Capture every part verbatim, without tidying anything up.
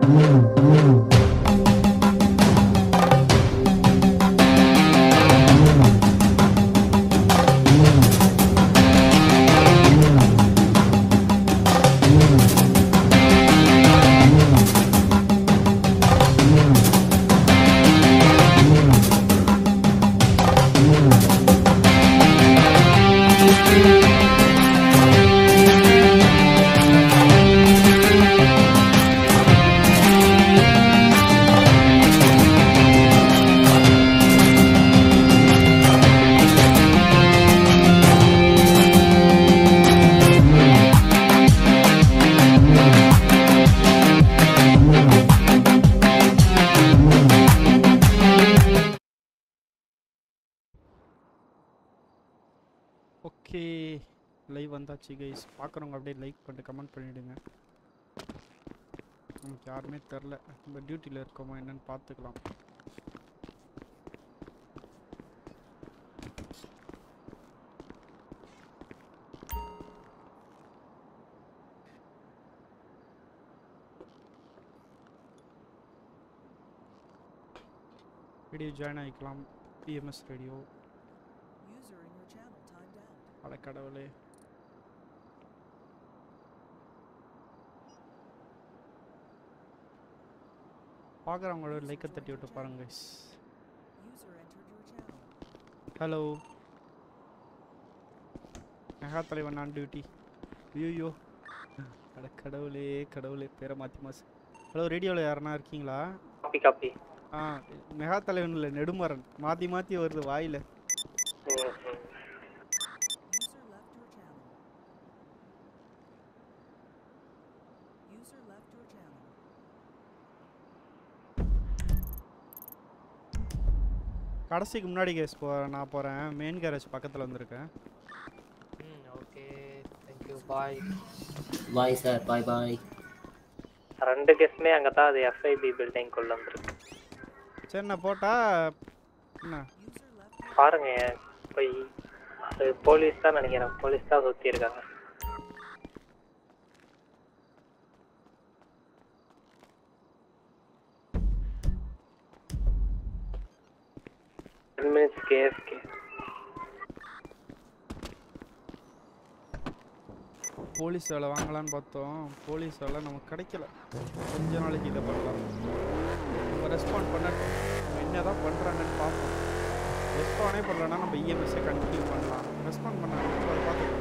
Okay live வந்தாச்சு guys. பார்க்குறவங்க அப்படியே லைக் பண்ணிட்டு கமெண்ட் பண்ணிவிடுங்க. நமக்கு யாருமே தெரில, நம்ம டியூட்டியில் இருக்கோமா என்னன்னு பார்த்துக்கலாம். வீடியோ ஜாயின் ஆகிக்கலாம். PMS radio. அட கடவுளே, பார்க்குறவங்களோட லைக்கை தட்டி விட்டு பாருங்க கைஸ். ஹலோ மெகா தலைவன் ஆன் டியூட்டி. ஐயோ அட கடவுளே கடவுளே, பேரை மாற்றி மாசு. ஹலோ ரேடியோவில் யாருன்னா இருக்கீங்களா? Copy copy. ஆ மெகா தலைவன் இல்லை, நெடுமரன். மாற்றி மாற்றி வருது வாயில். கடைசிக்கு முன்னாடி கேஸ் போ நான் போகிறேன். மெயின் கேரேஜ் பக்கத்தில் வந்திருக்கேன். ம் okay thank you bye. Bye sir, bye bye. ரெண்டு கேஸுமே அங்கே தான் அது எஃப்ஐபி பில்டிங்குள்ளே வந்துருக்கு. சரி நான் போட்டா என்ன பாருங்க போய். அது போலீஸ் தான் நினைக்கிறேன், போலீஸ் தான் சுற்றி இருக்காங்க. ten minutes K F K. Police வேலை வாங்கலான்னு பார்த்தோம். போலீஸ் வேலை நமக்கு கிடைக்கல. கொஞ்ச நாளைக்கு இதை பண்ணலாம். நம்ம ரெஸ்பாண்ட் பண்ண நம்ம என்ன தான் பண்ணுறாங்கன்னு பார்ப்போம். ரெஸ்பாண்டே பண்ணலன்னா நம்ம இஎம்எஸ்ஸை கண்டினியூ பண்ணலாம். ரெஸ்பாண்ட் பண்ண அதை பார்த்துக்கலாம்.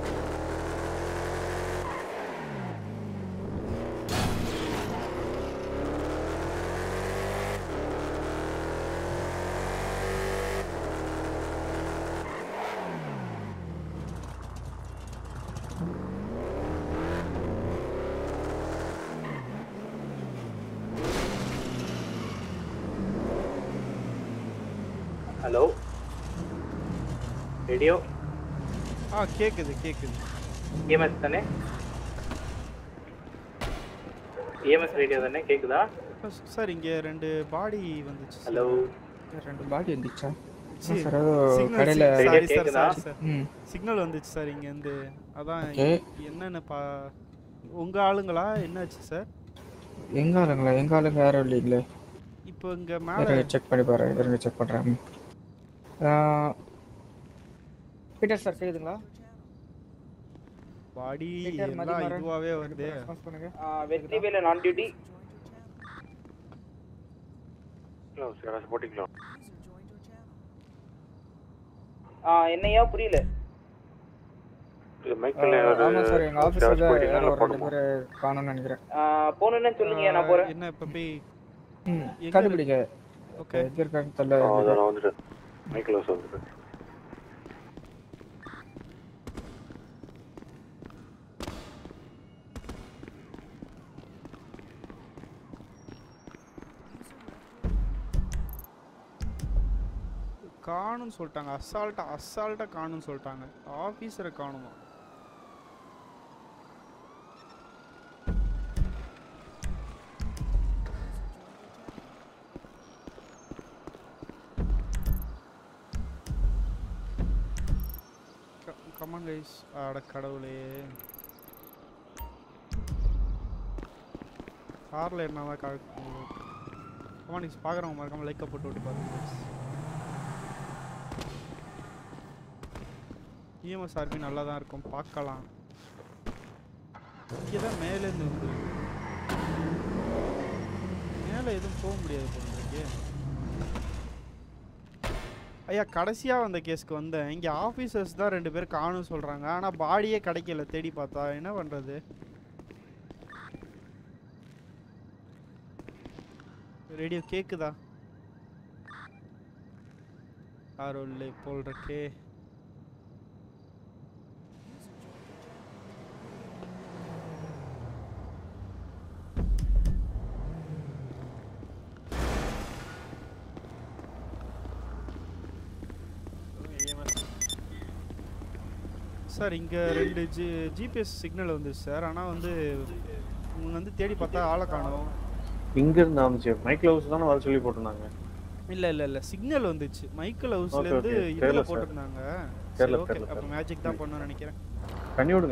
Hello radio. ஆ கேட்குது கேட்குது. இஎம்எஸ் தானே? இஎம்எஸ் ரேடியோ தானே? கேட்குதா சார்? இங்கே ரெண்டு பாடி வந்துச்சு. ஹலோ ரெண்டு பாடி வந்துச்சா? சிக்னல் வந்துச்சு சார் இங்கேருந்து. அதான் என்னென்ன பா உங்கள் ஆளுங்களா என்னாச்சு சார்? எங்க ஆளுங்களா? எங்க ஆளுங்க யாரும் இல்லைங்களே. இப்போ இங்கே மேலே செக் பண்ணி பாரு. இருங்க செக் பண்ணுறேன். பீட்டர் சார் கேக்குதுங்களா? பாடி எல்லாம் இதுவாகவே வருது. வெற்றிவேல நான் டியூட்டி. ஹலோ சார் சப்போர்ட்டிங்களா? ஆ என்னையா புரியல. ஆமா சார், எங்க ஆபீஸ்ல யாரோ ரெண்டு பேர் காணோம்னு நினைக்கிறேன். போனுன்னு சொல்லுங்க, நான் போறேன். என்ன இப்ப போய் கண்டுபிடிங்க. ஓகே எங்க இருக்காங்க தெரியல. நான் வந்துட்டேன். மைக்கேல் வந்துட்டேன். காணும்னு சொல்லிட்டாங்க. அசால்ட்டா அசால்ட்டா காணும்னு சொல்லிட்டாங்க. ஆஃபீஸரை காணுமா? Come on guys. அட கடவுளே, காரில் என்ன தான் கரெக்ட் கமானிக்ஸ் பார்க்குறவங்க மறக்காமல் லைக்கை போட்டு விட்டு பாருங்க. இஎம்எஸ் ஆர்பி நல்லா தான் இருக்கும், பார்க்கலாம். இங்கே தான் மேலேருந்து வந்து மேலே எதுவும் போக முடியாது போல. ஐயா கடைசியாக வந்த கேஸ்க்கு வந்தேன். இங்கே ஆஃபீஸர்ஸ் தான் ரெண்டு பேர் காணும் சொல்கிறாங்க, ஆனால் பாடியே கிடைக்கல. தேடி பார்த்தா என்ன பண்ணுறது? ரேடியோ கேக்குதா? ஆரோல்லே போல் இருக்கே. சார் இங்கே ரெண்டு ஜி ஜிபிஎஸ் சிக்னல் வந்துச்சு சார், ஆனால் வந்து இவங்க வந்து தேடி பார்த்தா ஆளை காணோம். இங்க இருந்து வந்துச்சு. மைக்கேல் ஹவுஸ் தானே வர சொல்லி போட்டுருந்தாங்க. இல்ல இல்ல இல்ல சிக்னல் வந்துச்சு மைக்கேல் ஹவுஸ்ல இருந்து இதுல போட்டுருந்தாங்க. சரி ஓகே, அப்ப மேஜிக் தான் பண்ணனும்னு நினைக்கிறேன். பண்ணி விடுங்க.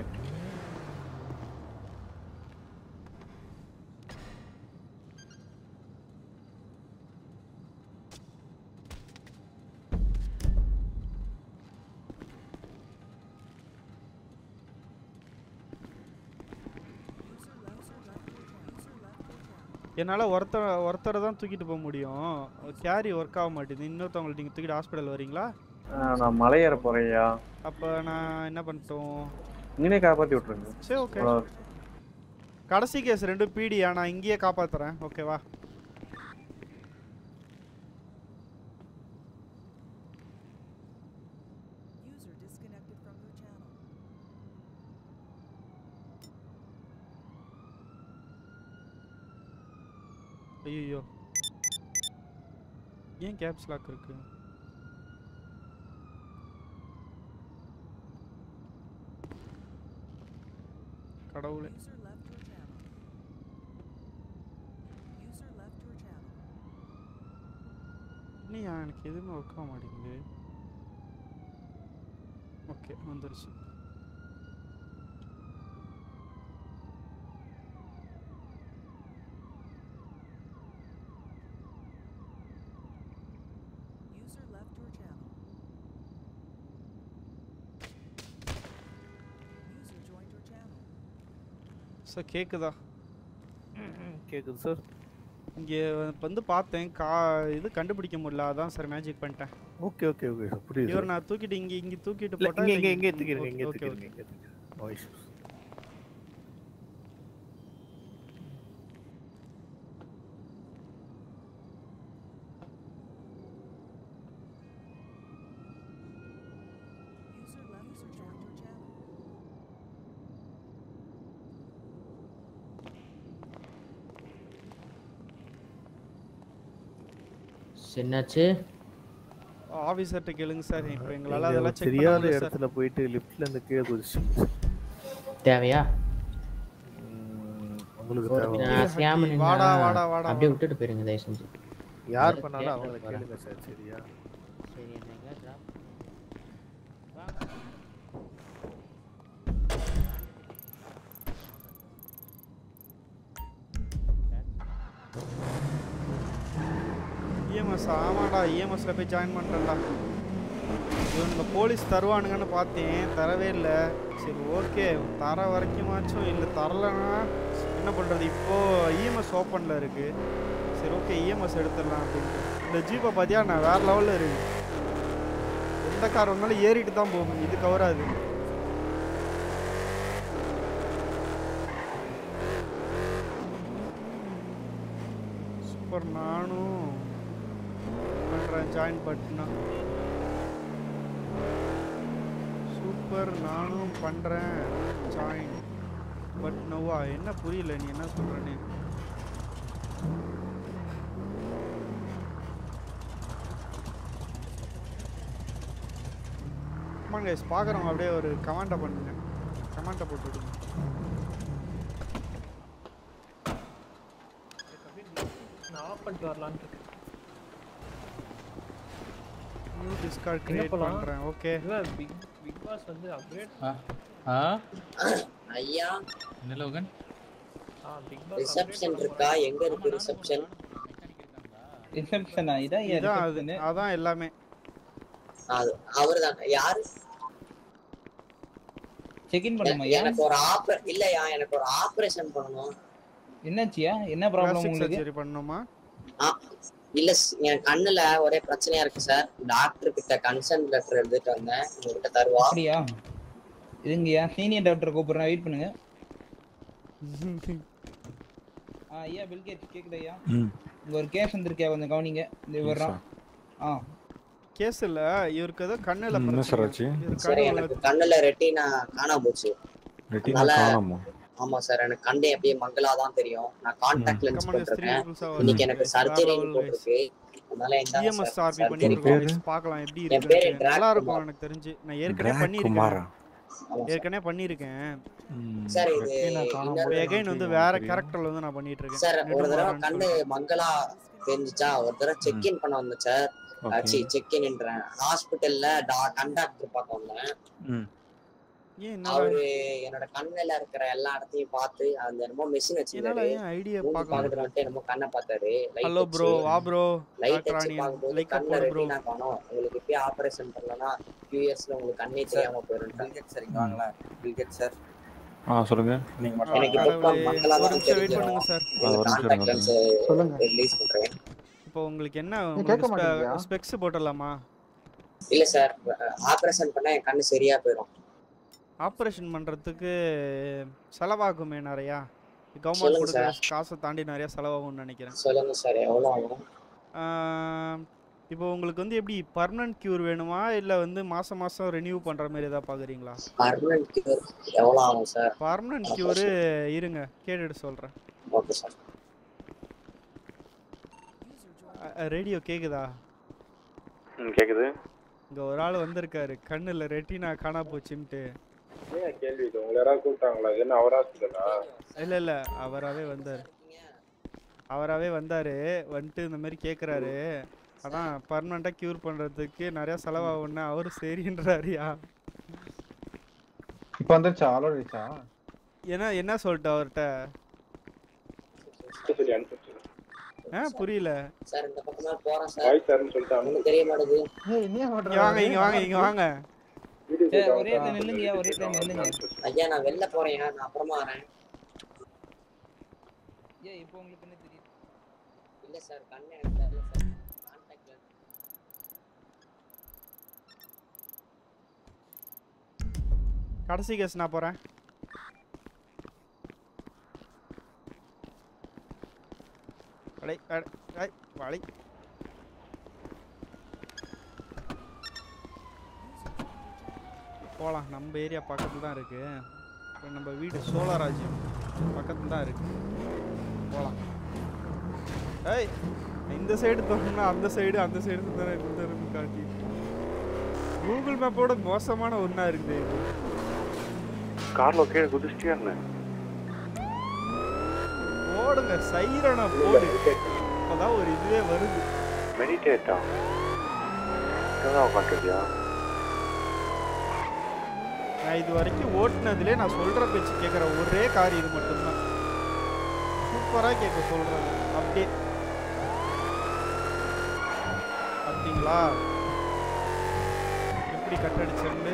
என்னால் ஒருத்தர் ஒருத்தரை தான் தூக்கிட்டு போக முடியும். கேரி ஒர்க் ஆக மாட்டேங்குது. இன்னொருத்தவங்களை நீங்கள் தூக்கிட்டு ஹாஸ்பிட்டல் வரீங்களா? நான் மலை ஏற போறேன்யா. அப்போ நான் என்ன பண்ணிட்டோம்? நீனே காப்பாற்றி விட்ருங்க. சரி ஓகே. கடைசி கேஸ் ரெண்டும் பிடியா, நான் இங்கேயே காப்பாற்றுறேன். ஓகேவா? ஐயோ ஏன் கேப்ஸ் லாக் இருக்கு? கடவுளே, நீ எனக்கு எதுவுமே ஒர்க் ஆக மாட்டேங்குது. ஓகே வந்துருச்சு. சார் கேக்குதா? கேக்குது சார். இங்கே வந்து பார்த்தேன், கா இது கண்டுபிடிக்க முடியல, அதான் சார் மேஜிக் பண்ணிட்டேன். ஓகே ஓகே ஓகே புரியுது. இவர் நான் தூக்கிட்டு இங்கே இங்கே தூக்கிட்டு போட்டா போட்டா இங்கே இங்கே தூக்கிடுங்க, இங்கே தூக்கிடுங்க, இங்கே தூக்கிடுங்க. வாய்ஸ் என்னாச்சு? ஆபீசர்ட்ட கேளுங்க சார். இப்போ எங்களால அதெல்லாம் செக் பண்ண தெரியாத முடியல சார். இடத்துல போயிட்டு லிஃப்ட்ல இருந்து கீழே குதிச்சிட்டீங்க. தேவையா? உங்களுக்கு தேவை. வாடா வாடா வாடா அப்படியே விட்டுட்டு போயிருங்க தயவு செஞ்சு. யார் பண்ணாலும் அவங்கள கேளுங்க சார். சரியா? சரி என்னங்க டிராப் இஎம்எஸ். ஆமாடா இஎம்எஸ்ல போய் ஜாயின் பண்ணுறேன்டா. இவனுங்க போலீஸ் தருவானுங்கன்னு பார்த்தேன், தரவே இல்லை. சரி ஓகே, தர வரைக்குமாச்சும். இல்லை தரலன்னா என்ன பண்ணுறது? இப்போது இஎம்எஸ் ஓப்பனில் இருக்குது. சரி ஓகே இஎம்எஸ் எடுத்துடலாம் அப்படின்ட்டு. இந்த ஜீப்பை பார்த்தியா நான் வேறு லெவலில் இருக்கு. எந்த கார் வந்தாலும் ஏறிட்டு தான் போகும், இது கவராது. சூப்பர். நானும் பண்ணுறேன் ஜாயின் பட்னா. சூப்பர், நானும் பண்ணுறேன் ஜாயின் பட் நோவா. என்ன புரியல நீ என்ன சொல்கிறேன்னு. ஆமாங்க பார்க்குறவங்க அப்படியே ஒரு கமெண்ட்டை பண்ணுங்க, கமெண்ட்டை போட்டு விடுங்க. நான் ஆஃப் பண்ணிட்டு வரலான்னு இருக்கேன். நியூ டிஸ்கார்ட் கிரியேட் பண்றேன். ஓகே இவன் பிக் பிக் பாஸ் வந்து அப்கிரேட். ஆ ஐயா என்ன லோகன்? ரிசப்ஷன் இருக்கா? எங்க இருக்கு ரிசப்ஷன்? ரிசப்ஷனா? இதான் ஏன் இதான் அது ரிசப்ஷன்? அதான் எல்லாமே. அது அவர்தான். யாரு? செக் இன் பண்ணுமாயா? எனக்கு ஒரு ஆபரே இல்லையா, எனக்கு ஒரு ஆபரேஷன் பண்ணனும். என்னாச்சியா? என்ன ப்ராப்ளம் உங்களுக்கு? சர்ஜரி பண்ணனுமா? இல்ல என் கண்ணுல ஒரே பிரச்சனையா இருக்கு சார். டாக்டர் கிட்ட கன்சர்ன் லெட்டர் எழுதிட்டு வந்தேன். உங்ககிட்ட தருவா? அப்படியா? இதுங்கயா சீனியர் டாக்டர் கூப்பிடுறேன், வெயிட் பண்ணுங்க. ஆ ஐயா பில்கேட் கேக்குதா ஐயா? இங்க ஒரு கேஸ் வந்திருக்கே, கொஞ்சம் கவனிங்க. இந்த வர்றோம். ஆ கேஸ் இல்ல, இவருக்கு ஏதோ கண்ணுல என்ன சார் ஆச்சு? சார் எனக்கு கண்ணுல ரெட்டினா காணாம போச்சு. ரெட்டினா காணாம? ஆமா சார், எனக்கு கண்ணு அப்படியே மங்களா தான் தெரியும். நான் கான்டாக்ட் லென்ஸ் போட்டுருக்கேன். இன்னைக்கு எனக்கு சர்ஜரி போட்டுருக்கு. அதனால இந்த இஎம்எஸ்ஆர்பி பண்ணிருக்கோம். பார்க்கலாம் எப்படி இருக்கு. நல்லா இருக்கும் எனக்கு தெரிஞ்சு. நான் ஏற்கனவே பண்ணிருக்கேன். ஏற்கனவே பண்ணிருக்கேன் சார். இது அகைன் வந்து வேற கேரக்டர்ல வந்து நான் பண்ணிட்டு இருக்கேன் சார். ஒரு தடவை கண்ணு மங்களா தெரிஞ்சுச்சா, ஒரு தடவை செக் இன் பண்ண வந்தேன் சார். ஆக்சுவலி செக் இன்ன்றேன் ஹாஸ்பிடல்ல கண் டாக்டர் பார்க்க வந்தேன். அவரு என்னோட கண்ணுல இருக்கிற எல்லா இடத்தையும் பார்த்து அந்த என்னமோ மெஷின் வச்சிருந்தாரு. ஐடியா பாக்குறது வந்து என்னமோ கண்ணை பார்த்தாரு. ஹலோ ப்ரோ, வா ப்ரோ. லைட் வச்சு பார்க்கும்போது கண்ணை ரெட்டினா காணோம். உங்களுக்கு இப்பயே ஆபரேஷன் பண்ணலன்னா ஃபியூ இயர்ஸ்ல உங்களுக்கு கண்ணே தெரியாம போயிடும். பில்கெட் சார் இங்க வாங்களா? பில்கெட் சார். ஆ சொல்லுங்க. நீங்க மட்டும் எனக்கு இப்போ மக்களா தான் வெயிட் பண்ணுங்க சார். கான்டாக்ட் லென்ஸ் சொல்லுங்க ரிலீஸ் பண்றேன். இப்போ உங்களுக்கு என்ன, உங்களுக்கு ஸ்பெக்ஸ் போடலாமா? இல்ல சார், ஆபரேஷன் பண்ணா என் கண்ணு சரியா போயிடும். ஆபரேஷன் பண்றதுக்கு செலவாகுமே நிறையா. கவர்மெண்ட் கொடுக்குற காசை தாண்டி நிறைய செலவாகும்னு நினைக்கிறேன். சொல்லுங்க சார், எவ்வளவு ஆகும்? இப்போ உங்களுக்கு வந்து எப்படி பர்மனன்ட் கியூர் வேணுமா இல்ல வந்து மாசம் மாசம் ரினியூ பண்ற மாதிரி ஏதாவது பாக்குறீங்களா? பர்மனன்ட் கியூர் எவ்வளவு ஆகும் சார்? பர்மனன்ட் கியூர் இருங்க கேட்டுட்டு சொல்றேன். Okay sir. ரேடியோ கேக்குதா? ம் கேக்குது. இங்க ஒரு ஆள் வந்திருக்காரு, கண்ணுல ரெட்டினா காணா போச்சுன்ட்டு. என்ன கேள்வி இது? உங்களை யாராவது கூப்பிட்டாங்களா? என்ன அவரா ஹாஸ்பிடலா? இல்ல இல்ல, அவராவே வந்தாரு. அவராவே வந்தாரு வந்துட்டு இந்த மாதிரி கேக்குறாரு. அதான் பர்மனண்டா கியூர் பண்றதுக்கு நிறைய செலவாகும்னா அவரு சரின்றாருயா. இப்போ வந்துச்சா? ஆல்ரெடிச்சா? என்ன என்ன சொல்லிட்டு அவர்ட்ட? சரி அனுப்பிச்சு. ஆ புரியல சார். இந்த பக்கமா போறேன் சார். வாய் சார்னு சொல்லிட்டு உங்களுக்கு தெரிய மாட்டேங்குது. ஏய் என்ன பண்ற? இங்க வாங்க இங்க வாங்க இங்க வாங்க. ஏய் ஒரே இடத்துல நில்லுங்கயா, ஒரே இடத்துல நில்லுங்க. ஐயா நான் வெளில போறேன், நான் அப்புறமா வரேன். ஏய் இப்போ உங்களுக்கு என்ன தெரியுது? இல்ல சார், கண்ணு எனக்கு தெரியல சார். Contact lens. கடைசி கேஸ் நான் போறேன். அடை அடை வாளை. போகலாம், நம்ம ஏரியா பக்கத்தில் தான் இருக்கு. இப்போ நம்ம வீடு சோழராஜ்யம் பக்கத்தில் தான் இருக்கு. போகலாம். ஏய் இந்த சைடு தோணுன்னா அந்த சைடு, அந்த சைடு தானே இந்த இருந்து காட்டி. கூகுள் மேப்போட மோசமான ஒன்றா இருக்குது. கார்ல கீழே குதிச்சிட்டே இருந்தேன். போடுங்க சைரனை போடு, அப்பதான் ஒரு இதுவே வருது. மெடிடேட்டா இதான் உட்காந்துருக்கியா? நான் இது வரைக்கும் ஓட்டுனதுலே நான் சொல்ற பேச்சு கேட்குற ஒரே கார் இது மட்டும்தான். சூப்பரா கேட்க சொல்றது அப்படியே. பார்த்தீங்களா எப்படி கட்டடிச்சேன்னு?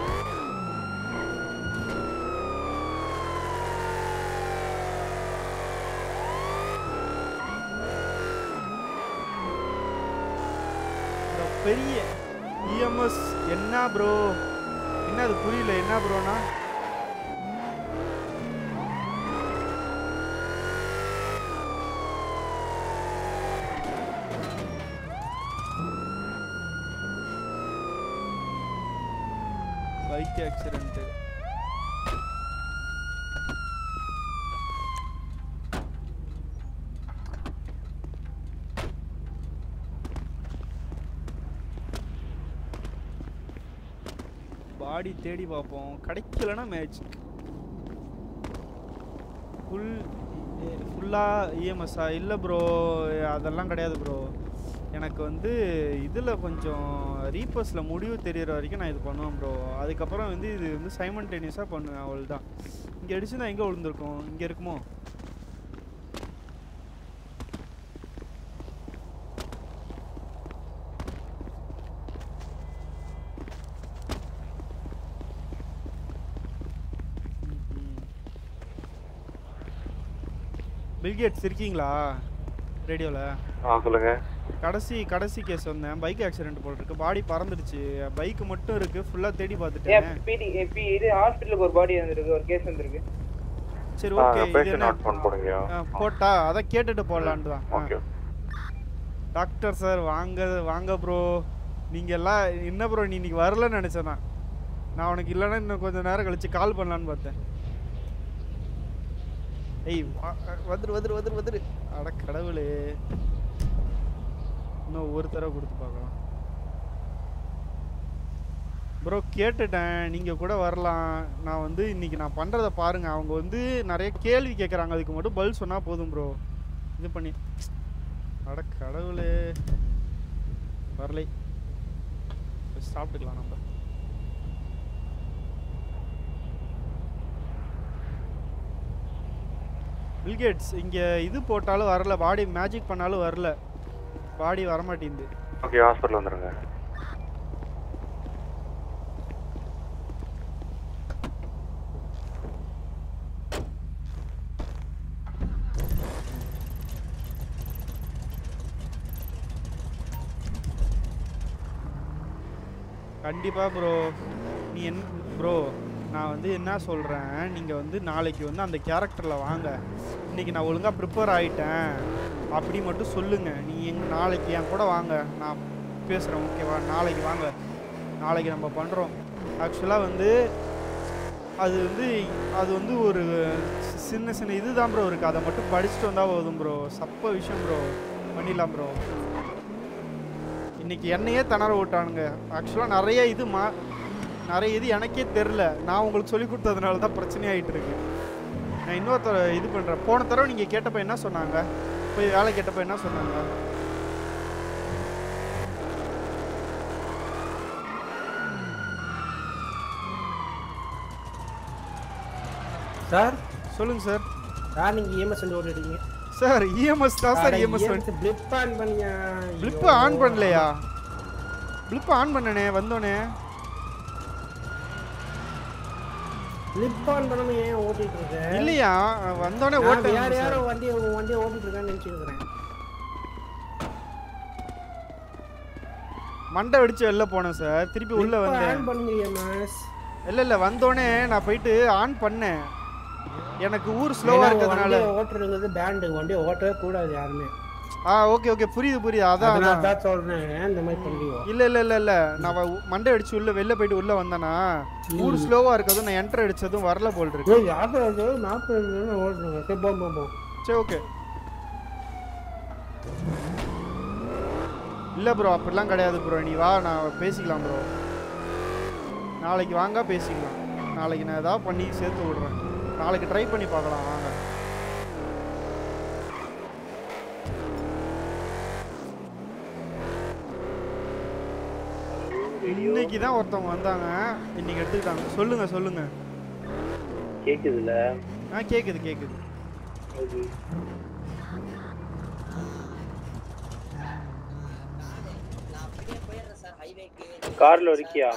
பெரிய இஎம்எஸ் என்ன ப்ரோ? என்ன அது புரியல, என்ன ப்ரோனா? Bike accident. பாடி தேடி பார்ப்போம், கிடைக்கலன்னா மேஜிக். ஃபுல் ஃபுல்லாக இஎம்எஸ்ஸா? இல்லை ப்ரோ, அதெல்லாம் கிடையாது ப்ரோ. எனக்கு வந்து இதில் கொஞ்சம் ரீப்பர்ஸில் முடிவு தெரிகிற வரைக்கும் நான் இது பண்ணுவேன் ப்ரோ. அதுக்கப்புறம் வந்து இது வந்து சைமன்டேனியஸாக பண்ணுவேன், அவள் தான். இங்கே அடிச்சு நான் எங்கே விழுந்திருக்கோம்? இங்கே இருக்குமோ? பில்கேட்ஸ் இருக்கீங்களா ரேடியோல? ஆ சொல்லுங்க. கடைசி கடைசி கேஸ் வந்தேன். பைக் ஆக்சிடென்ட் போல இருக்கு. பாடி பறந்துடுச்சு. பைக் மட்டும் இருக்கு. ஃபுல்லா தேடி ஏ பார்த்துட்டேன். பிடி பி இது ஹாஸ்பிடலுக்கு ஒரு பாடி வந்திருக்கு, ஒரு கேஸ் வந்திருக்கு. சரி ஓகே. இது என்ன நோட் பண்ண போறீங்க? போட்டா அத கேட்டுட்டு போடலாம்னு தான். ஓகே. டாக்டர் சார் வாங்க வாங்க ப்ரோ. நீங்க எல்லாம் என்ன ப்ரோ நீ இன்னைக்கு வரலன்னு நினைச்சேன். நான் உனக்கு இல்லைன்னா இன்னும் கொஞ்சம் நேரம் கழிச்சு கால் பண்ணலான்னு பார்த்தேன். ஏய் வந்துரு வந்துரு வந்துரு வந்துரு. அட கடவுளே, இன்னும் ஒரு தடவை கொடுத்து பார்க்கலாம் ப்ரோ. கேட்டுட்டேன், நீங்கள் கூட வரலாம். நான் வந்து இன்னைக்கு நான் பண்ணுறதை பாருங்கள். அவங்க வந்து நிறைய கேள்வி கேட்குறாங்க, அதுக்கு மட்டும் பதில் சொன்னால் போதும் ப்ரோ. இது பண்ணி அட கடவுளே வரலை. சாப்பிட்டுக்கலாம் நம்ம. பில்கேட்ஸ் இங்கே இது போட்டாலும் வரல, பாடி மேஜிக் பண்ணாலும் வரல, பாடி வரமாட்டேங்குது. ஓகே, ஹாஸ்பிடல் வந்துருங்க. கண்டிப்பா ப்ரோ. நீ என் ப்ரோ நான் வந்து என்ன சொல்கிறேன், நீங்கள் வந்து நாளைக்கு வந்து அந்த கேரக்டரில் வாங்க. இன்றைக்கி நான் ஒழுங்காக ப்ரிப்பேர் ஆகிட்டேன் அப்படி மட்டும் சொல்லுங்கள். நீ எங் நாளைக்கு என் கூட வாங்க, நான் பேசுகிறேன் ஓகேவா? நாளைக்கு வாங்க, நாளைக்கு நம்ம பண்ணுறோம். ஆக்சுவலாக வந்து அது வந்து அது வந்து ஒரு சின்ன சின்ன இது தான் ப்ரோ இருக்குது. அதை மட்டும் படிச்சுட்டு வந்தால் போதும் ப்ரோ. சப்ப விஷயம் ப்ரோ, பண்ணிடலாம் ப்ரோ. இன்றைக்கி என்னையே திணற விட்டானுங்க. ஆக்சுவலாக நிறைய இது மா நிறைய இது எனக்கே தெரில. நான் உங்களுக்கு சொல்லி கொடுத்ததுனால தான் பிரச்சனையாகிட்டு இருக்கு. நான் இன்னொருத்தர இது பண்ணுறேன். போன தடவை நீங்கள் கேட்டப்போ என்ன சொன்னாங்க? போய் வேலை கேட்டப்போ என்ன சொன்னாங்க? சார் சொல்லுங்க சார். சார் நீங்கள் இஎம்எஸ் வந்து ஓடிடுங்க சார். இஎம்எஸ் தான் சார். இஎம்எஸ் வந்து பிளிப் ஆன் பண்ணியா? பிளிப் ஆன் பண்ணலையா? பிளிப் ஆன் பண்ணனே வந்தோனே. பிளிப் ஆன் பண்ணாம ஏன் ஓட்டிட்டு இருக்க? இல்லையா, வந்தோனே ஓட்ட யார் யாரோ வண்டி வண்டி ஓட்டிட்டு இருக்கான்னு நினைச்சிருக்கேன். மண்டை வெடிச்சு வெளில போனேன் சார். திருப்பி உள்ள வந்தேன். ஆன் பண்ணுங்க மாஸ். இல்ல இல்ல வந்தோனே நான் போயிட்டு ஆன் பண்ணேன். எனக்கு ஊர் ஸ்லோவா இருக்கிறதுனால ஓட்டுறது பேண்ட், வண்டி ஓட்டவே கூடாது யாருமே. ஆ ஓகே ஓகே புரியுது புரியுது. அதான் நான் தான் சொல்றேன் இந்த மாதிரி பண்ணுவீங்க. இல்ல இல்ல இல்ல இல்ல நான் மண்டை அடிச்சு உள்ள வெளில போயிட்டு உள்ள வந்தேனா ஊர் ஸ்லோவா இருக்கதும் நான் என்டர் அடிச்சதும் வரல போல் இருக்கு. ஏய் யாரோ அது நாற்பது ஓடுறீங்க. சரி போ போ. சரி ஓகே. இல்ல ப்ரோ அப்படிலாம் கிடையாது ப்ரோ. நீ வா, நான் பேசிக்கலாம் ப்ரோ. நாளைக்கு வாங்க பேசிக்கலாம். நாளைக்கு நான் ஏதாவது பண்ணி சேர்த்து விடுறேன். நாளைக்கு ட்ரை பண்ணி பார்க்கலாம் வாங்க. இன்னைக்கு தான் ஒருத்தவங்க வந்தாங்க, இன்னைக்கு எடுத்துக்கிட்டாங்க. சொல்லுங்க சொல்லுங்க. கேக்குதுல்ல? ஆ கேக்குது கேக்குது. கார்ல இருக்கியா?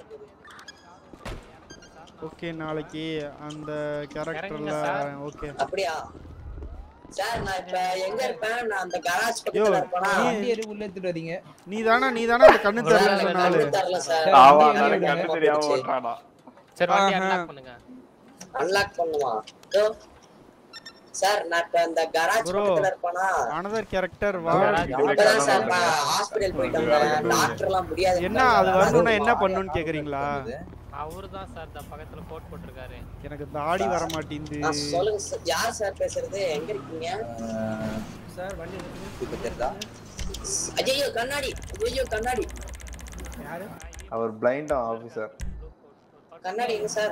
ஓகே நாளைக்கு அந்த கேரக்டர்ல ஓகே. அப்படியா சார்? நான் இப்ப எங்க இருப்பேன்? நான் அந்த கராஜ் பக்கத்துல இருப்பேனா? வண்டி எரி உள்ள எடுத்துட்டு வரீங்க. நீ தானா நீ தானா அந்த கண்ணு தெரியலன்னு சொன்னாலே. தெரியல சார். ஆவா கண்ணு தெரியாம ஓட்றாடா. சரி வண்டி அன்லாக் பண்ணுங்க. அன்லாக் பண்ணுவா. யோ சார் நான் இப்ப அந்த கராஜ் பக்கத்துல இருப்பேனா? அனதர் கேரக்டர் வா. அப்பதான் சார் ஹாஸ்பிடல் போயிட்டு வந்தேன். டாக்டர்லாம் முடியாது. என்ன அது வரணும்னா என்ன பண்ணனும்னு கேக்குறீங்களா? அவர்தான் சார் இந்த பக்கத்துல கோட் போட்டுருக்காரு. எனக்கு தாடி வர மாட்டேங்குது. சொல்லுங்க சார். யார் சார் பேசுறது? எங்க இருக்கீங்க சார்? வண்டி இப்ப தெரியுதா? ஐயோ கண்ணாடி. ஐயோ கண்ணாடி. யாரு? அவர் பிளைண்ட் ஆபீசர். கண்ணாடி எங்க சார்?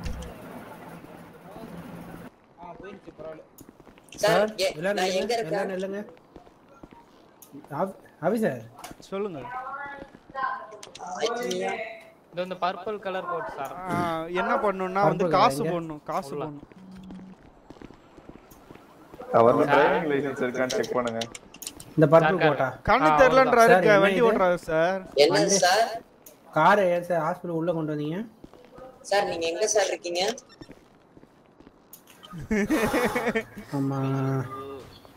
ஆ போயிடுச்சு பரவாயில்லை சார். நான் எங்க இருக்கேன்? இல்லங்க ஆபீசர் சொல்லுங்க. இது வந்து பர்பிள் கலர் கோட் சார். என்ன பண்ணனும்னா வந்து காசு போடணும். காசு போடணும். அவர்ல டிரைவிங் லைசென்ஸ் இருக்கான்னு செக் பண்ணுங்க. இந்த பர்பிள் கோட்டா கண்ணு தெரியலன்றாரு. வண்டி ஓட்றாரு சார். என்ன சார்? கார் ஏன் சார் ஹாஸ்பிடல் உள்ள கொண்டு வந்தீங்க? சார் நீங்க எங்க சார் இருக்கீங்க? ஆமா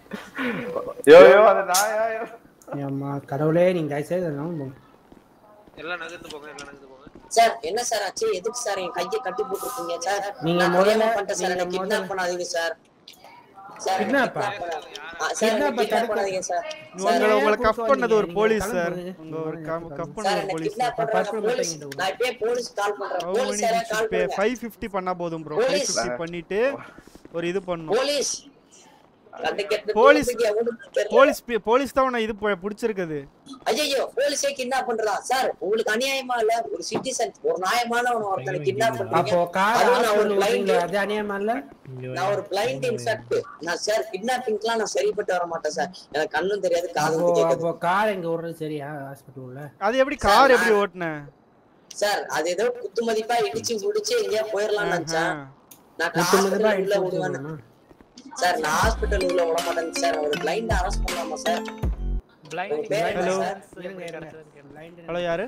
யோ யோ அது நான் யோ அம்மா கடவுளே நீங்க தயவு செய்து நான் போங்க. எல்லாம் நகர்ந்து போங்க எல்லாம் நகர்ந்து போங்க. சார் என்ன சார் ஆச்சு? எதுக்கு சார் என் கையை கட்டி போட்டுருக்கீங்க சார்? நீங்க நான் முதல்ல தெரியாம பண்ணிட்டேன் சார். நீங்க என்ன கிட்னாப் பண்ணாதீங்க சார். சார் Kidnap ஆ? சார் என்ன கிட்னாப் பண்ணாதீங்க சார். உங்களை உங்களை கஃப் பண்ணது ஒரு போலீஸ் சார். உங்க ஒரு கஃப் பண்ணது ஒரு போலீஸ். நான் இப்பவே போலீஸ் கால் பண்றேன். How police many sir did you call pay? பண்ணுங்க. five fifty பண்ணா போதும் bro. five fifty பண்ணிட்டு ஒரு இது பண்ணனும். போலீஸ் போலீஸ் போலீஸ் போலீஸ் தான் உன்னை இது பிடிச்சிருக்குது. ஐயோ போலீஸே கிட்னாப் பண்றா சார்? உங்களுக்கு அநியாயமா இல்ல? ஒரு சிட்டிசன் ஒரு நியாயமானவன ஒருத்தனை கிட்னாப் பண்றீங்க. அப்போ கார் ஒரு பிளைண்ட் அது அநியாயமா இல்ல? நான் ஒரு பிளைண்ட் இன்ஃபேக்ட் நான் சார் கிட்னாப்பிங்லாம் நான் சரிப்பட்டு வர மாட்டேன் சார். எனக்கு கண்ணும் தெரியாது காதும் தெரியாது. அப்போ கார் எங்க ஓடுறது சரியா ஹாஸ்பிடல்ல? அது எப்படி கார் எப்படி ஓட்டுன சார்? அது ஏதோ குத்து மதிப்பா இடிச்சு முடிச்சு எங்கயா போயிரலாம்னு நினைச்சேன். நான் குத்து மதிப்பா உள்ள இடிச்சு விடுவேன் சார். நான் ஹாஸ்பிடல் உள்ள விட மாட்டேன் சார். ஒரு கிளைண்ட் அரெஸ்ட் பண்ணலாமா சார்? பிளைண்ட் ஹலோ ஹலோ யாரு?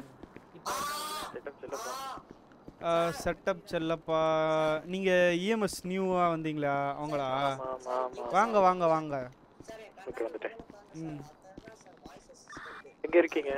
செட்டப் செல்லப்பா. நீங்க இஎம்எஸ் நியூவா வந்தீங்களா? அவங்களா? வாங்க வாங்க வாங்க. ஓகே வந்துட்டேன். ம் எங்க இருக்கீங்க?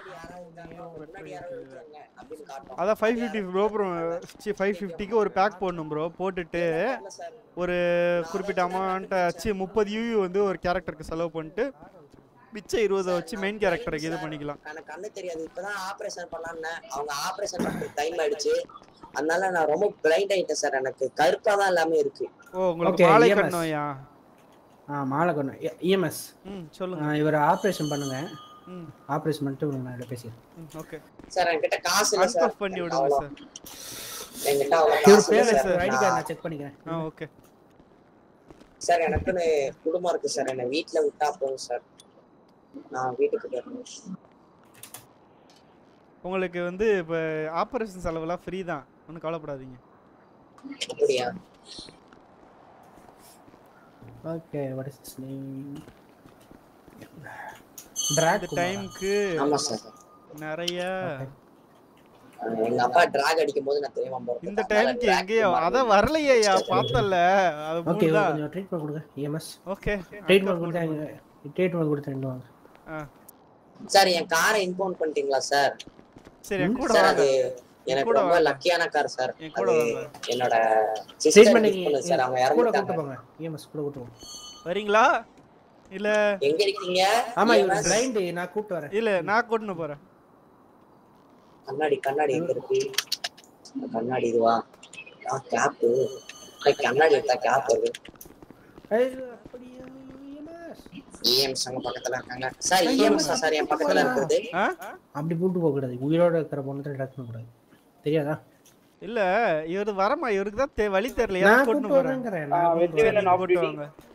அதான் five fifty bro bro five fifty க்கு ஒரு பேக் போடணும் ப்ரோ. போட்டுட்டு ஒரு குறிப்பிட்ட அமௌண்ட் ஆச்சு முப்பது யூ வந்து ஒரு கேரக்டருக்கு செலவு பண்ணிட்டு மிச்சம் இருபது வச்சு மெயின் கேரக்டருக்கு இது பண்ணிக்கலாம். எனக்கு கண்ணு தெரியாது. இப்பதான் ஆபரேஷன் பண்ணலாம்னு அவங்க ஆபரேஷன் பண்ற டைம் ஆயிடுச்சு. அதனால நான் ரொம்ப பிளைண்ட் ஆயிட்டேன் சார். எனக்கு கருப்பா தான் எல்லாமே இருக்கு. ஓ உங்களுக்கு மாலை கண்ணோயா? ஆ மாலை கண்ணோ இஎம்எஸ். ம் சொல்லுங்க. இவர ஆபரேஷன் பண்ணுங்க. ம் ஆபரேஷன் பண்ணிட்டு நான் பேசிறேன். ஓகே சார் என்கிட்ட காசு இல்ல சார். அன்கஃப் பண்ணி விடுங்க சார். என்கிட்ட அவ்வளவு காசு இல்ல சார். ஐடி கார்டு நான் செக் பண்ணிக்கிறேன். ஆ ஓகே சார். எனக்குன்னு குடும்பம் இருக்கு சார். என்ன வீட்ல விட்டா போதும் சார். நான் வீட்டுக்கு போறேன். உங்களுக்கு வந்து இப்ப ஆபரேஷன் செலவுலாம் ஃப்ரீ தான். ஒண்ணும் கவலைப்படாதீங்க. அப்படியா? Okay what is this name? Track டைம்க்கு ஆமா சார். நிறைய எங்க அப்பா டிராக் அடிக்கும்போது நான் தெரியாம போறேன். இந்த டைம்க்கு எங்கேயோ அத வரலையா பார்த்தல. அது ஓகே மூணு தான். கொஞ்சம் ட்ரீட்மென்ட் கொடுங்க இஎம்எஸ். ஓகே ட்ரீட்மென்ட் கொடுத்தாங்க. ட்ரீட்மென்ட் கொடுத்தேன் வாங்க. சார் என் காரை இன்ஃபார்ம் பண்ணிட்டீங்களா சார்? சரி என் கூட சார் வாங்க. அது எனக்கு ரொம்ப லக்கியான கார் சார். என் கூட வாங்க. என்னோட சிஸ்டர் ட்ரீட்மென்ட் பண்ணு சார். அவங்க கூட இறந்துட்டாங்க. கூட்டி போங்க. இஎம்எஸ் கூட கூட்டி போங்க. வரீங்களா? இல்ல எங்க இருக்கீங்க? ஆமா இவன் பிளைண்ட் நான் கூட்டி வரேன். இல்ல நான் கூட்டிட்டு போறேன். கண்ணாடி கண்ணாடி எங்க இருக்கு? கண்ணாடி இதுவா? ஆ கேப். கண்ணாடி எடுத்தா கேப் வருது. ஐயோ அப்படியே இஎம்எஸ். இஎம்எஸ் அங்க பக்கத்துல இருக்காங்க சார். இஎம்எஸ் சார் என் பக்கத்துல இருக்குது. அப்படி கூட்டி போக கூடாது. உயிரோட இருக்கிற பொண்ணை ட்ராக் பண்ண கூடாது. தெரியாதா? இல்ல இவரு வரமா இவருக்கு தான் வழி தெரியலையா? கூட்டிட்டு போறேன். வெற்றி வேலன் ஆஃப் டியூட்டி.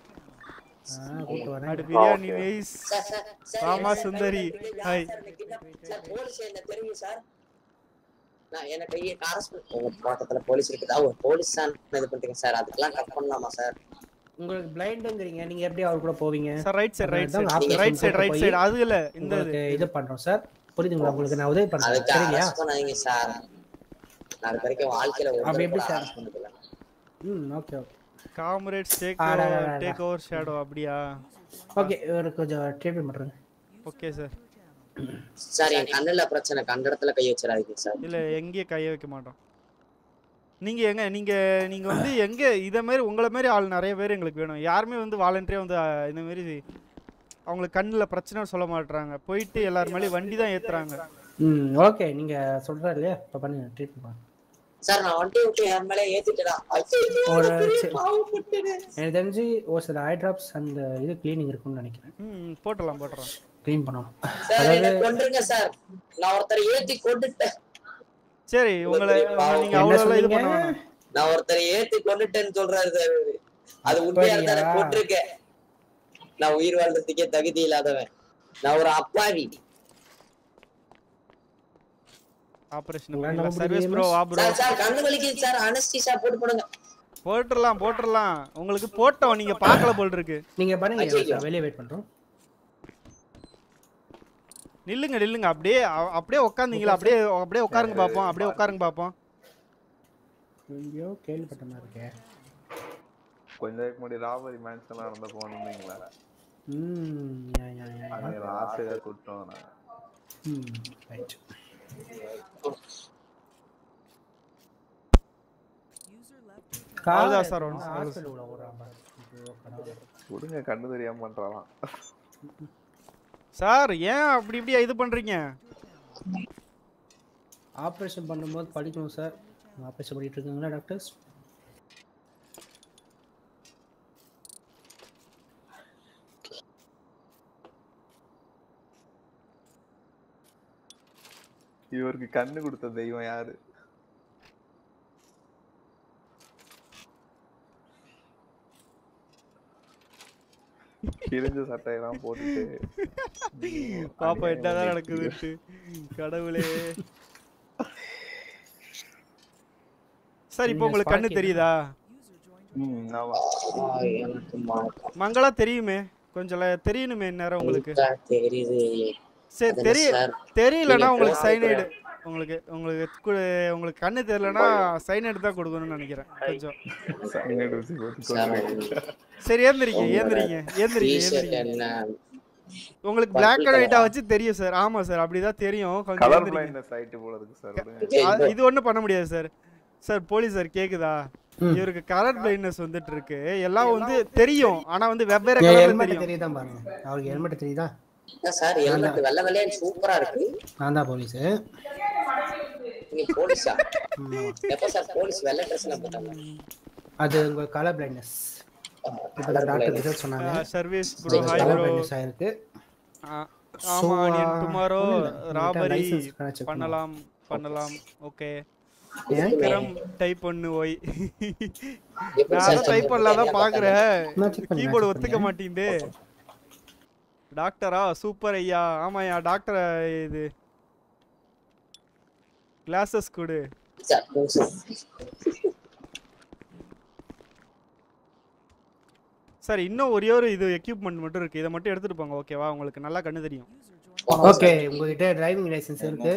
கூட்டி வரேன். அட பிரியாணி நைஸ். மாமா சுந்தரி ஹாய். சார் போலீஸ் என்ன தெரியும் சார்? நான் எனக்கு அரெஸ்ட் உங்க பக்கத்துல போலீஸ் இருக்குதா? ஒரு போலீஸ் தான் இது பண்றீங்க சார். அதுக்கெல்லாம் கட் பண்ணலாமா சார்? உங்களுக்கு பிளைண்ட்ங்கறீங்க. நீங்க எப்படி அவர் கூட போவீங்க? Sir right side right side right side right side அது இல்ல இந்த இது பண்றோம் சார். புரியுதுங்களா உங்களுக்கு? நான் உதவி பண்றேன். அதுக்கு சரியா? அரெஸ்ட் பண்ணாதீங்க சார். நான் வரைக்கும் வாழ்க்கையில ஒரு அப்படி எப்படி சார்? அரெஸ்ட் பண்ணதில்ல. ம் okay okay. Comrades take take over shadow அப்படியா? ஓகே ஒரு கொஞ்சம் ட்ரீட்மென்ட் பண்றேன். Okay sir. சார் என் கண்ணுல பிரச்சனை. கண்ட இடத்துல கை வச்சிராதீங்க சார். இல்ல எங்கேயே கைய வைக்க மாட்டோம். நீங்க எங்க நீங்க நீங்க வந்து எங்க இத மாதிரி உங்கள மாதிரி ஆள் நிறைய பேர் எங்களுக்கு வேணும். யாருமே வந்து வாலண்டரியா வந்து இந்த மாதிரி அவங்களுக்கு கண்ணுல பிரச்சனை சொல்ல மாட்டறாங்க. போயிட்டு எல்லார் மேலயும் வண்டி தான் ஏத்துறாங்க. ம் ஓகே நீங்க சொல்றா இல்லையா? இப்ப பண்ணுங்க ட்ரீட்மென்ட் பண்ணுங்க. சார் நான் வண்டி விட்டு யார் மேலே ஏத்திட்டடா. ஒரு எனக்கு தெரிஞ்சு ஒரு சில ஐ டிராப்ஸ் அந்த இது க்ளீனிங் இருக்கும்னு நினைக்கிறேன். ம் போடலாம் போடுறோம். க்ளீன் பண்ணனும். சார் என்ன கொன்றுங்க சார். நான் ஒருத்தரை ஏத்தி கொன்னுட்டேன். சரி உங்களை நீங்க அவ்வளவு இது பண்ணுவாங்க. நான் ஒருத்தரை ஏத்தி கொன்னுட்டேன்னு சொல்றாரு சார். அது உண்மையா இருந்தா கொன்றுக்கேன். நான் உயிர் வாழ்றதுக்கே தகுதி இல்லாதவன். நான் ஒரு அப்பாவி. ஆபரேஷன் சர்வீஸ் ப்ரோ வா ப்ரோ. சார் சார் கண்ணு வலிக்குது சார். அனஸ்தீசியா போட்டு போடுங்க. போட்றலாம் போட்றலாம். உங்களுக்கு போட்டோம் நீங்க பார்க்கல போல இருக்கு. நீங்க பண்ணுங்க வெளிய வெயிட் பண்றோம். நில்லுங்க நில்லுங்க அப்படியே அப்படியே உட்கார்ந்தீங்களா? அப்படியே அப்படியே உட்காருங்க பாப்போம். அப்படியே உட்காருங்க பாப்போம். ஐயோ கேள்விப்பட்ட மாதிரி இருக்கே. கொஞ்ச நேரத்துக்கு முன்னாடி ராபரி மேன்ஷன்ல நடந்த போனீங்களா? ம் யா யா யா அது லாஸ்ட்ல கூட்டோம் நான். ம் ரைட். காலா சார் ஒன் ஹாஸ்பிடல் உள்ள ஓடுறாங்க. கொடுங்க கண்ணு தெரியாம பண்றான். சார் ஏன் அப்படி இப்படி இது பண்றீங்க? ஆபரேஷன் பண்ணும்போது படிக்கணும் சார். ஆபரேஷன் பண்ணிட்டு இருக்காங்களா டாக்டர்ஸ்? இவருக்கு கண்ணு கொடுத்த தெய்வம் யாரு? கிழிஞ்ச சட்டையெல்லாம் போட்டுட்டு பாப்பா என்னதான் நடக்குது கடவுளே. சார் இப்போ உங்களுக்கு கண்ணு தெரியுதா? ம் ஆமா. மங்களா தெரியுமே, கொஞ்சம் தெரியணுமே நேரம் உங்களுக்கு. தெரியுது. சரி தெரிய தெரியலனா உங்களுக்கு சைனைடு உங்களுக்கு உங்களுக்கு உங்களுக்கு கண்ணு தெரியலனா சைனைடு தான் கொடுக்கணும்னு நினைக்கிறேன். கொஞ்சம் சைனைடு ஊசி போட்டு. சரி ஏந்திரீங்க ஏந்திரீங்க ஏந்திரீங்க ஏந்திரீங்க. உங்களுக்கு Black and White வச்சு தெரியும் சார். ஆமா சார் அப்படிதான் தெரியும். கொஞ்சம் கலர் பிளைண்ட்னஸ் ஆயிட்டு போல இருக்கு சார். இது ஒண்ணு பண்ண முடியாது சார். சார் போலீஸ் சார் கேக்குதா? இவருக்கு கலர் பிளைண்ட்னஸ் வந்துட்டு இருக்கு. எல்லாம் வந்து தெரியும் ஆனா வந்து வெவ்வேறு கலர்ல தெரியும். தெரியுதா பாருங்க. அவருக்கு ஹெல்மெட் தெரியுதா? சார் ஹெல்மெட் வெள்ள வெள்ளையா சூப்பரா இருக்கு. நான் தான் போலீஸ். நீ போலீஸா? எப்ப சார் போலீஸ் வெள்ளை ட்ரெஸ்ல போட்டாங்க? அது உங்க கலர் பிளைண்ட்னஸ். இப்ப டாக்டர் ரிசல்ட் சொன்னாங்க. Service bro hi bro. Blindness ஆயிருக்கு. ஆமா நீங்க டுமாரோ ராபரி பண்ணலாம் பண்ணலாம். ஓகே. விக்ரம் டைப் பண்ணு ஓய். நான் டைப் பண்ணலாம்னு பாக்குறேன். கீபோர்டு ஒத்துக்க மாட்டேங்குது. டாக்டரா சூப்பர் ஐயா. ஆமாயா டாக்டர் இது கிளாसेस கொடு. சார் இன்னும் ஒரே ஒரு இது எக்யூப்மென்ட் மட்டும் இருக்கு. இத மட்டும் எடுத்துட்டு போங்க ஓகேவா? உங்களுக்கு நல்லா கண்ணு தெரியும். ஓகே உங்ககிட்ட டிரைவிங் லைசென்ஸ் இருக்கு.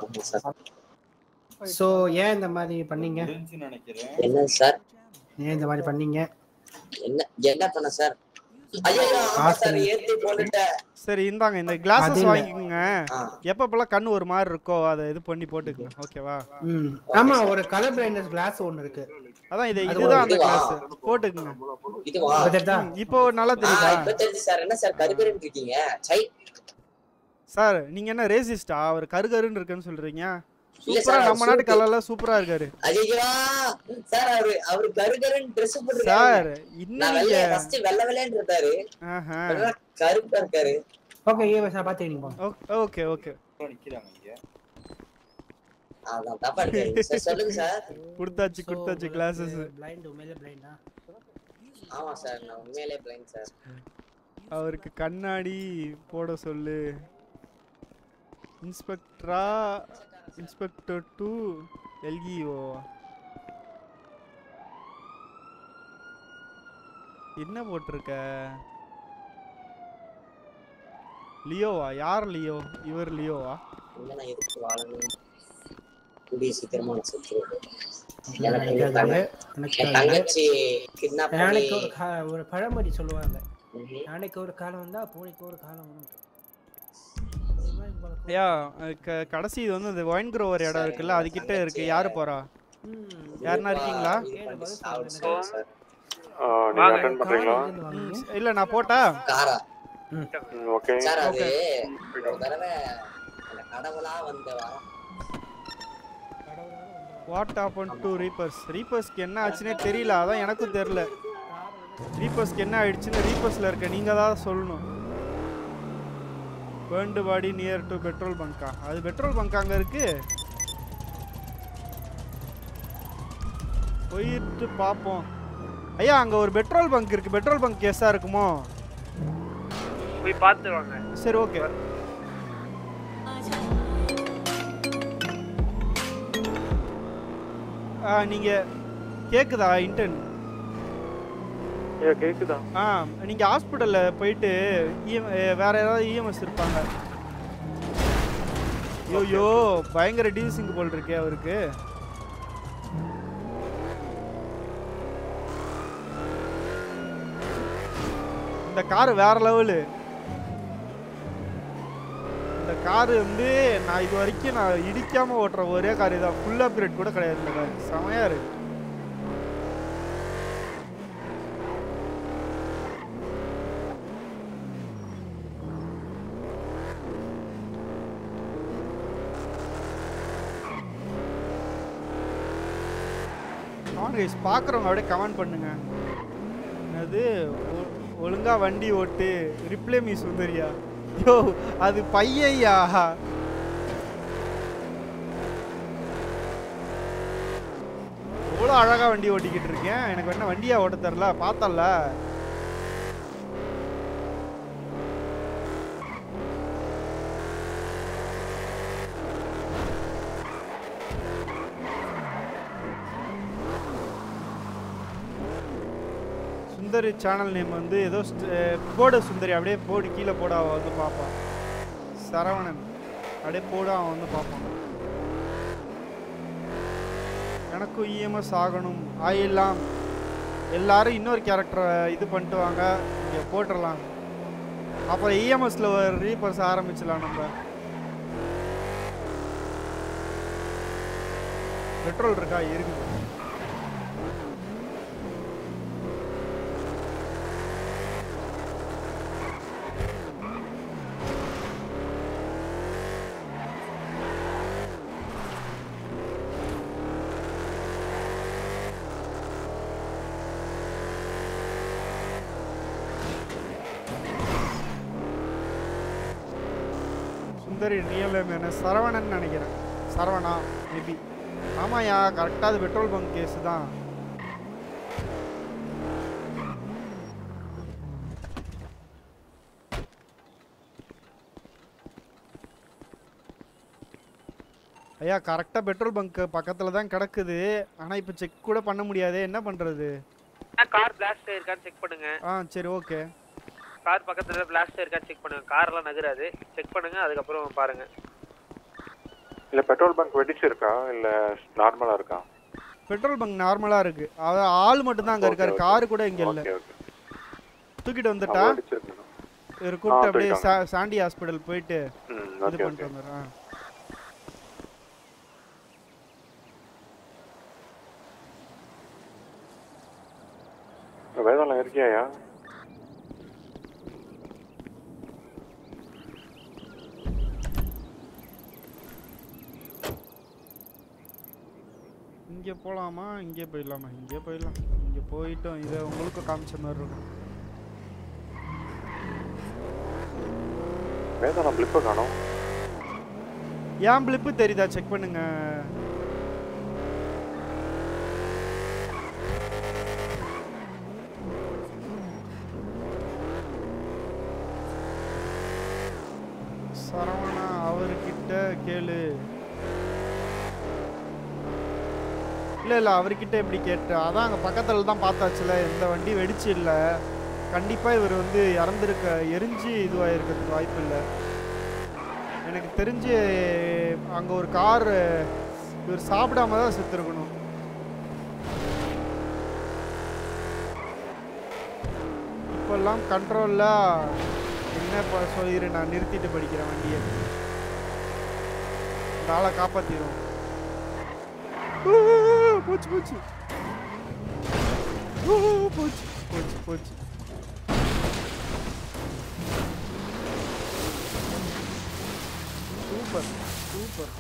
சோ ஏன் இந்த மாதிரி பண்ணீங்க? என்ன சார்? ஏன் இந்த மாதிரி பண்ணீங்க? என்ன என்ன பண்ண சார்? ஐயோ ஆமா சார் ஏத்தி போட்டுட்டேன். சரி இந்தாங்க இந்த கிளாसेस வாங்கிக்கங்க. எப்பப்பலாம் கண்ணு ஒரு மாதிரி இருக்கோ அத இது பண்ணி போட்டுக்கங்க ஓகேவா? ம் ஆமா ஒரு கலர் பிளைண்ட்னஸ் கிளாஸ் ஒன்னு இருக்கு. அதான் இது இதுதான் அந்த கிளாஸ் போட்டுக்கங்க. இதுவா? இப்போ நல்லா தெரியுதா? இப்போ தெரியுது சார். என்ன சார் கருகருன்னு இருக்கீங்க? சை சார் நீங்க என்ன ரேசிஸ்டா? அவர் கருகருன்னு இருக்குன்னு சொல்றீங்க. சூப்பரா நம்ம நாட்டு கலர்ல சூப்பரா இருக்காரு. ஐயோ சார் அவரு அவரு கருகருன்னு Dress போட்டுருக்காரு. சார் இன்னும் நீங்க ஃபர்ஸ்ட் வெள்ள வெள்ளன்னு இருந்தாரு. ஆஹா கருப்பா இருக்காரு. ஓகே ஏ சார் பாத்தீங்க போங்க. ஓகே ஓகே நிக்கிறாங்க இங்க. அதான் தப்பா இருக்கு சார். சொல்லுங்க சார். குடுத்தாச்சு குடுத்தாச்சு கிளாसेस. பிளைண்ட் உண்மையிலே பிளைண்டா? ஆமா சார் நான் உண்மையிலே பிளைண்ட் சார். அவருக்கு கண்ணாடி போட சொல்லு. இன்ஸ்பெக்டரா இன்ஸ்பெக்டர் டு எல்இஓ. என்ன போட்டிருக்க? லியோவா? யார் லியோ? இவர் லியோவா? இல்ல நான் எதுக்கு வாழணும்? கூடிய சீக்கிரமா நான் செத்துருவேன். தங்கச்சி கிட்னாப் பண்ணி ஒரு பழமொழி சொல்லுவாங்க. நாளைக்கு ஒரு காலம் வந்தா பூனைக்கு ஒரு காலம் வரும். யா கடைசி இது வந்து இந்த வைன் க்ரோவர் இடம் இருக்குல்ல அது கிட்ட இருக்கு. யாரு போறா? யாரனா இருக்கீங்களா? நீங்க அட்டெண்ட் பண்றீங்களா? இல்ல நான் போட்டா காரா. ஓகே சார் அது ஒரு தடவை அந்த கடவுளா வந்தவா. What happen to reapers? ரீப்பர்ஸ்க்கு என்ன ஆச்சுனே தெரியல. அதான் எனக்கும் தெரியல. ரீப்பர்ஸ்க்கு என்ன ஆயிடுச்சுன்னு ரீப்பர்ஸ்ல இருக்க நீங்க தான் சொல்லணும். burned body near to petrol bunk. அது பெட்ரோல் பங்க் அங்க இருக்கு. போயிட்டு பாப்போம். ஐயா அங்க ஒரு பெட்ரோல் பங்க் இருக்கு. பெட்ரோல் பங்க் கேஸா இருக்குமோ? போய் பார்த்து வாங்க. சரி ஓகே. ஆ நீங்க கேக்குதா இன்டர்ன்? ஏ கேக்குதா? ஆ நீங்க ஹாஸ்பிடல்ல போயிட்டு வேற ஏதாவது இஎம்எஸ் இருப்பாங்க. ஐயோ பயங்கர டீசிங் போல் இருக்கே அவருக்கு. இந்த கார் வேற லெவலு. இந்த கார் வந்து நான் இது வரைக்கும் நான் இடிக்காம ஓட்டுற ஒரே கார் இதான். ஃபுல் அப்கிரேட் கூட கிடையாது இந்த கார். செமையா இருக்கு. பார்க்குறவங்க அப்படியே கமெண்ட் பண்ணுங்க. அது ஒழுங்கா வண்டி ஓட்டு ரிப்ளே மீ சுந்தரியா. யோ அது பையையா. எவ்வளோ அழகா வண்டி ஓட்டிக்கிட்டு இருக்கேன். எனக்கு என்ன வண்டியா ஓட்ட தரல பார்த்தல. சுந்தரி சேனல் நேம் வந்து ஏதோ போட சுந்தரி அப்படியே போடு கீழே போட அவன் வந்து பார்ப்பான். சரவணன் அப்படியே போட அவன் வந்து பார்ப்பான். எனக்கும் இஎம்எஸ் ஆகணும் ஆயிடலாம். எல்லாரும் இன்னொரு கேரக்டரை இது பண்ணிட்டு வாங்க, இங்கே போட்டுடலாம். அப்புறம் இஎம்எஸ்ல ஒரு ரீபர்ஸ் ஆரம்பிச்சிடலாம். நம்ம பெட்ரோல் இருக்கா? இருக்குது. ரியல் என்ன சரவணன் நினைக்கிறேன். சரவணா மேபி. ஆமாயா கரெக்டாக அது பெட்ரோல் பங்க் கேஸ் தான். ஐயா கரெக்டாக பெட்ரோல் பங்க் பக்கத்தில் தான் கிடக்குது. ஆனால் இப்போ செக் கூட பண்ண முடியாது. என்ன பண்ணுறது? கார் பிளாஸ்ட் இருக்கான்னு செக் பண்ணுங்க. ஆ சரி ஓகே. கார் பக்கத்துல பிளாஸ்ட் இருக்கா செக் பண்ணுங்க. கார்லாம் நகராது. செக் பண்ணுங்க அதுக்கப்புறம் பாருங்க. இல்ல பெட்ரோல் பங்க் வெடிச்சு இருக்கா இல்ல நார்மலா இருக்கா? பெட்ரோல் பங்க் நார்மலா இருக்கு. ஆள் மட்டும் தான் அங்க இருக்காரு. கார் கூட இங்க இல்ல. தூக்கிட்டு வந்துட்டா ஒரு கூப்பிட்டு அப்படியே சாண்டி ஹாஸ்பிடல் போயிட்டு இது பண்ணிட்டு வந்துடுறேன். வேதாளம் இருக்கியா? இங்கே போகலாமா? இங்கே போயிடலாமா? இங்கே போயிடலாம். இங்கே போயிட்டோம். இதை உங்களுக்கு காமிச்ச மாதிரி இருக்கும். வேதாளம் பிளிப்பு காணோம். ஏன் பிளிப்பு தெரியுதா? செக் பண்ணுங்க. சரவணா அவர்கிட்ட கேளு. இல்லை இல்லை அவர்கிட்ட எப்படி கேட்டு? அதான் அங்கே பக்கத்தில் தான் பார்த்தாச்சுல. எந்த வண்டி வெடிச்சு இல்லை. கண்டிப்பாக இவர் வந்து இறந்துருக்க எரிஞ்சு இதுவாக இருக்கிறதுக்கு வாய்ப்பு இல்லை. எனக்கு தெரிஞ்சு அங்கே ஒரு கார் இவர் சாப்பிடாம தான் செத்துருக்கணும். இப்போல்லாம் கண்ட்ரோலில் என்ன சொல்லிடு. நான் நிறுத்திட்டு படிக்கிறேன் வண்டியை. இந்த ஆளை காப்பாற்றிடும். போச்சு போச்சு போச்சு போச்சு போச்சு. Super super.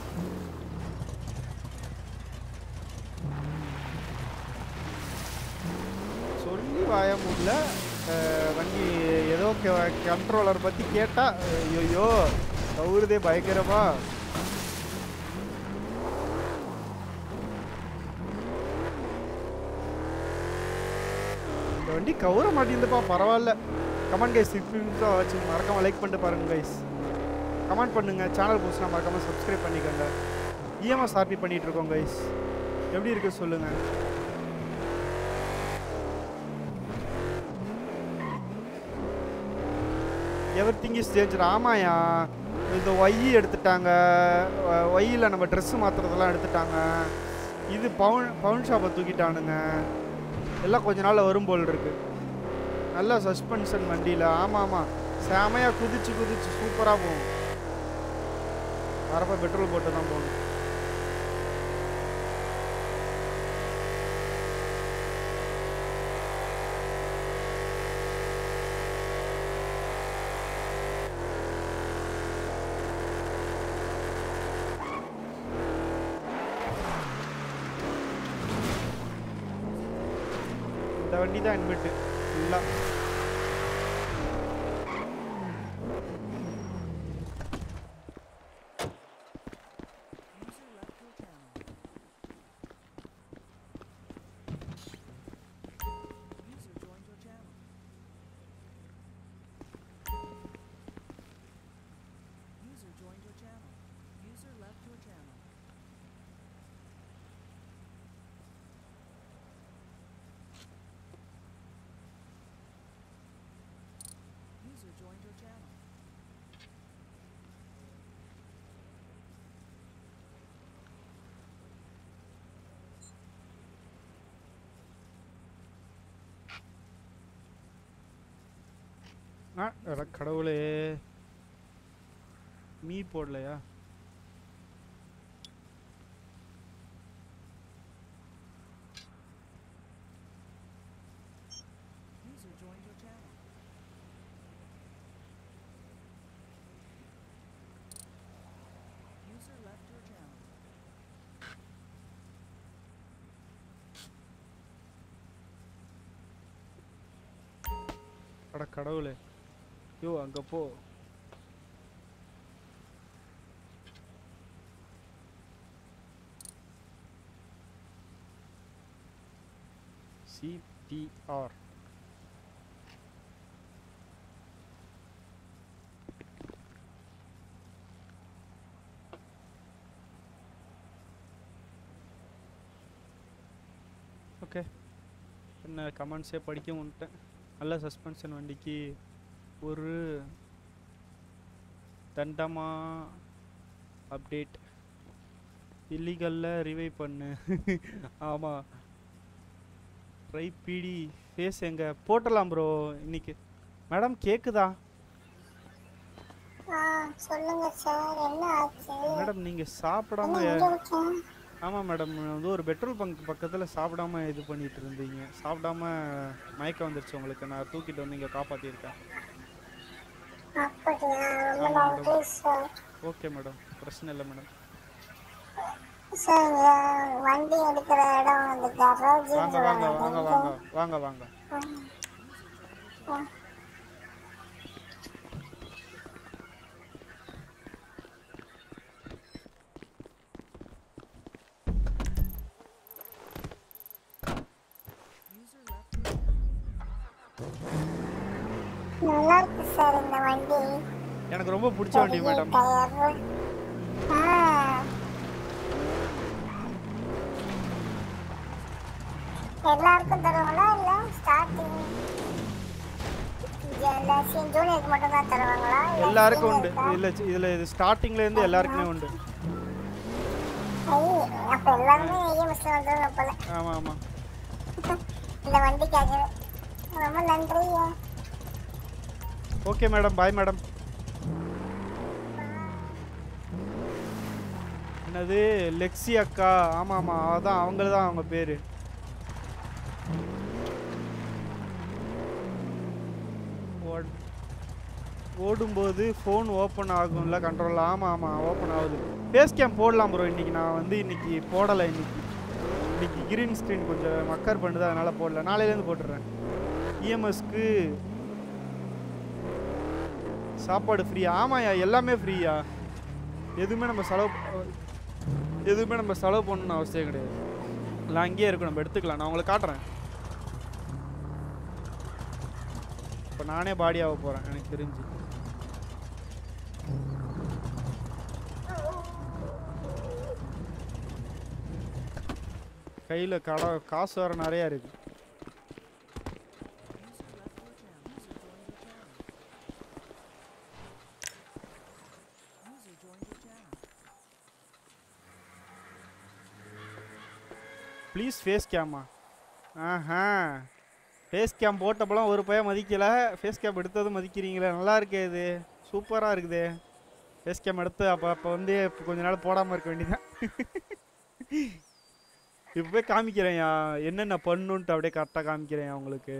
சொல்லி வாய முடியல. வண்டி ஏதோ கண்ட்ரோலர் பற்றி கேட்டால் ஐயோ கவுருதே பயங்கரமா. இந்த வண்டி கவுர மாட்டேங்குதுப்பா. பரவாயில்ல. கமெண்ட் கைஸ் தான் வச்சு மறக்காமல் லைக் பண்ணிட்டு பாருங்க கைஸ். கமெண்ட் பண்ணுங்க. சேனல் புதுசுனா மறக்காமல் சப்ஸ்கிரைப் பண்ணிக்கோங்க. இஎம்எஸ் ஆர்பி பண்ணிட்டு இருக்கோம் கைஸ். எப்படி இருக்கு சொல்லுங்க. Everything is change. ஆமாயா இந்த ஒய் எடுத்துட்டாங்க. ஒய்யில் நம்ம ட்ரெஸ்ஸு மாற்றுறதெல்லாம் எடுத்துட்டாங்க. இது பவுன் பவுன் ஷாப்பை தூக்கிட்டானுங்க. எல்லாம் கொஞ்ச நாள் வரும் போல் இருக்கு. நல்ல சஸ்பென்ஷன் வண்டியில். ஆமாம் ஆமாம், செமையாக குதிச்சு குதிச்சு சூப்பராக போகும். வரப்போ பெட்ரோல் போட்டு தான் போகணும். இந்த வண்டி தான் இன்வெர்ட்டு ஃபுல்லாக. ஆ அட கடவுளே, மீ போடலையா? அட கடவுளே, யோ அங்க போ. CDR okay. என்ன கமெண்ட்ஸே படிக்க வந்துட்டேன். நல்ல சஸ்பென்ஷன் வண்டிக்கு ஒரு தண்டமா அப்டேட். இல்லீகல்ல ரிவைவ் பண்ணு. ஆமாம், ட்ரை பிடி ஃபேஸ் எங்க போட்டலாம் ப்ரோ இன்னைக்கு. மேடம் கேக்குதா? சொல்லுங்க சார், என்ன ஆச்சு? மேடம் நீங்க சாப்பிடாம. ஆமாம் மேடம், வந்து ஒரு பெட்ரோல் பங்க் பக்கத்தில் சாப்பிடாம இது பண்ணிட்டு இருந்தீங்க. சாப்பிடாம மயக்கம் வந்துருச்சு உங்களுக்கு. நான் தூக்கிட்டு வந்து இங்கே காப்பாற்றிருக்கேன். ஆமாம் மேடம். ஓகே மேடம், பிரச்சனை இல்லை மேடம். வண்டி எடுக்கிற இடம் வந்து கராஜ். வாங்க வாங்க வாங்க வாங்க வாங்க வாங்க. நல்லா இருக்கு சார் இந்த வண்டி. எனக்கு ரொம்ப பிடிச்ச வண்டி மேடம். எல்லாருக்கும் தருவாங்களா இல்ல ஸ்டார்டிங் ஜூனியருக்கு மட்டும் தான் தருவாங்களா? எல்லாருக்கும் உண்டு. இல்ல இதுல இது ஸ்டார்டிங்ல இருந்து எல்லாருக்குமே உண்டு. அப்ப எல்லாரும் ஏஎம்எஸ்ல வந்துருங்க போல. ஆமா ஆமா. இந்த வண்டிக்காக ரொம்ப நன்றி. Okay madam, bye madam. என்னது லெக்ஸி அக்கா? ஆமாம் ஆமாம், அதான் அவங்கள தான் அவங்க பேர். ஓடும்போது ஃபோன் ஓப்பன் ஆகும்ல கண்ட்ரோல்? ஆமாம் ஆமாம், ஓப்பன் ஆகுது. ஃபேஸ் கேம் போடலாம் ப்ரோ. இன்றைக்கி நான் வந்து இன்றைக்கி போடலை. இன்றைக்கி இன்றைக்கி கிரீன் ஸ்க்ரீன் கொஞ்சம் மக்கர் பண்ணுது, அதனால் போடல. நாளையிலேருந்து போட்டுடுறேன். இஎம்எஸ்க்கு சாப்பாடு ஃப்ரீயா? ஆமாயா, எல்லாமே ஃப்ரீயா. எதுவுமே நம்ம செலவு எதுவுமே நம்ம செலவு பண்ணணும்னு அவசியம் கிடையாது. இல்லை அங்கேயே இருக்கும், நம்ம எடுத்துக்கலாம். நான் உங்களுக்கு காட்டுறேன். இப்போ நானே பாடியாக போகிறேன் எனக்கு தெரிஞ்சு. கையில் கடை காசு வர நிறையா இருக்குது. ப்ளீஸ் ஃபேஸ் கேமா? ஆஹா, ஃபேஸ் கேம் போட்டப்பலாம் ஒரு பையன் மதிக்கல, ஃபேஸ் கேம் எடுத்ததும் மதிக்கிறீங்களே, நல்லா இருக்கே இது, சூப்பராக இருக்குது. ஃபேஸ் கேம் எடுத்து அப்போ அப்போ வந்து கொஞ்ச நாள் போடாமல் இருக்க வேண்டியதான். இப்போ போய் காமிக்கிறேன்யா என்னென்ன பண்ணுன்ட்டு, அப்படியே கரெக்டாக காமிக்கிறேன் உங்களுக்கு.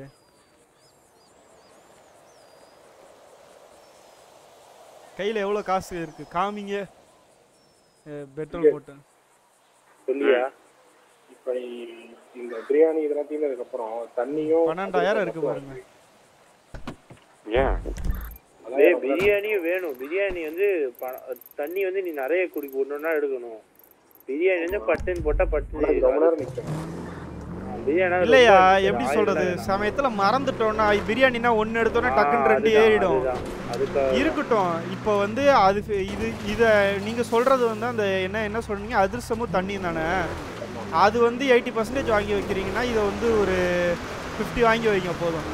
கையில் எவ்வளோ காசு இருக்கு காமிங்க. பெட்ரோல் போட்டு சொல்லியா இப்போ இந்த பிரியாணி இதெல்லாம் தீர்ந்ததுக்கு அப்புறம் தண்ணியும் பன்னெண்டாயிரம் இருக்கு பாருங்க. ஏன் அதே பிரியாணியும் வேணும். பிரியாணி வந்து தண்ணி வந்து நீ நிறைய குடிக்க ஒன்னொன்னா எடுக்கணும். பிரியாணி வந்து பட்டுன்னு போட்டா பட்டு ரொம்ப நேரம் நிற்கும். இல்லையா எப்படி சொல்றது, சமயத்துல மறந்துட்டோம்னா பிரியாணினா ஒன்னு எடுத்தோன்னா டக்குன்னு ரெண்டு ஏறிடும். இருக்கட்டும், இப்போ வந்து அது இது இதை நீங்க சொல்றது வந்து அந்த என்ன என்ன சொல்றீங்க அதிர்சமும் தண்ணியும் தானே, அது வந்து எயிட்டி பர்சன்டேஜ் வாங்கி வைக்கிறீங்கன்னா இதை வந்து ஒரு ஃபிஃப்டி வாங்கி வைங்க போதும்.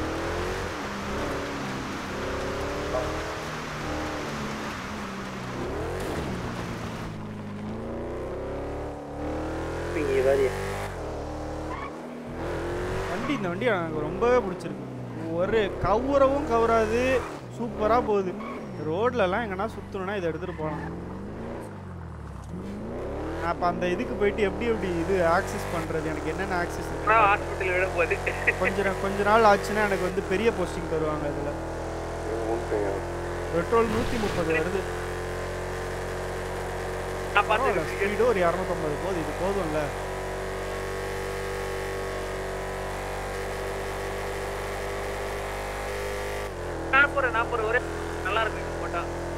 வண்டி இந்த வண்டி எனக்கு ரொம்பவே பிடிச்சிருக்கு. ஒரு கவுரவும் கவுராது, சூப்பராக போகுது. ரோட்லலாம் எங்கன்னா சுற்றணுன்னா இதை எடுத்துகிட்டு போகலாம். நான் இப்போ அந்த இதுக்கு போயிட்டு எப்படி எப்படி இது ஆக்சஸ் பண்ணுறது, எனக்கு என்னென்ன ஆக்சஸ் ஹாஸ்பிட்டல் விட போகுது. கொஞ்சம் கொஞ்ச நாள் ஆச்சுன்னா எனக்கு வந்து பெரிய போஸ்டிங் தருவாங்க. இதில் பெட்ரோல் நூற்றி முப்பது வருது. ஸ்பீடு ஒரு இரநூத்தம்பது போகுது. இது போதும்ல. நாற்பது நாற்பது ஒரே நல்லா இருக்கு போட்டா.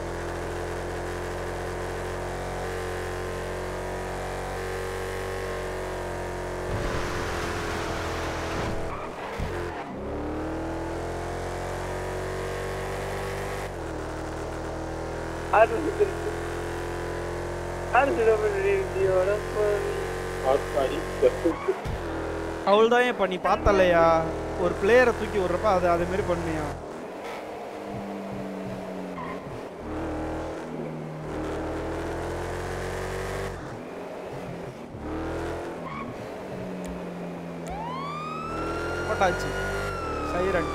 அவள்தான் இப்போ நீ பார்த்தலையா ஒரு பிளேயரை தூக்கி விடுறப்ப அது அதே மாதிரி பண்ணியா. போட்டாச்சு சைரன்.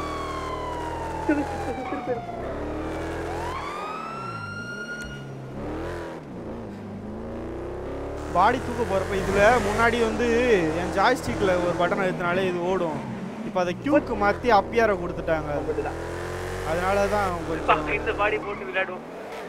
பாடி தூக்க போகிறப்ப இதில் முன்னாடி வந்து என் ஜாய்ஸ்டிக்கில் ஒரு பட்டன் எடுத்தனாலே இது ஓடும். இப்போ அதை கியூக்கு மாற்றி அப்பியாரை கொடுத்துட்டாங்க. அதனால தான் கொஞ்சம் இந்த பாடி போட்டு விளையாடுவோம்.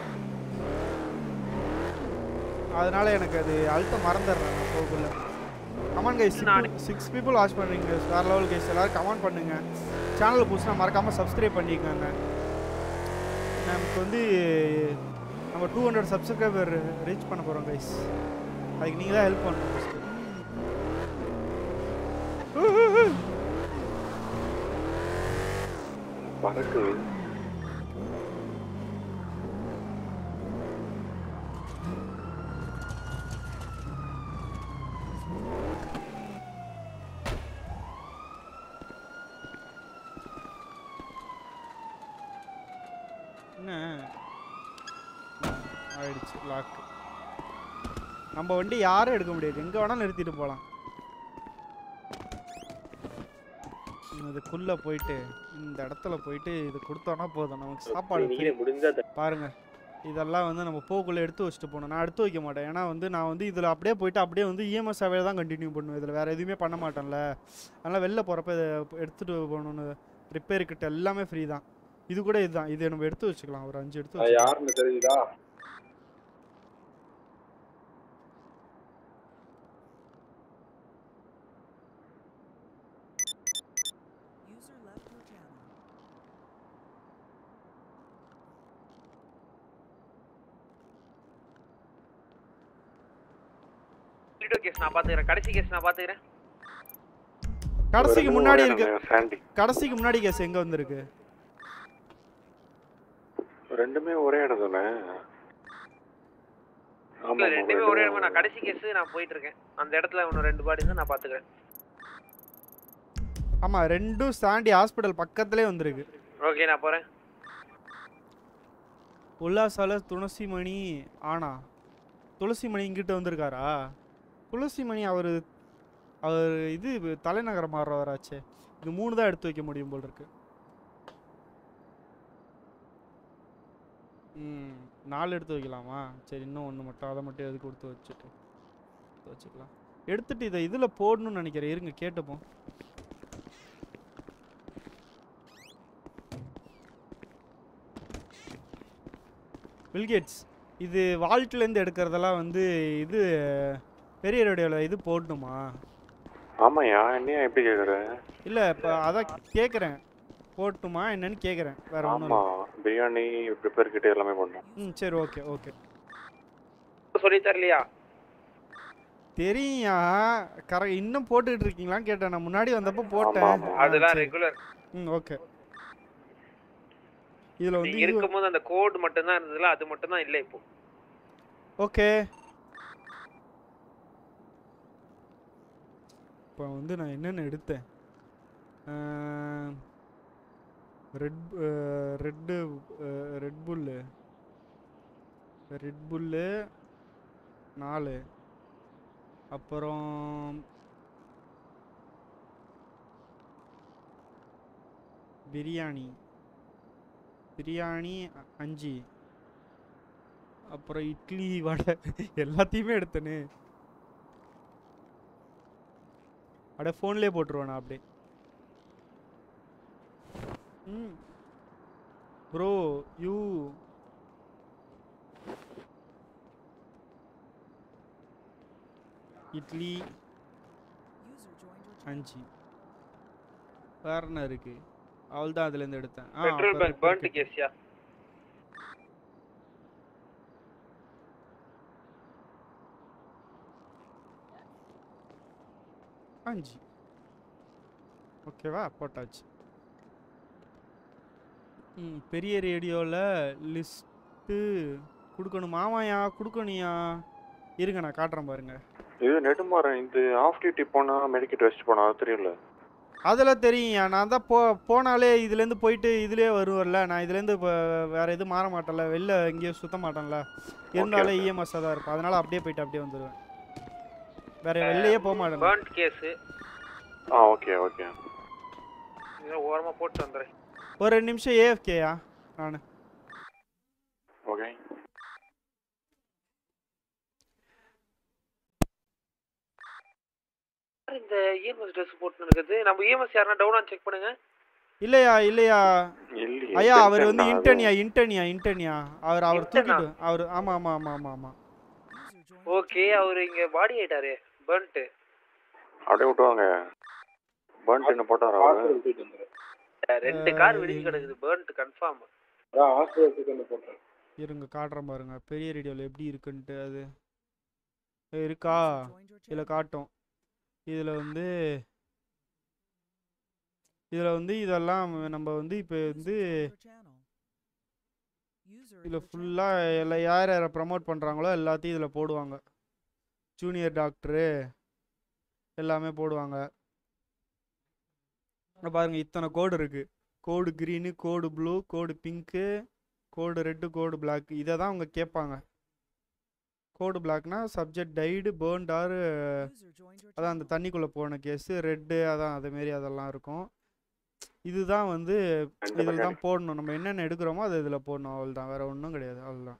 அதனால எனக்கு அது அழுத்த மறந்துடுறேன் நான் போகக்குள்ள. Comment guys, six people watch பண்ணுறீங்க, வேறு லெவல் கைஸ். எல்லோரும் கமெண்ட் பண்ணுங்கள். சேனலில் புதுசுனா மறக்காமல் சப்ஸ்கிரைப் பண்ணிக்கோங்க. நமக்கு வந்து நம்ம டூ ஹண்ட்ரட் சப்ஸ்கிரைபர் ரீச் பண்ண போகிறோம் கைஸ். அதுக்கு நீங்கள் தான் ஹெல்ப் பண்ணணும் ஃபஸ்ட்டு. பறக்கு என்ன ஆயிடுச்சு லாக். நம்ம வண்டி யாரும் எடுக்க முடியாது, எங்கே வேணாலும் நிறுத்திட்டு போகலாம். இதுக்குள்ளே போயிட்டு இந்த இடத்துல போயிட்டு இது கொடுத்தோன்னா போதும் நமக்கு சாப்பாடு. பாருங்க இதெல்லாம் வந்து நம்ம போக்குள்ளே எடுத்து வச்சுட்டு போகணும். நான் எடுத்து வைக்க மாட்டேன், ஏன்னா வந்து நான் வந்து இதில் அப்படியே போயிட்டு அப்படியே வந்து இஎம்எஸ் சேவையை தான் கண்டினியூ பண்ணுவேன். இதில் வேறு எதுவுமே பண்ண மாட்டேன்ல. அதனால் வெளில போகிறப்ப இதை எடுத்துகிட்டு போகணுன்னு ரிப்பேர் கிட்ட எல்லாமே ஃப்ரீ தான். இது கூட இதுதான், இதை நம்ம எடுத்து வச்சுக்கலாம். ஒரு அஞ்சு எடுத்து வச்சுக்கலாம். யாருன்னு தெரியுதா? கேஸ் நான் பாத்துக்கிறேன். கடைசி கேஸ் நான் பாத்துக்கிறேன். கடைசிக்கு முன்னாடி இருக்கு. கடைசிக்கு முன்னாடி கேஸ் எங்க வந்திருக்கு? ரெண்டுமே ஒரே இடம் தானே? ஆமா ரெண்டுமே ஒரே இடம். நான் கடைசி கேஸ் நான் போயிட்டு இருக்கேன். அந்த இடத்துல இன்னும் ரெண்டு பாடி தான் நான் பாத்துக்கிறேன். ஆமா ரெண்டும் சாண்டி ஹாஸ்பிடல் பக்கத்துலயே வந்திருக்கு. ஓகே நான் போறேன். உல்லாசால துளசிமணி ஆனா துளசிமணி இங்கிட்ட வந்திருக்காரா? துளசிமணி அவர் அவர் இது தலைநகரம் மாறுறவராச்சே. இது மூணு தான் எடுத்து வைக்க முடியும் போல் இருக்கு. ம் நாலு எடுத்து வைக்கலாமா? சரி இன்னும் ஒன்று மட்டும், அதை மட்டும் எதுக்கு கொடுத்து வச்சுட்டு வச்சுக்கலாம். எடுத்துட்டு இதை இதில் போடணும்னு நினைக்கிறேன். இருங்க கேட்டுப்போம். பில்கேட்ஸ் இது வால்ட்லேருந்து எடுக்கிறதெல்லாம் வந்து இது பெரிய ரேடியோவில் இது போடணுமா? ஆமாயா, என்னையா எப்படி கேட்குற? இல்லை இப்போ அதான் கேட்குறேன், போட்டுமா என்னன்னு கேட்குறேன். வேற ஒன்றும் ஆமாம், பிரியாணி ப்ரிப்பேர் கிட்ட எல்லாமே பண்ணணும். ம் சரி ஓகே ஓகே. சொல்லி தரலையா? தெரியா கரெக்ட். இன்னும் போட்டுக்கிட்டு இருக்கீங்களான்னு கேட்டேன். நான் முன்னாடி வந்தப்போ போட்டேன். அதெல்லாம் ரெகுலர். ம் ஓகே. இதுல வந்து இருக்கும்போது அந்த கோட் மட்டும் தான் இருந்ததுல, அது மட்டும் தான் இல்ல இப்போ. ஓகே. இப்போ வந்து நான் என்னென்ன எடுத்தேன்? Red red red bull red bull நாலு, அப்புறம் பிரியாணி பிரியாணி அஞ்சு, அப்புறம் இட்லி வடை எல்லாத்தையுமே எடுத்தேனே. அப்படியே ஃபோன்லேயே போட்டுருவேண்ணா அப்படியே. ம் ப்ரோ யூ இட்லி அஞ்சு வேற என்ன இருக்கு? அவள் தான் அதுல இருந்து எடுத்தேன். பெட்ரோல் பங்க் பர்ன்ட் கேஸ்யா. அஞ்சு ஓகேவா? போட்டாச்சு. ம் பெரிய ரேடியோவில் லிஸ்ட்டு கொடுக்கணும். ஆமாயா கொடுக்கணுயா. இருங்க நான் காட்டுறேன் பாருங்க. இது நெடுமாறன் இந்த ஆஃப் டியூட்டி போனா மெடிக்கெட் வச்சுட்டு போனா அது தெரியல. அதெல்லாம் தெரியும்யா. நான் தான் போ போனாலே இதுலேருந்து போயிட்டு இதுலேயே வருவர்ல. நான் இதுலேருந்து இப்போ வேறு எதுவும் மாற மாட்டேன்ல, வெளில எங்கேயும் சுத்த மாட்டேன்ல, இருந்தாலே இஎம்எஸ்ஸாக தான் இருக்கும். அதனால் அப்படியே போயிட்டு அப்படியே வந்துடுவேன். வேறு வெளிலையே போக மாட்டேன். Burnt case. ஆ ஓகே ஓகே. இதை ஓரமாக போட்டு வந்துடுறேன். ஒரு ரெண்டு நிமிஷம் ஏஎஃப்கேயா நான். ஓகே. இந்த இஎம்எஸ் ட்ரெஸ் போட்டு இருக்குது. நம்ம இஎம்எஸ் யாரனா டவுன் ஆன் செக் பண்ணுங்க. இல்லையா இல்லையா இல்லையா ஐயா அவர் வந்து இன்டர்னியா இன்டர்னியா இன்டர்னியா அவர் அவர் தூக்கிட்டு அவர். ஆமாம் ஆமாம் ஆமாம் ஆமாம் ஆமாம். ஓகே அவர் இங்கே பாடி ஆயிட்டாரு பர்ன்ட். அப்படியே விட்டுவாங்க. பர்ன்ட் என்ன போட்டாரா அவரு? ரெண்டு கார் வெடிச்சு கிடக்குது. Burnt confirm. அதான் ஹாஸ்பிடலுக்கு வந்து போட்டேன். இருங்க காட்டுறேன் பாருங்க பெரிய ரேடியோவில் எப்படி இருக்குன்ட்டு. அது இருக்கா இதில் காட்டும். இதில் வந்து இதில் வந்து இதெல்லாம் நம்ம வந்து இப்போ வந்து இதில் ஃபுல்லாக எல்லாம் யார் யாரை ப்ரமோட் பண்ணுறாங்களோ எல்லாத்தையும் இதில் போடுவாங்க. ஜூனியர் டாக்டரு எல்லாமே போடுவாங்க. பாருங்கள் இத்தனை கோடு இருக்குது. Code green, code blue, code pink, code red, code black. இதை தான் அவங்க கேட்பாங்க. கோடு பிளாக்னா சப்ஜெக்ட் டைடு பேர்ன்ட் ஆர் அதான் அந்த தண்ணிக்குள்ளே போன கேஸு. ரெட்டு அதான் அதேமாரி அதெல்லாம் இருக்கும். இதுதான் வந்து இதில் தான் போடணும். நம்ம என்னென்ன எடுக்கிறோமோ அது இதில் போடணும். அவள் தான், வேறு ஒன்றும் கிடையாது. அவ்வளோதான்.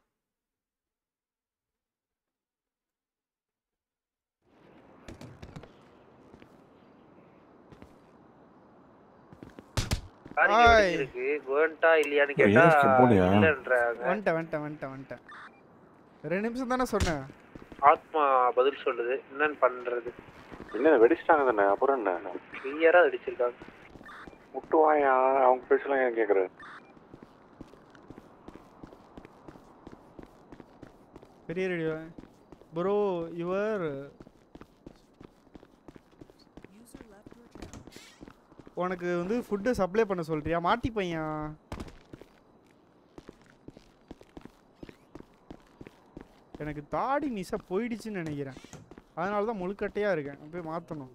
வந்துட்டேன் வந்துட்டேன் வந்துட்டேன் வந்துட்டேன். ரெண்டு நிமிஷம் தானே சொன்னேன். ஆத்மா பதில் சொல்லுது. என்னன்னு பண்றது? என்ன வெடிச்சிட்டாங்க தானே, அப்புறம் என்ன? கிளியரா வெடிச்சிருக்காங்க. முட்டுவாயா அவங்க பேசலாம் ஏன் கேக்குற? பெரிய ரேடியோ ப்ரோ யுவர் உனக்கு வந்து ஃபுட்டு சப்ளை பண்ண சொல்றியா? மாட்டி பையன் எனக்கு தாடி மீசா போயிடுச்சுன்னு நினைக்கிறேன். அதனால தான் முழுக்கட்டையாக இருக்கேன். போய் மாற்றணும்.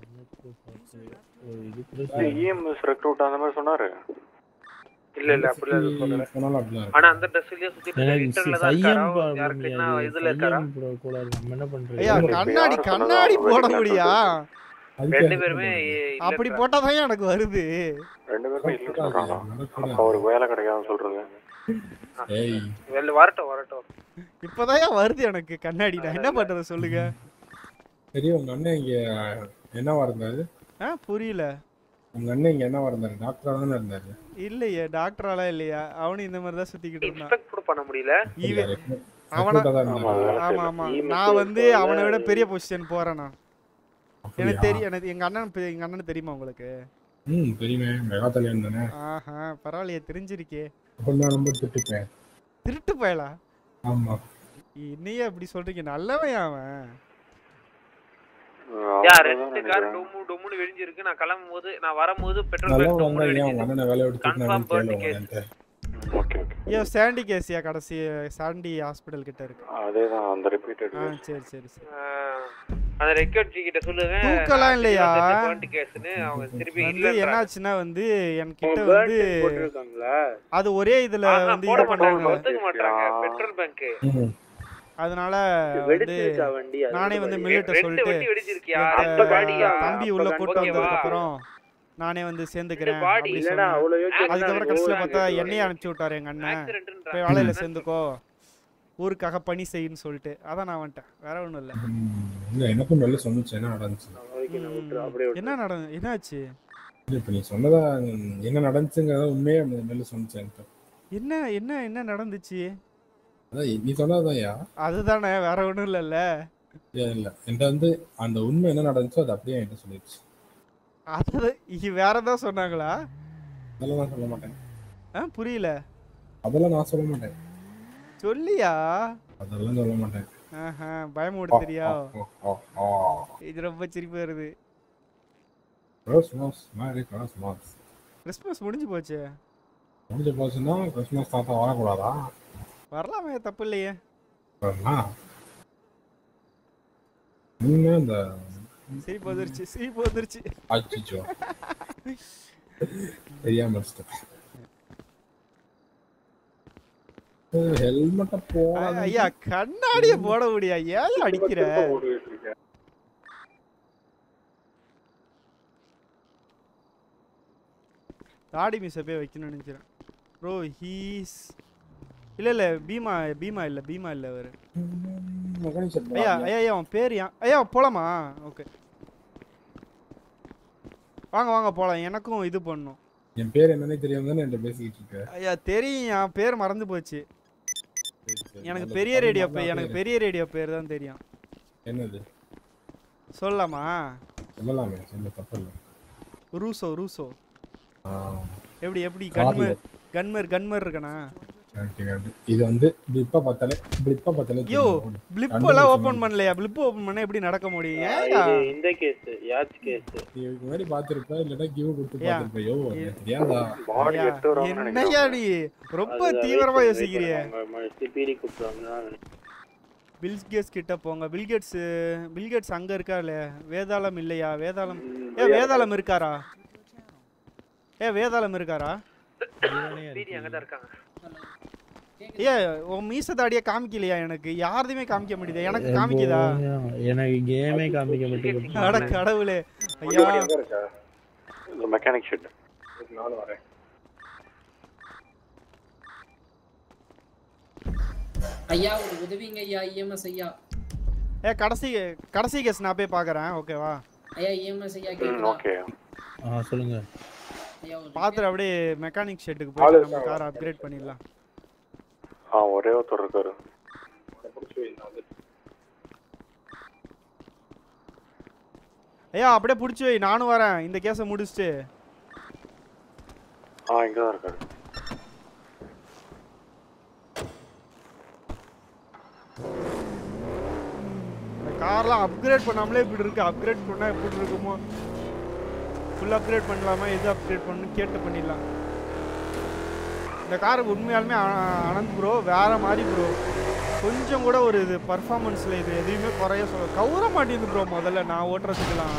இஎம்எஸ் ரெக்ரூட் அந்த மாதிரி சொன்னாரு. இல்ல இல்ல அப்படியே சொல்லல. ஆனா அந்த ட்ரெஸ்லயே சுத்திட்டு இன்டர்ல தான் இருக்காரா? யாருக்கு என்ன இதுல இருக்காரா? நம்ம என்ன பண்றது? ஐயா கண்ணாடி கண்ணாடி போட முடியா? ரெண்டு பேருமே அப்படி போட்டா தான் எனக்கு வருது. ரெண்டு பேருமே இல்ல சொல்றாங்க. அப்ப அவருக்கு வேலை கிடைக்காதுன்னு சொல்றது. ஏய் வெல்ல வரட்டும் வரட்டும். இப்பதான் வருது எனக்கு கண்ணாடி. நான் என்ன பண்றது சொல்லுங்க. சரி உங்க அண்ணன் இங்க என்னவா இருந்தாரு? ஆ புரியல. உங்க அண்ணன் இங்க என்னவா இருந்தாரு? டாக்டரா தானே இருந்தாரு? இல்லையே டாக்டராலாம் இல்லையா. அவனும் இந்த மாதிரி தான் சுத்திக்கிட்டு இருந்தான். எக்ஸ்பெக்ட் கூட பண்ண முடியல. அவன ஆமா ஆமா நான் வந்து அவனை விட பெரிய பொசிஷன் போறேனா. எனக்கு தெரியும். எனக்கு எங்க அண்ணன் எங்க அண்ணன் தெரியுமா உங்களுக்கு? ம் தெரியுமே. மெகாதலியன் தானே. ஆஹா பரவாயில்லையே தெரிஞ்சிருக்கே. ஒண்ணா நம்பர் திருட்டுப்பேன். திருட்டு பயலா? ஆமா. இன்னையே அப்படி சொல்றீங்க. நல்லவன் அவன். யார் ரெண்டு கார் டொம்மு டொம்முன்னு வெடிஞ்சிருக்கு. நான் கிளம்பும்போது நான் வரும்போது பெட்ரோல் பங்க் டொம்முன்னு வெடிஞ்சிருக்கு. அண்ணனை வேலைய விட்டு confirm birth case. Okay okay. Yo Sandy கேஸியா கடைசி சாண்டி ஹாஸ்பிடல் கிட்ட இருக்கு. அதேதான் அந்த ரிப்பீட்டட். ஆ சரி சரி சரி. அந்த ரெக்கார்ட் கிட்ட சொல்லுங்க. தூக்கலாம் இல்லையா? பர்த் கேஸ்னு அவங்க திருப்பி இல்ல என்னாச்சுன்னா வந்து என் கிட்ட வந்து போட்டுருக்காங்களா? அது ஒரே இதுல வந்து இது பண்றாங்க. ஒத்துக்க மாட்டாங்க பெட்ரோல் பங்க். அதனால வந்து நானே வந்து மிலிட்ட சொல்லிட்டு தம்பி உள்ள கூட்டு வந்ததுக்கு அப்புறம் நானே வந்து சேர்ந்துக்கிறேன். அதுக்கப்புறம் கடைசியில பார்த்தா என்னையே அனுப்பிச்சு விட்டாரு எங்க அண்ணன். போய் வேலையில சேர்ந்துக்கோ ஊருக்காக பணி செய்யுன்னு சொல்லிட்டு அதான் நான் வந்துட்டேன். வேற ஒண்ணும் இல்ல. இல்ல எனக்கும் நல்ல சொன்னுச்சு. என்ன நடந்துச்சு? என்ன நடந்து என்னாச்சு? இப்ப நீ சொன்னதா என்ன நடந்துச்சுங்கிறத உண்மையே நல்ல சொன்னுச்சு எனக்கு. என்ன என்ன என்ன நடந்துச்சு? நீ சொன்னதாயா? அதுதானே வேற ஒண்ணும் இல்லல்ல. இல்ல என்கிட்ட வந்து அந்த உண்மை என்ன நடந்துச்சோ அது அப்படியே என்கிட்ட சொல்லிடுச்சு. அது வேற ஏதாவது சொன்னாங்களா? அதெல்லாம் நான் சொல்ல மாட்டேன். ஆ புரியல. அதெல்லாம் நான் சொல்ல மாட்டேன். சொல்லியா? அதெல்லாம் சொல்ல மாட்டேன். ஆஹா பயமுடுத்துறியா? இது ரொம்ப சிரிப்பு வருது. Christmas merry Christmas. கிறிஸ்மஸ் முடிஞ்சு போச்சு. முடிஞ்சு போச்சுன்னா கிறிஸ்மஸ் தாத்தா வரக்கூடாதா? வரலாமே தப்பு இல்லையே. வரலாம். இன்னும் இந்த சிரிப்பு வந்துருச்சு சிரிப்பு வந்துருச்சு. அச்சோ தெரியாம இருந்துட்டேன். ஹெல்மெட்ட போட ஐயா கண்ணாடிய போட முடியா? ஏன் அடிக்கிற? தாடி மீச போய் வைக்கணும்னு நினைக்கிறேன். ப்ரோ ஹீஸ் இல்ல இல்ல பீமா பீமா இல்ல பீமா இல்ல அவரு. ஐயா ஐயா ஐயா அவன் பேர் ஐயா போலாமா? ஓகே வாங்க வாங்க போலாம். எனக்கும் இது பண்ணணும். என் பேர் என்னன்னே தெரியாம தானே என்கிட்ட பேசிக்கிட்டு இருக்க. ஐயா தெரியும். என் பேர் மறந்து போச்சு. எனக்கு பெரிய ரேடியோ பேர் எனக்கு பெரிய ரேடியோ பேர் தான் தெரியும். என்னது சொல்லலாமா? சொல்லலாமே சொல்ல தப்பு இல்ல. ரூசோ ரூசோ. எப்படி எப்படி கன்மர் கன்மர் கன்மர் இருக்கனா? இது வந்து பிளிப்பா பத்தல பிளிப்பா பத்தல. யோ பிளிப் எல்லாம் ஓபன் பண்ணலையா? பிளிப் ஓபன் பண்ணா எப்படி நடக்க முடியும்? ஏயா இந்த கேஸ் யாச் கேஸ் இதுக்கு முன்னாடி பாத்துருப்ப இல்லனா கிவ் கொடுத்து பாத்துருப்ப. யோ தெரியாதா? பாடி எட்டு வரான்னு நினைக்கிறேன். என்னையா நீ ரொம்ப தீவிரமா யோசிக்கிறியே. சிபிடி கூப்பிடுறாங்க. பில் கேட்ஸ் கிட்ட போங்க. பில் கேட்ஸ் பில் கேட்ஸ் அங்க இருக்கால. வேதாளம் இல்லையா? வேதாளம் ஏ வேதாளம் இருக்காரா? ஏ வேதாளம் இருக்காரா? சிபிடி அங்க தான் இருக்காங்க. ஏ உன் மீச தாடியே காமிக்கலையா? எனக்கு யாரையுமே காமிக்க முடியுது. எனக்கு காமிக்குதா? எனக்கு கேமே காமிக்க மாட்டேங்குது. அட கடவுளே. ஐயா இந்த மெக்கானிக் ஷெட் நானும் வரேன். ஐயா ஒரு உதவிங்க ஐயா. இஎம்எஸ் ஐயா. ஏ கடைசி கடைசி கேஸ் நான் போய் பார்க்கறேன். ஓகேவா? ஐயா இஎம்எஸ் ஐயா கேக்குதா? ஓகே ஆ சொல்லுங்க. பாத்துற அப்படியே மெக்கானிக் ஷெட்டுக்கு போய் நம்ம கார் அப்கிரேட் பண்ணிடலாம். ஆ ஒரே ஒருத்தர் இருக்காரு. ஐயா அப்படியே புடிச்சு வை. நானும் வரேன் இந்த கேஸை முடிச்சிட்டு. ஆ இங்க தான் இருக்காரு. கார்லாம் அப்கிரேட் பண்ணாமலே இப்படி இருக்கு. அப்கிரேட் பண்ணா எப்படி இருக்குமோ? ஃபுல் அப்கிரேட் பண்ணலாமா? எது அப்கிரேட் பண்ணணும் கேட்டு பண்ணிடலாம். இந்த கார் உண்மையாலுமே அனந்த் ப்ரோ வேற மாதிரி ப்ரோ. கொஞ்சம் கூட ஒரு இது பர்ஃபார்மன்ஸில் இது எதுவுமே குறைய சொல்ல கவுர மாட்டேங்குது ப்ரோ. முதல்ல நான் ஓட்டுறதுக்கெல்லாம்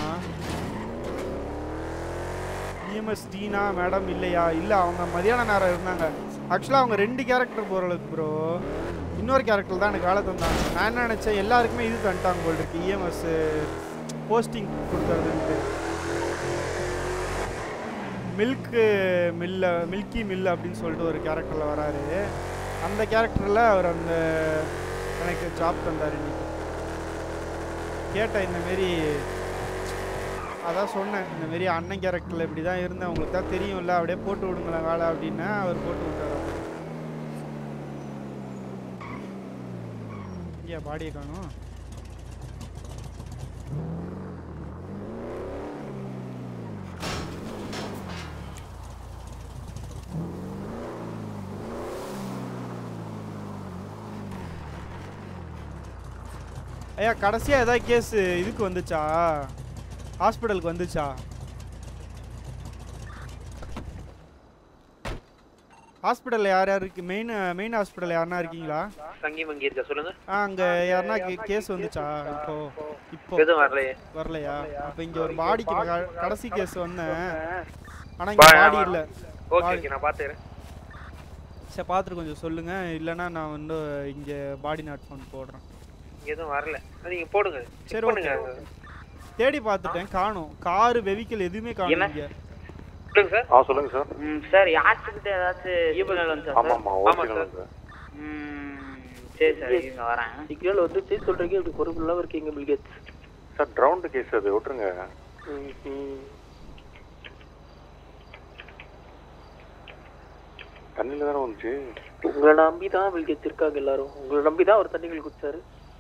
இஎம்எஸ் டீனா மேடம் இல்லையா? இல்லை அவங்க மதியான நேரம் இருந்தாங்க. ஆக்சுவலாக அவங்க ரெண்டு கேரக்டர் போகிறளவுக்கு ப்ரோ. இன்னொரு கேரக்டர் தான் எனக்கு வேலை தந்தாங்க. நான் என்ன நினச்சேன் எல்லாருக்குமே இது தந்துட்டாங்க போல் இருக்கு. இஎம்எஸ் போஸ்டிங் கொடுக்கறதுன்ட்டு. மில்க் மில்ல மில்கி மில் அப்படின்னு சொல்லிட்டு ஒரு கேரக்டரில் வராரு. அந்த கேரக்டரில் அவர் அந்த எனக்கு ஜாப் தந்தார். இன்னைக்கு கேட்டேன் இந்தமாரி, அதான் சொன்னேன் இந்தமாரி அண்ணன் கேரக்டரில் இப்படி தான் இருந்தேன், உங்களுக்கு தான் தெரியும்ல, அப்படியே போட்டு விடுங்களேன் வேலை அப்படின்னா அவர் போட்டு விட்டார். இங்கே பாடியை காணும். ஐயா கடைசியா ஏதாவது கேஸ் இதுக்கு வந்துச்சா, ஹாஸ்பிட்டலுக்கு வந்துச்சா? ஹாஸ்பிட்டல்ல யார் யார் இருக்கு? மெயின் மெயின் ஹாஸ்பிட்டல் யாருன்னா இருக்கீங்களா? சங்கி மங்கி இருக்கா சொல்லுங்க. ஆ அங்க யாருன்னா கேஸ் வந்துச்சா? இப்போ இப்போ எதுவும் வரலையே. வரலையா? அப்ப இங்க ஒரு பாடிக்கு கடைசி கேஸ் வந்தேன், ஆனா இங்க பாடி இல்ல. ஓகே ஓகே நான் பாத்துறேன். சரி பாத்துட்டு கொஞ்சம் சொல்லுங்க, இல்லனா நான் வந்து இங்க பாடி நாட் ஃபோன் போடுறேன். எதுவும் வரல, நீங்க போடுங்க. சரி பண்ணுங்க. தேடி பார்த்துட்டேன், காணோம். கார் வெஹிக்கிள் எதுவுமே காணோம் இங்க. சொல்லுங்க சார். ஆ சொல்லுங்க சார். ம் சார் யார்கிட்ட ஏதாச்சும் ஈபிள் வந்து சார்? ஆமா ஆமா ஓகே சார். ம் சரி சார் இங்க வரேன். சிக்னல் வந்து சீ சொல்றீங்க, இப்படி பொறுப்புலாம் இருக்கீங்க பில்கேட். சார் ட்ரவுண்ட் கேஸ் அது விட்டுருங்க. தண்ணில தான வந்துச்சு. உங்களை நம்பி தான் பில்கேட் இருக்காங்க எல்லாரும். உங்களை நம்பி தான் அவர் தண்ணிகள் குடிச்சாரு.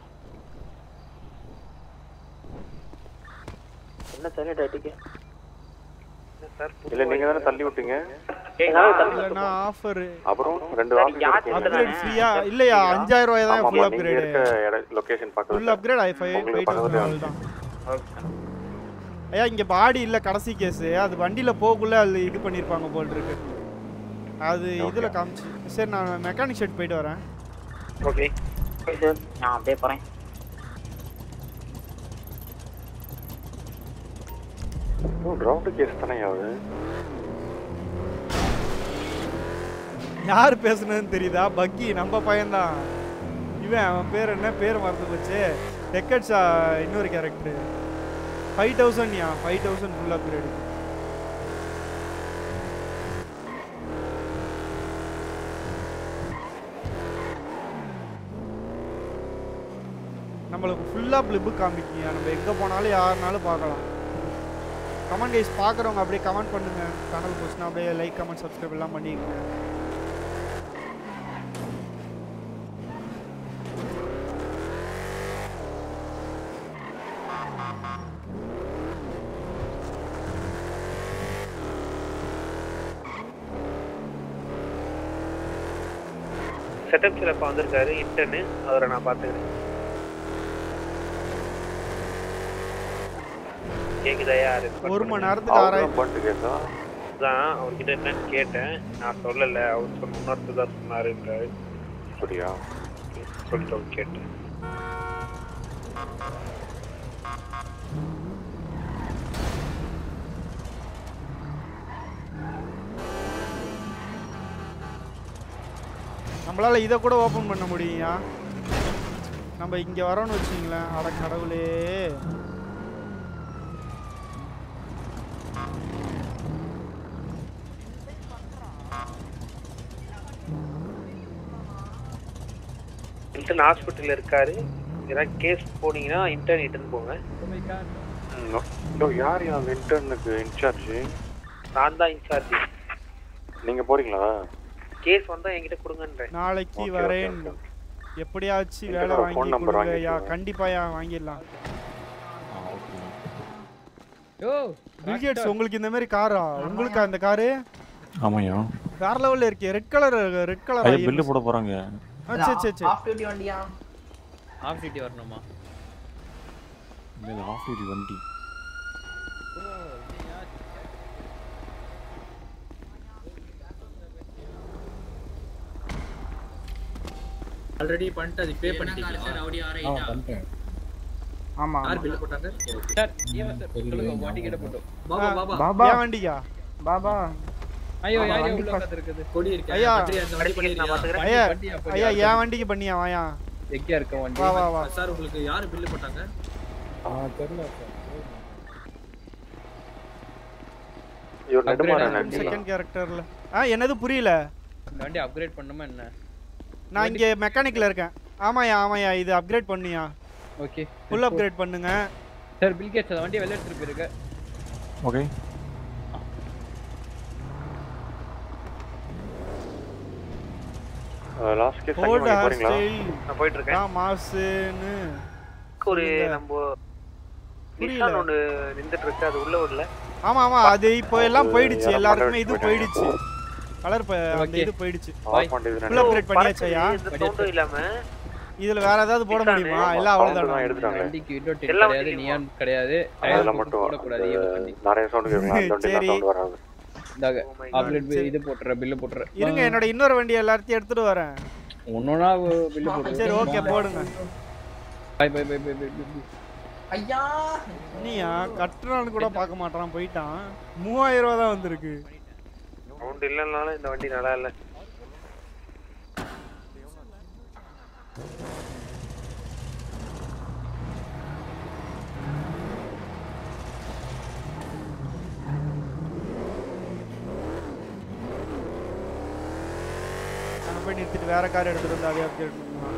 என்ன சைலண்ட் ஆயிட்டீங்க? இல்ல நீங்க தான தள்ளி விட்டீங்க. இல்லனா ஆஃபர் அப்புறம் ரெண்டு ஆஃபர் அப்கிரேட் ஃப்ரீயா இல்லையா? அஞ்சாயிரம் ரூபாய் தான் ஃபுல் அப்கிரேட். இருக்க லொகேஷன் பக்கத்துல ஃபுல் அப்கிரேட் ஐ ஃபைவ் தான். ஐயா இங்க பாடி இல்ல கடைசி கேஸ், அது வண்டில போகுள்ள அது இது பண்ணிருப்பாங்க போல இருக்கு. அது இதுல காமிச்சு. சரி நான் மெக்கானிக் ஷெட் போயிட்டு வரேன். ஓகே சார் நான் அப்படியே போறேன். ஓ ட்ரவுண்ட் கேஸ் தானே யாரு? யார் பேசுனதுன்னு தெரியுதா? பக்கி நம்ம பையன்தான் இவன். அவன் பேர் என்ன? பேர் மறந்து போச்சு. டெக்கட்ஸா இன்னொரு கேரக்டர். ஃபைவ் தௌசண்ட் யா ஃபைவ் தௌசண்ட் ஃபுல் அப்கிரேடு. நம்மளுக்கு ஃபுல்லாக பிளிப்பு காமிக்கிங்க, நம்ம எங்கே போனாலும் யாருனாலும் பார்க்கலாம். கமெண்ட் கைஸ் பார்க்குறவங்க அப்படியே கமெண்ட் பண்ணுங்க. சேனல் போச்சுன்னா அப்படியே லைக் கமெண்ட் சப்ஸ்கிரைப் எல்லாம் பண்ணிக்கங்க. செட்டப் சிலப்பா வந்திருக்காரு இன்டர்னு, அவரை நான் பார்த்துக்கிறேன். கேக்குதா யாரு? ஒரு மணி நேரத்துக்கு ஆறாயிரம் பண்ணிட்டு கேட்டா தான் அவர்கிட்ட என்னன்னு கேட்டேன். நான் சொல்லல, அவர் சொன்ன இன்னொருத்தர் தான் சொன்னாருன்றாரு. சரியா சொல்லிட்டு அவர் கேட்டேன். நம்மளால இதை கூட ஓப்பன் பண்ண முடியும்யா. நம்ம இங்க வரோம்னு வச்சுங்களேன். அட கடவுளே, இன்டர்ன் ஹாஸ்பிட்டல்ல இருக்காரு. ஏதாவது கேஸ் போனீங்கன்னா இன்டர்ன் இன்டர்ன் போங்க. நோ யார் யா இன்டர்னுக்கு இன்சார்ஜ்? நான் தான் இன்சார்ஜ். நீங்க போறீங்களா? கேஸ் வந்தா என்கிட்ட கொடுங்கன்றேன். நாளைக்கு வரேன். எப்படியாச்சும் வேலை வாங்கி கொடுங்கயா. கண்டிப்பாயா வாங்கிடலாம். யோ பில்கேட்ஸ் உங்களுக்கு இந்த மாதிரி காரா? உங்களுக்கு அந்த காரு? ஆமாயா. வேற லெவல்ல இருக்கு. ரெட் கலர் ரெட் கலர் ஐ பில் போட போறாங்க. சரி சரி சரி. ஆஃப் டியூட்டி வண்டியா? ஆஃப் டியூட்டி வரணுமா? இல்ல ஆஃப் டியூட்டி வண்டி. ஆல்ரெடி பண்ணிட்டு அது பே பண்ணிட்டீங்க சார். ஆடி ஆரைட்டா. ஆ பண்ணிட்டேன். ஆமா யார் பில் போட்டாங்க? சார் ஏமா சார் சொல்லுங்க வண்டி கிட்ட போட்டோம். பாபா பாபா பாபா ஏன் வண்டியா? பாபா ஐயோ யார் உள்ள உட்கார்ந்திருக்குது? கொடி இருக்கு. ஐயா பத்திரி அந்த வண்டி பண்ணியா? ஐயா ஐயா ஏன் வண்டிக்கு பண்ணியா? வாயா எங்க இருக்க வண்டி? வா வா வா. சார் உங்களுக்கு யார் பில் போட்டாங்க? ஆ தெரியல சார். இவர் நெடுமாறன் செகண்ட் கேரக்டர்ல ஆ என்னது புரியல இந்த வண்டி அப்கிரேட் பண்ணுமா என்ன நான் இங்க மெக்கானிக்ல இருக்கேன் ஆமாயா ஆமாயா இது அப்கிரேட் பண்ணியா ஓகே ஃபுல் அப்கிரேட் பண்ணுங்க சார் பில் கேட்ஸ் அந்த வண்டியை வெளிய எடுத்துட்டு போயிருங்க ஓகே லாஸ்ட் கேஸ் அங்க போறீங்களா நான் போயிட்டு இருக்கேன் ஆ மாஸ்னு ஒரு நம்ம நிசான் ஒன்னு நின்னுட்டு இருக்கு அது உள்ள வரல ஆமா ஆமா அது இப்போ எல்லாம் போயிடுச்சு எல்லாருக்குமே இது போயிடுச்சு கலர் அந்த இது போயிடுச்சு ஃபுல் அப்கிரேட் பண்ணியாச்சயா இந்த சவுண்ட் இல்லாம இதுல வேற ஏதாவது போட முடியுமா எல்லாம் அவ்வளவுதான் எடுத்துட்டாங்க வண்டிக்கு விண்டோ டென் கிடையாது நியான் கிடையாது அதெல்லாம் மட்டும் போட கூடாது நிறைய சவுண்ட் கேட்கலாம் அந்த வண்டில சவுண்ட் வராது இந்தாங்க அப்கிரேட் இது போட்ற பில் போட்ற இருங்க என்னோட இன்னொரு வண்டி எல்லாத்தையும் எடுத்துட்டு வரேன் ஒண்ணொண்ணா பில் போட்ற சரி ஓகே போடுங்க பை பை பை பை ஐயா நீயா கட்டறான்னு கூட பார்க்க மாட்டான் போயிட்டான் மூவாயிரம் ரூபாய் தான் வந்திருக்கு சவுண்ட் இல்லனால இந்த வண்டி நல்லா இல்ல நான் போய் நிறுத்திட்டு வேற கார் எடுத்துட்டு வந்து அதை அப்கிரேட் பண்ணலாம்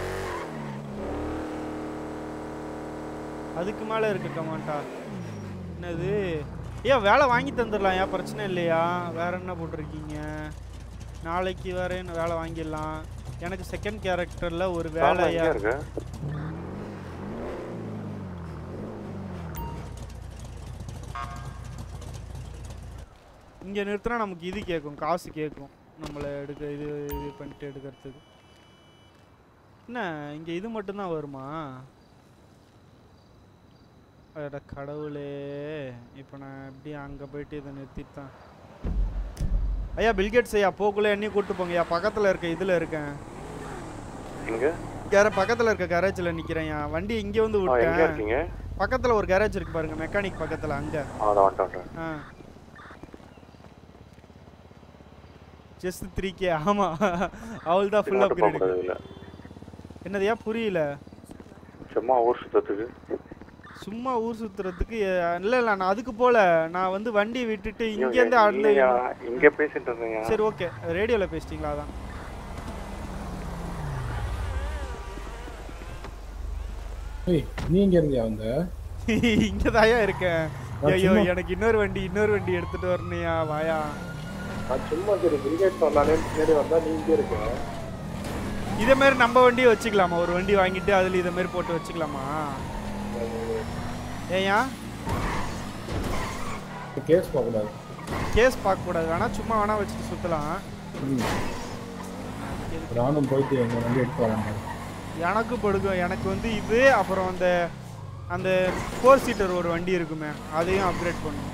அதுக்கு மேல இருக்கு கமாண்டா என்னது ஏன் வேலை வாங்கி தந்துடலாம் ஏன் பிரச்சனை இல்லையா வேற என்ன போட்டிருக்கீங்க நாளைக்கு வேற என்ன வேலை வாங்கிடலாம் எனக்கு செகண்ட் கேரக்டர்ல ஒரு வேலையா இருக்கு இங்க நிறுத்தினா நமக்கு இது கேட்கும் காசு கேட்கும் நம்மளை எடுக்க இது இது பண்ணிட்டு எடுக்கிறதுக்கு என்ன இங்க இது மட்டும்தான் வருமா அட கடவுளே இப்போ நான் எப்படி அங்கே போயிட்டு இதை நிறுத்திட்டான் ஐயா பில்கேட்ஸ் ஐயா போக்குள்ள என்னையும் கூப்பிட்டு போங்க ஐயா பக்கத்தில் இருக்க இதில் இருக்கேன் எங்க வேற பக்கத்தில் இருக்க கேரேஜில் நிற்கிறேன் வண்டி இங்கே வந்து விட்டேன் பக்கத்தில் ஒரு கேரேஜ் இருக்கு பாருங்க மெக்கானிக் பக்கத்தில் அங்கே ஆ ஜஸ்ட் த்ரீ கே ஆமாம் அவள் தான் ஃபுல் அப்கிரேட் என்னதையா புரியல சும்மா ஊர் சுத்தத்துக்கு சும்மா ஊர் சுத்துறதுக்கு இல்ல இல்ல நான் அதுக்கு போல நான் வந்து வண்டி விட்டுட்டு இங்க இருந்து அடுத்து இங்க பேசிட்டு இருந்தேன் சரி ஓகே ரேடியோல பேசிட்டீங்களா அதான் ஏய் நீ எங்க இருந்தியா வந்த இங்க தாயா இருக்கேன் ஐயோ எனக்கு இன்னொரு வண்டி இன்னொரு வண்டி எடுத்துட்டு வரணும்யா வாயா நான் சும்மா சரி பிரிகேட் பண்ணலானே தேடி வந்தா நீ இங்க இருக்க இதே மாதிரி நம்ம வண்டியை வச்சுக்கலாமா ஒரு வண்டி வாங்கிட்டு அதுல இதே மாதிரி போட்டு வச்சுக்கலாமா ஏயா கேஸ் பார்க்க கூடாது கேஸ் பார்க்க கூடாது வேணா சும்மா வேணா வச்சுட்டு சுத்தலாம் நானும் போயிட்டு எங்க வண்டி எடுத்து வரேன் எனக்கு படுக்கும் எனக்கு வந்து இது அப்புறம் அந்த அந்த ஃபோர் சீட்டர் ஒரு வண்டி இருக்குமே அதையும் அப்கிரேட் பண்ணணும்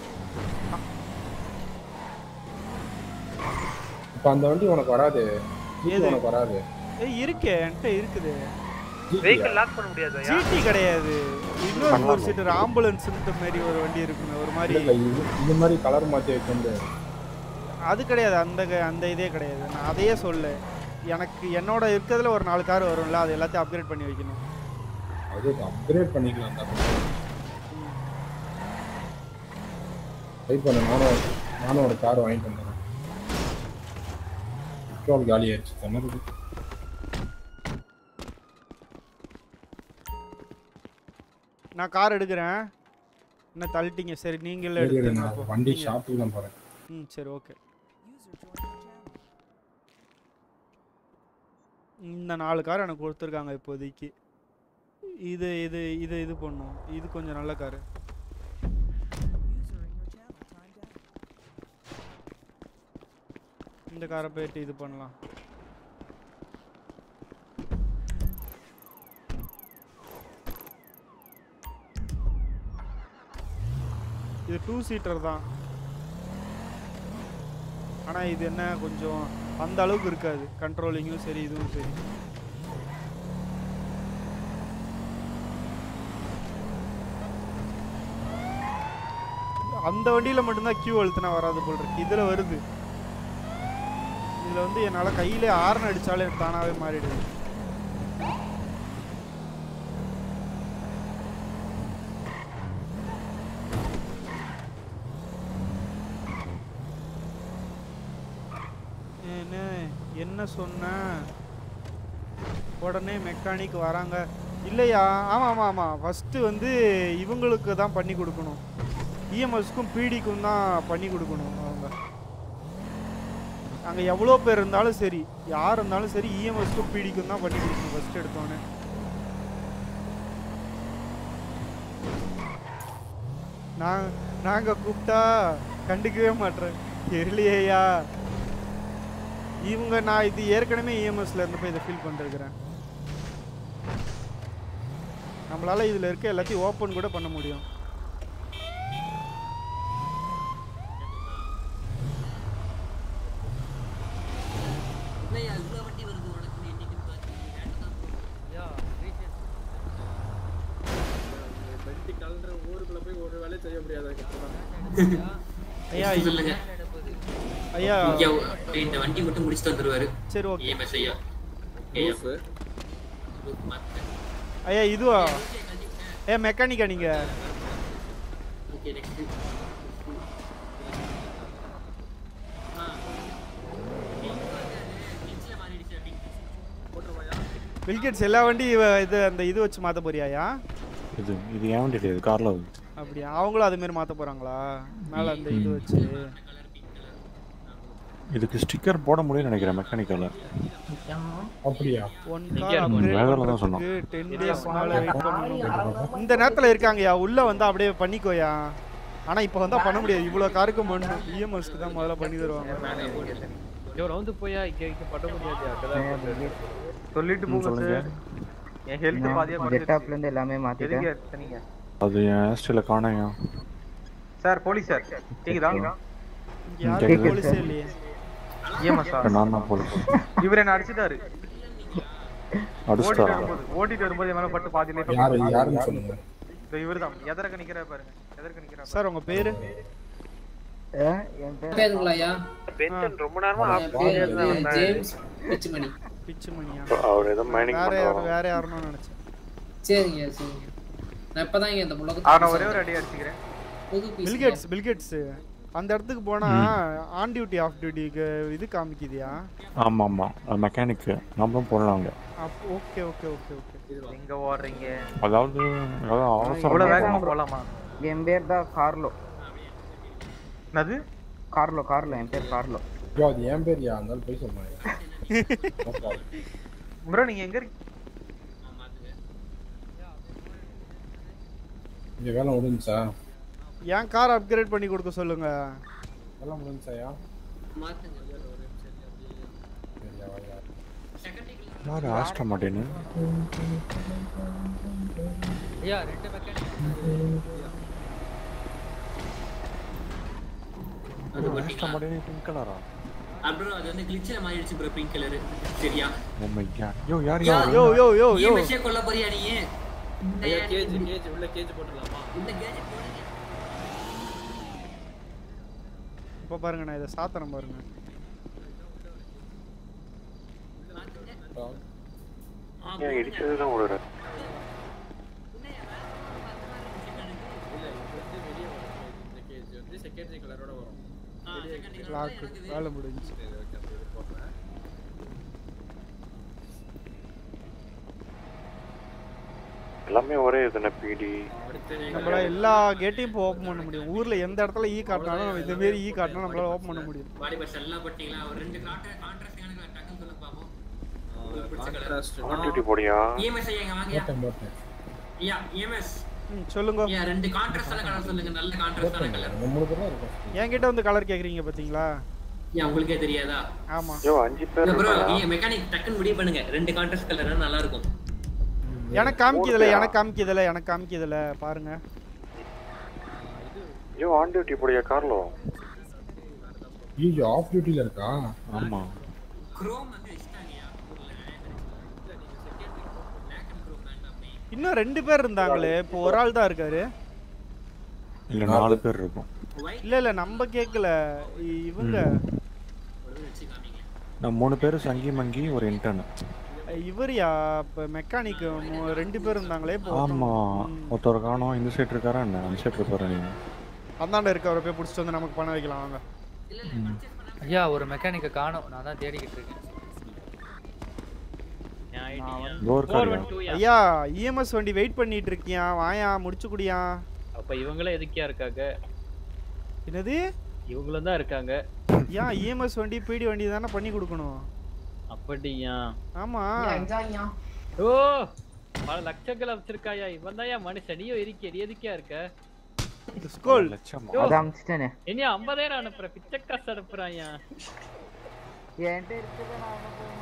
இப்போ அந்த வண்டி உனக்கு வராது ஜிடி உனக்கு வராது ஏய் இருக்கே என்கிட்ட இருக்குது வெஹிக்கிள் லாக் பண்ண முடியாது ஜிடி கிடையாது இன்னொரு ஃபோர் சீட்டர் ஆம்புலன்ஸ்ன்ற மாதிரி ஒரு வண்டி இருக்குமே ஒரு மாதிரி இந்த மாதிரி கலர் மாத்தி வைக்க முடியாது அது கிடையாது அந்த அந்த இதே கிடையாது நான் அதையே சொல்ல எனக்கு என்னோட இருக்கிறதுல ஒரு நாலு கார் வரும்ல அது எல்லாத்தையும் அப்கிரேட் பண்ணி வைக்கணும் அது அப்கிரேட் பண்ணிக்கலாம் தான் ட்ரை பண்ண நானும் நானும் ஒரு கார் வாங்கிட்டு வந்தேன் பெட்ரோல் காலி ஆயிடுச்சு திணறுது நான் கார் எடுக்கிறேன் என்ன தள்ளிட்டீங்க சரி நீங்களே எடுத்துங்க வண்டி ஷாப்புக்கு தான் போறேன் ம் சரி ஓகே இந்த நாலு கார் எனக்கு கொடுத்துருக்காங்க இப்போதைக்கு இது இது இது இது பண்ணும் இது கொஞ்சம் நல்ல கார் இந்த காரை போயிட்டு இது பண்ணலாம் இது டூ சீட்டர் தான் ஆனா இது என்ன கொஞ்சம் அந்த அளவுக்கு இருக்காது கண்ட்ரோலிங்கும் சரி இதுவும் சரி அந்த வண்டியில மட்டும்தான் கியூ அழுத்தினா வராது போல் இருக்கு இதுல வருது இதுல வந்து என்னால கையிலே ஆர்ன் அடிச்சாலே தானாவே மாறிடுது என்ன என்ன சொன்ன உடனே மெக்கானிக் வராங்க இல்லையா? ஆமாம் ஆமாம் ஆமாம் ஃபஸ்ட்டு வந்து இவங்களுக்கு தான் பண்ணி கொடுக்கணும், இஎம்எஸ்க்கும் பிடிக்கும் தான் பண்ணி கொடுக்கணும். அவங்க அங்கே எவ்வளோ பேர் இருந்தாலும் சரி, யார் இருந்தாலும் சரி, இஎம்எஸ்க்கும் பிடிக்கும் தான் பண்ணி கொடுக்கணும் ஃபஸ்ட்டு எடுத்தோன்னே. நான் நாங்கள் கூப்பிட்டா கண்டுக்கவே மாட்டேறேன் தெரியலையா? இவங்க நான் இது ஏற்கனவே இஎம்எஸ்ல இருந்து போய் இதை ஃபீல் பண்ணிருக்கிறேன். நம்மளால இதில் இருக்க எல்லாத்தையும் ஓப்பன் கூட பண்ண முடியும். ஊருக்குள்ள போய் ஒரு வேலை செய்ய முடியாது. ஐயா ஐயா இந்த வண்டி மட்டும் முடிச்சிட்டு வந்துருவாரு. சரி ஓகே. இஎம்எஸ் ஐயா. ஐயா ஐயா இதுவா? ஏ மெக்கானிக்கா நீங்க? Okay next. பில்கேட்ஸ் எல்லா வண்டி இது அந்த இது வச்சு மாத்த போறியாயா? இது இது ஏன் வண்டி இது கார்ல வந்து. அப்படியே அவங்களும் அதே மாதிரி மாத்த போறாங்களா மேல அந்த இது வச்சு? இதுக்கு ஸ்டிக்கர் போட முடியும்னு நினைக்கிறேன் மெக்கானிக்கல்ல. அப்படியா? ஒன் கார் அப்கிரேட் வேறல தான் சொன்னோம். ten டேஸ் மேல வெயிட் பண்ணனும். இந்த நேரத்துல இருக்காங்கயா, உள்ள வந்து அப்படியே பண்ணிக்கோயா. ஆனா இப்போ வந்தா பண்ண முடியாது, இவ்வளவு காருக்கு பண்ணனும். இஎம்எஸ்க்கு தான் முதல்ல பண்ணி தருவாங்க. யோ ரவுண்ட் போயா இங்க இங்க பண்ண முடியாது. சொல்லிட்டு போங்க சார். என் ஹெல்த் பாதியா குறைஞ்சிருச்சு. செட்டப்ல இருந்து எல்லாமே மாத்திட்டேன். எதுக்கு எடுத்தீங்க? அது என் ஸ்டில காணோம்யா. சார் போலீஸ் சார் கேக்குதா? யாரு போலீஸ் இல்லையே. ஏமா சார்? நான் தான் போலீஸ். இவரே என்ன அடிச்சிட்டாரு. அடிச்சிட்டாரா? ஓடிட்டு வரும்போது மேல பட்டு பாதியிலே யாரு யாருன்னு சொல்லுங்க. இவர்தான் எதற்கு நிக்கறா பாருங்க. எதற்கு நிக்கறா சார் உங்க பேரு? என் பேர் பேருங்களாயா? பென்ஷன் ரொம்ப நேரமா ஜேம்ஸ் பிச்சுமணி. பிச்சுமணியா? அவர் ஏதோ மைனிங் பண்றாரு. வேற யாரனோ நினைச்சேன். சரிங்க சரிங்க. நான் இப்பதான் இங்க இந்த புலகத்துல நான் ஒரே ஒரு அடி அடிச்சிக்கிறேன். புது பீஸ். பில்கேட்ஸ் பில்கேட்ஸ் அந்த இடத்துக்கு போனா ஆன் டியூட்டி ஆஃப் டியூட்டிக்கு இது காமிக்குதியா? ஆமா ஆமா மெக்கானிக் நாம போறலாங்க. Okay okay okay okay. எங்க ஓடுறீங்க? அதாவது அதாவது அவசரம். இவ்வளவு வேகமா போலாமா? என் பேர் தான் கார்லோ. என்னது? கார்லோ கார்லோ என் பேர் கார்லோ. ப்ரோ அது என் பேர்யா, அதனால போய் சொல்றேன். ப்ரோ நீங்க எங்க இருக்கீங்க? இந்த வேலை முடிஞ்சா? ஏன் கார் அப்கிரேட் பண்ணி கொடுக்க சொல்லுங்க. வேலை முடிஞ்சாயா? மாத்துங்க ஒரு நிமிஷம். யாரு ஆஸ்ட்ரா மாட்டேன்னு? ஐயா ரெண்டு மெக்கானிக். அது ஆஸ்ட்ரா மாட்டேன்னு பிங்க் கலரா? அப்புறம் அது வந்து கிளிட்ச்ல மாறிடுச்சு ப்ரோ பிங்க் கலர். சரியா? Oh my God. யோ யார் யார்? யோ யோ யோ யோ. இஎம்எஸ் கொல்ல போறியா நீ? ஐயா கேஜ் கேஜ் உள்ள கேஜ் போட்டுடலாமா? இந்த கேஜ் போடுங்க. இப்போ பாருங்க நான் இத சாத்தறேன் பாருங்க. ஏன் இடிச்சது தான் ஓடுற? இந்த கேஜ் வந்து செகண்டரி கலரோட வரும். லாக் வேலை முடிஞ்சு. எல்லாமே ஒரே இதுன பிடி. நம்மள எல்லா கேட்டையும் இப்போ ஓபன் பண்ண முடியும். ஊர்ல எந்த இடத்துல ஈ காட்டினாலும் நம்ம இந்த மாதிரி ஈ காட்டினா நம்மளால ஓபன் பண்ண முடியும். பாடி பஸ் எல்லாம் பட்டிங்களா? ஒரு ரெண்டு கான்ட்ராஸ்ட் கான்ட்ராஸ்ட் எனக்கு டக்குன்னு சொல்ல பாப்போம். கான்ட்ராஸ்ட் ஆன் டியூட்டி போடியா? இஎம்எஸ் ஐயா வாங்க. ஐயா இஎம்எஸ் ம் சொல்லுங்க. ஐயா ரெண்டு கான்ட்ராஸ்டான கலர் சொல்லுங்க. நல்ல கான்ட்ராஸ்டான கலர். மூணு பேர் தான் இருக்கும். என்கிட்ட வந்து கலர் கேக்குறீங்க பாத்தீங்களா? ஐயா உங்களுக்கே தெரியாதா? ஆமா. யோ அஞ்சு பேர் ப்ரோ இருக்காங்க. நீங்க மெக்கானிக் டக்குன்னு முடிவு பண்ணுங்க. ரெண்டு கான்ட்ராஸ்ட் கலர்னா நல்லா இருக்கும். எனக்கு காமிக்குதுல எனக்கு காமிக்குதுல எனக்கு காமிக்குதுல பாருங்க. யோ ஆன் டியூட்டி போடியா கார்லோ? ஐயோ ஆஃப் டியூட்டில இருக்கா? ஆமா. குரோம் வந்து இஷ்டாங்கயா. இன்னும் ரெண்டு பேர் இருந்தாங்களே, இப்போ ஒரு ஆள் தான் இருக்காரு. இல்ல நாலு பேர் இருக்கும். இல்ல இல்ல நம்ம கேக்கல இவங்க. நான் மூணு பேர் சங்கி மங்கி ஒரு இன்டர்ன். இவரியா இப்ப மெக்கானிக் ரெண்டு பேர் இருந்தாங்களே இப்போ. ஆமா ஒருத்தர் காணோம். இந்த சைடு இருக்காரா என்ன? அந்த சைடு இருக்காரா? நீங்க அந்தாண்ட இருக்கவரை போய் புடிச்சிட்டு வந்து நமக்கு பண்ண வைக்கலாம் வாங்க. ஐயா ஒரு மெக்கானிக்க காணோம், நான் தான் தேடிக்கிட்டு இருக்கேன். ஐயா இஎம்எஸ் வண்டி வெயிட் பண்ணிட்டு இருக்கியா, வாயா முடிச்சு குடியா. அப்ப இவங்களே எதுக்கியா இருக்காங்க? என்னது? இவங்களும் தான் இருக்காங்க. ஏன் இஎம்எஸ் வண்டி பிடி வண்டி தானே பண்ணி கொடுக்கணும். அப்படியா? ஆமா. ஓ பல லட்சங்கள் வச்சிருக்காயா இவன் தான். ஏன் மனுஷன் நீயும் இருக்கே, நீ எதுக்கியா இருக்க? ஸ்கூல் அதான் அம்ச்சிட்டேனே. இனி ஐம்பதாயிரம் அனுப்புறேன், பிச்சை காசு அனுப்புறாயா? என்கிட்ட இருக்குது, நான் அனுப்புறேன்.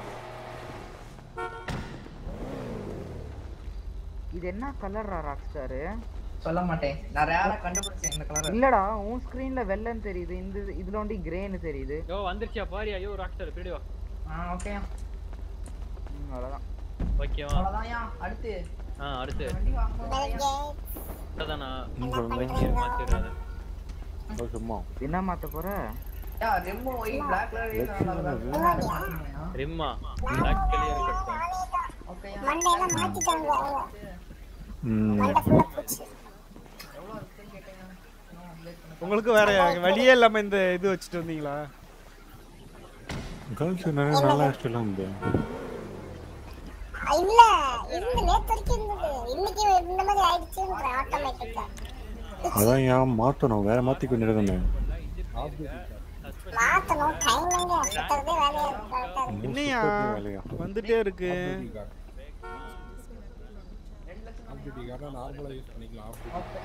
இது என்ன கலரா ராக்ஸ்டார்? சொல்ல மாட்டேன், நான் ரேரா கண்டுபிடிச்சேன் இந்த கலர். இல்லடா உன் ஸ்கிரீன்ல வெள்ளன்னு தெரியுது, இந்த இதுல ஒண்டி கிரேன்னு தெரியுது. யோ வந்துருச்சியா பாரு. ஐயோ ராக்ஸ்டார் பிடி வா. ஆ ஓகேயா. ம் அவ்வளவுதான். ஓகேவா? அவ்வளவுதான்யா. அடுத்து ஆ அடுத்து வண்டி வாங்குறோம்யா. அதானா உங்க வண்டி மாத்திராத. ஓ சும்மா என்ன மாத்த போற? யா ரெமோ ஒய் Black கலர் ரிம்மா Black கலர் இருக்கட்டும். ஓகேயா. மண்டையில மாத்திட்டாங்க. ம் மண்டை ஃபுல்லா பூச்சி. உங்களுக்கு வேற வழியே இல்லாம இந்த இது வச்சிட்டு வந்தீங்களா? गर्ल्स நிறைய நல்லா ஸ்டைலா இருந்து. இல்ல இந்த நேத்து வரைக்கும் இருந்தது, இன்னைக்கு இந்த மாதிரி ஆயிடுச்சுன்ற ஆட்டோமேட்டிக்கா. அதான் ஏன் மாத்தணும், வேற மாத்தி கொண்டு இருக்கணும். மாத்தணும் டைமிங் சுத்தறதே வேலையா இருக்கு. என்னையா வந்துட்டே இருக்கு. ஆப்டிட்டி கார்டா நார்மலா யூஸ் பண்ணிக்கலாம். ஆப்டிட்டி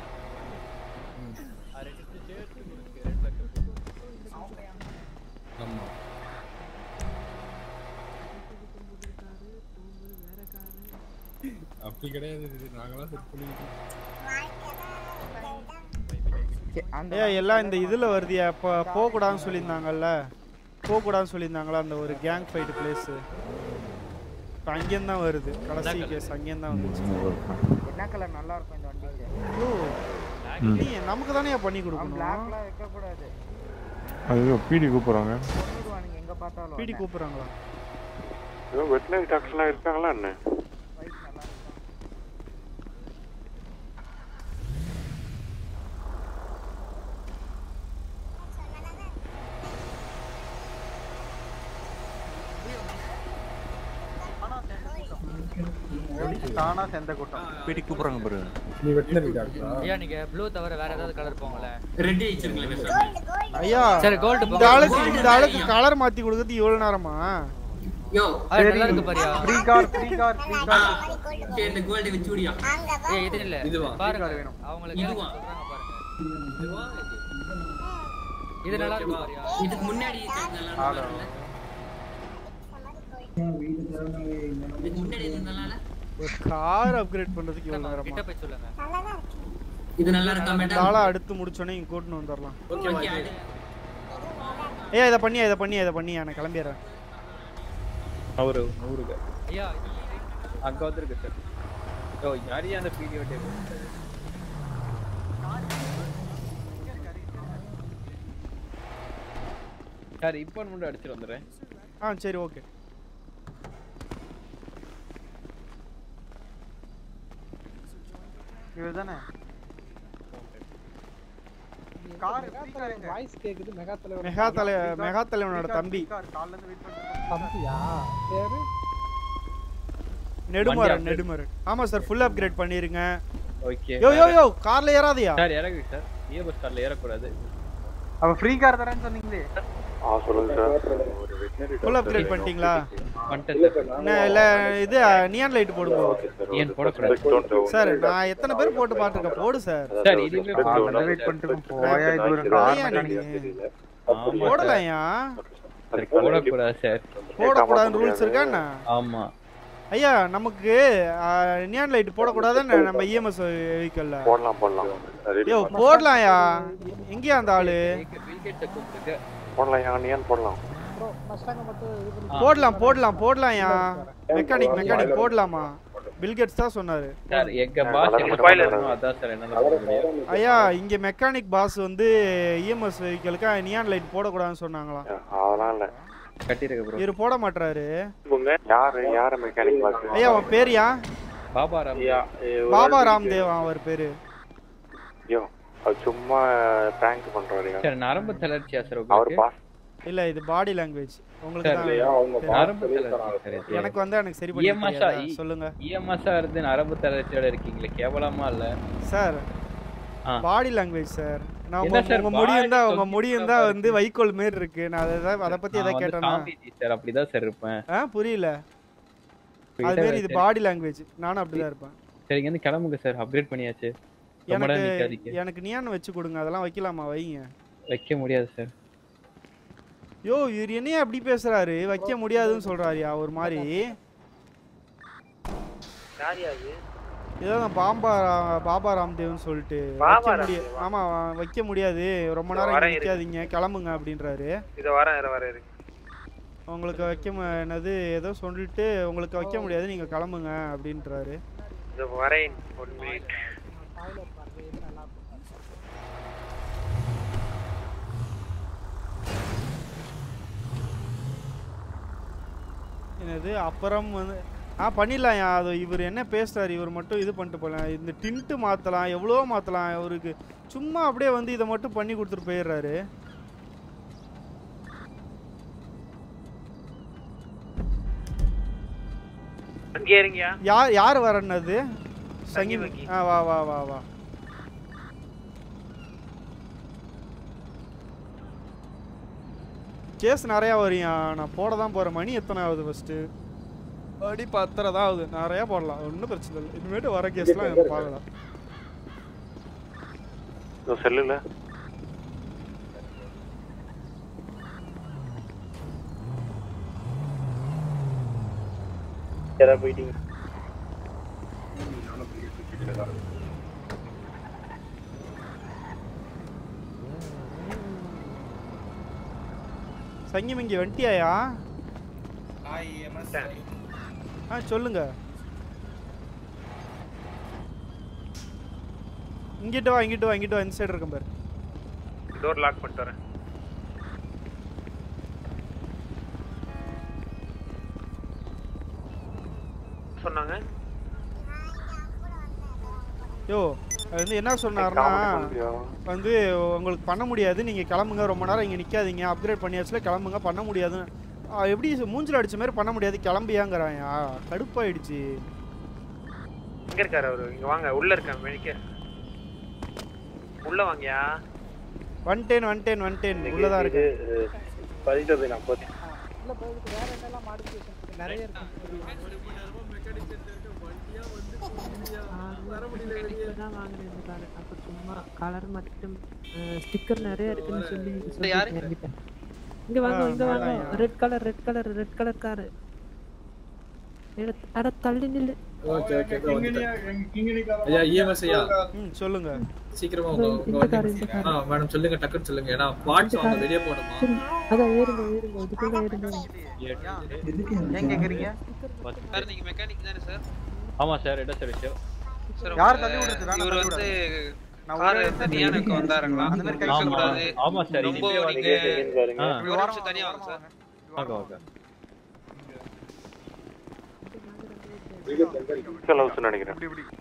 ஆமா அப்படி கிடையாது, இது நாங்களா செட் பண்ணிக்கிட்டோம். ஏய் எல்லாம் இந்த இதுல வருதியா, அப்ப போக கூடாதுன்னு சொல்லிருந்தாங்கல்ல, போக கூடாதுன்னு சொல்லிருந்தாங்களா அந்த ஒரு கேங் ஃபைட் பிளேஸ். இப்ப அங்கேயும் தான் வருது, கடைசி கேஸ் அங்கேயும் தான் வந்துச்சு. என்ன கலர் நல்லா இருக்கும் இந்த வண்டிக்கு? ஓ நீ நமக்கு தானே பண்ணி கொடுக்கணும். பிளாக்ல வைக்க கூடாது. ஐயோ பிடி கூப்பிடுறாங்க. சொல்லிடுவானுங்க எங்க பார்த்தாலும். பிடி கூப்பிடுறாங்களா? ஏதோ வெட்னரி டாக்ஸ்லாம் இருக்காங்களா என்ன? தானா சேர்ந்த கூட்டம். பிடி கூப்பிடுறாங்க பாரு. நீ வெட்னரி டாக்டரா? ஐயா நீங்க ப்ளூ தவிர வேற ஏதாவது கலர் போங்கல. ரெட் வச்சிருக்கீங்களா பேச? ஐயா சரி கோல்ட் இந்த ஆளுக்கு இந்த ஆளுக்கு கலர் மாத்தி கொடுக்கிறது இவ்வளவு நேரமா? யோ அது நல்லா இருக்கு பாரியா. Free car free car free car. Okay இந்த கோல்ட் வெச்சு விடியா. ஏய் இது இல்ல. இதுவா? பாருங்க அவங்களுக்கு இதுவா சொல்றாங்க பாருங்க. இதுவா இது நல்லா இருக்கு பாரியா. இதுக்கு முன்னாடி நல்லா இருக்குல்ல. இதுக்கு முன்னாடி இது நல்லா இல்ல. ஒரு கார் அப்கிரேட் பண்றதுக்கு இவ்வளவு நேரமா? கிட்ட போய் சொல்லுங்க. இது நல்லா இருக்கா மேடம்? காலை அடுத்து முடிச்சோனே இங்க கூட்டிட்டு வந்துறலாம். Okay okay. ஏய் இத பண்ணி இத பண்ணி இத பண்ணி நான் கிளம்பிறேன். அவரு நூறுங்க. ஐயா அங்க வந்திருக்கு சார். ஓ யாரியா அந்த வீடியோ டேப். சார் இப்போ மட்டும் அடிச்சிட்டு வந்துறேன். ஆ சரி ஓகே. இதுதானே கார் ஃப்ரீ கார்ங்க. வாய்ஸ் கேக்குது. மெகா தலைவர் மெகா தலை மெகா தலைவனோட தம்பி. கால்ல இருந்து வெயிட் பண்ணிட்டு தம்பியா? பேரு நெடுமரன் நெடுமரன். ஆமா சார் ஃபுல் அப்கிரேட் பண்ணிருங்க. ஓகே. யோ யோ யோ கார்ல ஏறாதயா? சார் இறங்கு சார். ஏ பஸ் கார்ல ஏற கூடாது. அவ ஃப்ரீ கார் தரேன்னு சொன்னீங்களே. ஆ சொல்லுங்க சார். ஒரு வெட்னரி ஃபுல் அப்கிரேட் பண்ணிட்டீங்களா? பண்ணிட்டேன் சார். என்ன இல்ல இது நியான் லைட் போடுங்க. நியான் போட கூடாது சார். நான் எத்தனை பேர் போட்டு பாத்துர்க்கேன். போடு சார். சார் இதுவே கார்ல வெயிட் பண்ணிட்டு போயா இது ஒரு கார் மெக்கானிக். போடலையா? போட கூடாது சார். போட கூடாது ரூல்ஸ் இருக்கா என்ன? ஆமா. ஐயா நமக்கு நியான் லைட் போட கூடாதுன்னு நம்ம இஎம்எஸ் வெஹிக்கிள்ல போடலாம் போடலாம். யோ போடலாம்யா. எங்கயா அந்த ஆளு? போடலாம் யா நியான் போடலாம். ப்ரோ மஸ்டாங்க மட்டும் இது பண்ணி போடலாம் போடலாம் போடலாம்யா. மெக்கானிக் மெக்கானிக் போடலாமா? பில் கேட்ஸ் தான் சொன்னாரு. சார் எங்க பாஸ் என்ன ஸ்பாயிலர் அதான் சார் என்னால சொல்ல முடியும். ஐயா இங்க மெக்கானிக் பாஸ் வந்து இஎம்எஸ் வெஹிக்கிளுக்கு நியான் லைட் போட கூடாதுன்னு சொன்னாங்களா? அதெல்லாம் இல்ல. கட்டிருக்க ப்ரோ. இவரு போட மாட்டறாரு. யாரு யாரு மெக்கானிக் பாஸ்? ஐயா அவன் பேர்யா? பாபா ராம். பாபா ராம்தேவ் அவர் பேரு. யோ அது சும்மா பிராங்க் பண்றாரு. சார் நரம்பு தளர்ச்சியா சார் அவர் உங்களுக்கு? பாஸ் இல்ல இது பாடி லாங்குவேஜ் உங்களுக்கு சார், தான் இல்லையா, அவங்க தெரியும். அரபு தளர்ச்சி சார். எனக்கு வந்து எனக்கு சரி பண்ணி இஎம்எஸ் தெரியாதா? சொல்லுங்க இஎம்எஸ் இருந்து அரபு தளர்ச்சியோட இருக்கீங்களே கேவலமா இல்ல சார் பாடி லாங்குவேஜ் சார் நான் என்ன உங்க சார், உங்க முடியும் தான் body உங்க முடியும் தான் வந்து வைக்கோல் மாரி இருக்கு நான் அதை அதை பத்தி நான் எதை வந்து கேட்டேனா காமெடி சார் அப்படிதான் சார் இருப்பேன் ஆ புரியல அது மாரி இது பாடி லாங்குவேஜ் நானும் அப்படிதான் இருப்பேன் சரி இங்க இருந்து கிளம்புங்க சார் அப்கிரேட் பண்ணியாச்சு ரொம்ப நேரம் எனக்கு நிக்காதீங்க எனக்கு நியான் வச்சு கொடுங்க அதெல்லாம் வைக்கலாமா வைங்க வைக்க முடியாது சார் யோ இவர் என்னைய அப்படி பேசுறாரு வைக்க முடியாதுன்னு சொல்றாருயா ஒரு மாதிரி யாரியா இது இதான் பாபா பாபா ராம்தேவ்னு சொல்லிட்டு பாபா வைக்க முடியாது ஆமா வைக்க முடியாது ரொம்ப நேரம் இங்க நிக்காதீங்க கிளம்புங்க அப்படின்றாரு இத வரேன் இத வரேன் இருக்கு உங்களுக்கு வைக்க மு- என்னது ஏதோ சொல்லிட்டு உங்களுக்கு வைக்க முடியாது நீங்க கிளம்புங்க அப்படின்றாரு இத வரேன் ஒரு மினிட் என்னது அப்புறம் வந்து ஆ பண்ணிடலாம் அது இவர் என்ன பேசுறாரு இவர் மட்டும் இது பண்ணிட்டு போகலாம் இந்த டின்ட்டு மாற்றலாம் எவ்வளோ மாற்றலாம் அவருக்கு சும்மா அப்படியே வந்து இதை மட்டும் பண்ணி கொடுத்துட்டு போயிடுறாரு அங்கே இருங்கயா யார் யார் வரன்னது சங்கி சங்கி. ஆ வா வா வா வா கேஸ் நிறையா வரியா நான் போட தான் போகிறேன் மணி எத்தனை ஆகுது ஃபஸ்ட்டு அடி பத்தரை தான் ஆகுது நிறையா போடலாம் ஒன்றும் பிரச்சனை இல்லை இனிமேட்டு வர கேஸ்லாம் எனக்கு பார்க்கலாம் செல்லுல யாரா போயிட்டீங்க சங்கி மங்கி வண்டியாயா ஆ சொல்லுங்க இங்கிட்டு வா இங்கிட்டு வா இங்கிட்டு வா இந்த சைடு இருக்கேன் பாரு டோர் லாக் பண்ணிட்டு வரேன் சொன்னாங்க யோ அது வந்து என்ன சொன்னாருன்னா வந்து உங்களுக்கு பண்ண முடியாது நீங்கள் கிளம்புங்க ரொம்ப நேரம் இங்கே நிற்காதீங்க அப்கிரேட் பண்ணியாச்சுல கிளம்புங்க பண்ண முடியாதுன்னு ஆ, எப்படி மூஞ்சில் அடிச்ச மாதிரி பண்ண முடியாது கிளம்பியாங்கிறாயா கடுப்பாயிடுச்சு எங்க இருக்காரு அவரு இங்க வாங்க உள்ள இருக்காங்க மெடிக்க உள்ள வாங்கயா one ten one ten one ten உள்ளதா இருக்கு பதிட்டு போய் நான் போறேன் நிறைய இருக்கு இப்பதான் வாங்கினேன் இந்த கார் அப்ப சும்மா கலர் மட்டும் ஸ்டிக்கர் நிறைய இருக்குன்னு சொல்லி சொல்லி யாரு? இறங்கிட்டேன். இங்க வாங்க இங்க வாங்க red colour red colour red colour car அட தள்ளி நில்லு ஓகே ஓகே ஐயா இஎம்எஸ் ஐயா ம் சொல்லுங்க சீக்கிரமா உங்க உங்க வண்டி ஆ மேடம் சொல்லுங்க டக்குன்னு சொல்லுங்க ஏனா வாட்ஸ் அவங்க வெளிய போணுமா சரி அத ஏறுங்க ஏறுங்க இதுக்குள்ள ஏறுங்க ஏன் கேக்குறீங்க சார் நீங்க மெக்கானிக் தானே சார் ஆமா சார் என்ன சார் விஷயம் யார் தள்ளி விடுறது வேணாம் இவர் வந்து கார் தனியானுக்கு வந்தாருங்களா அந்த மாதிரி கைக்க கூடாது ஆமா சார் ரொம்ப நீங்க ஒரு நிமிஷம் தனியா வாங்க சார் வாங்க வாங்க ஹவுஸ் நினைக்கிறேன்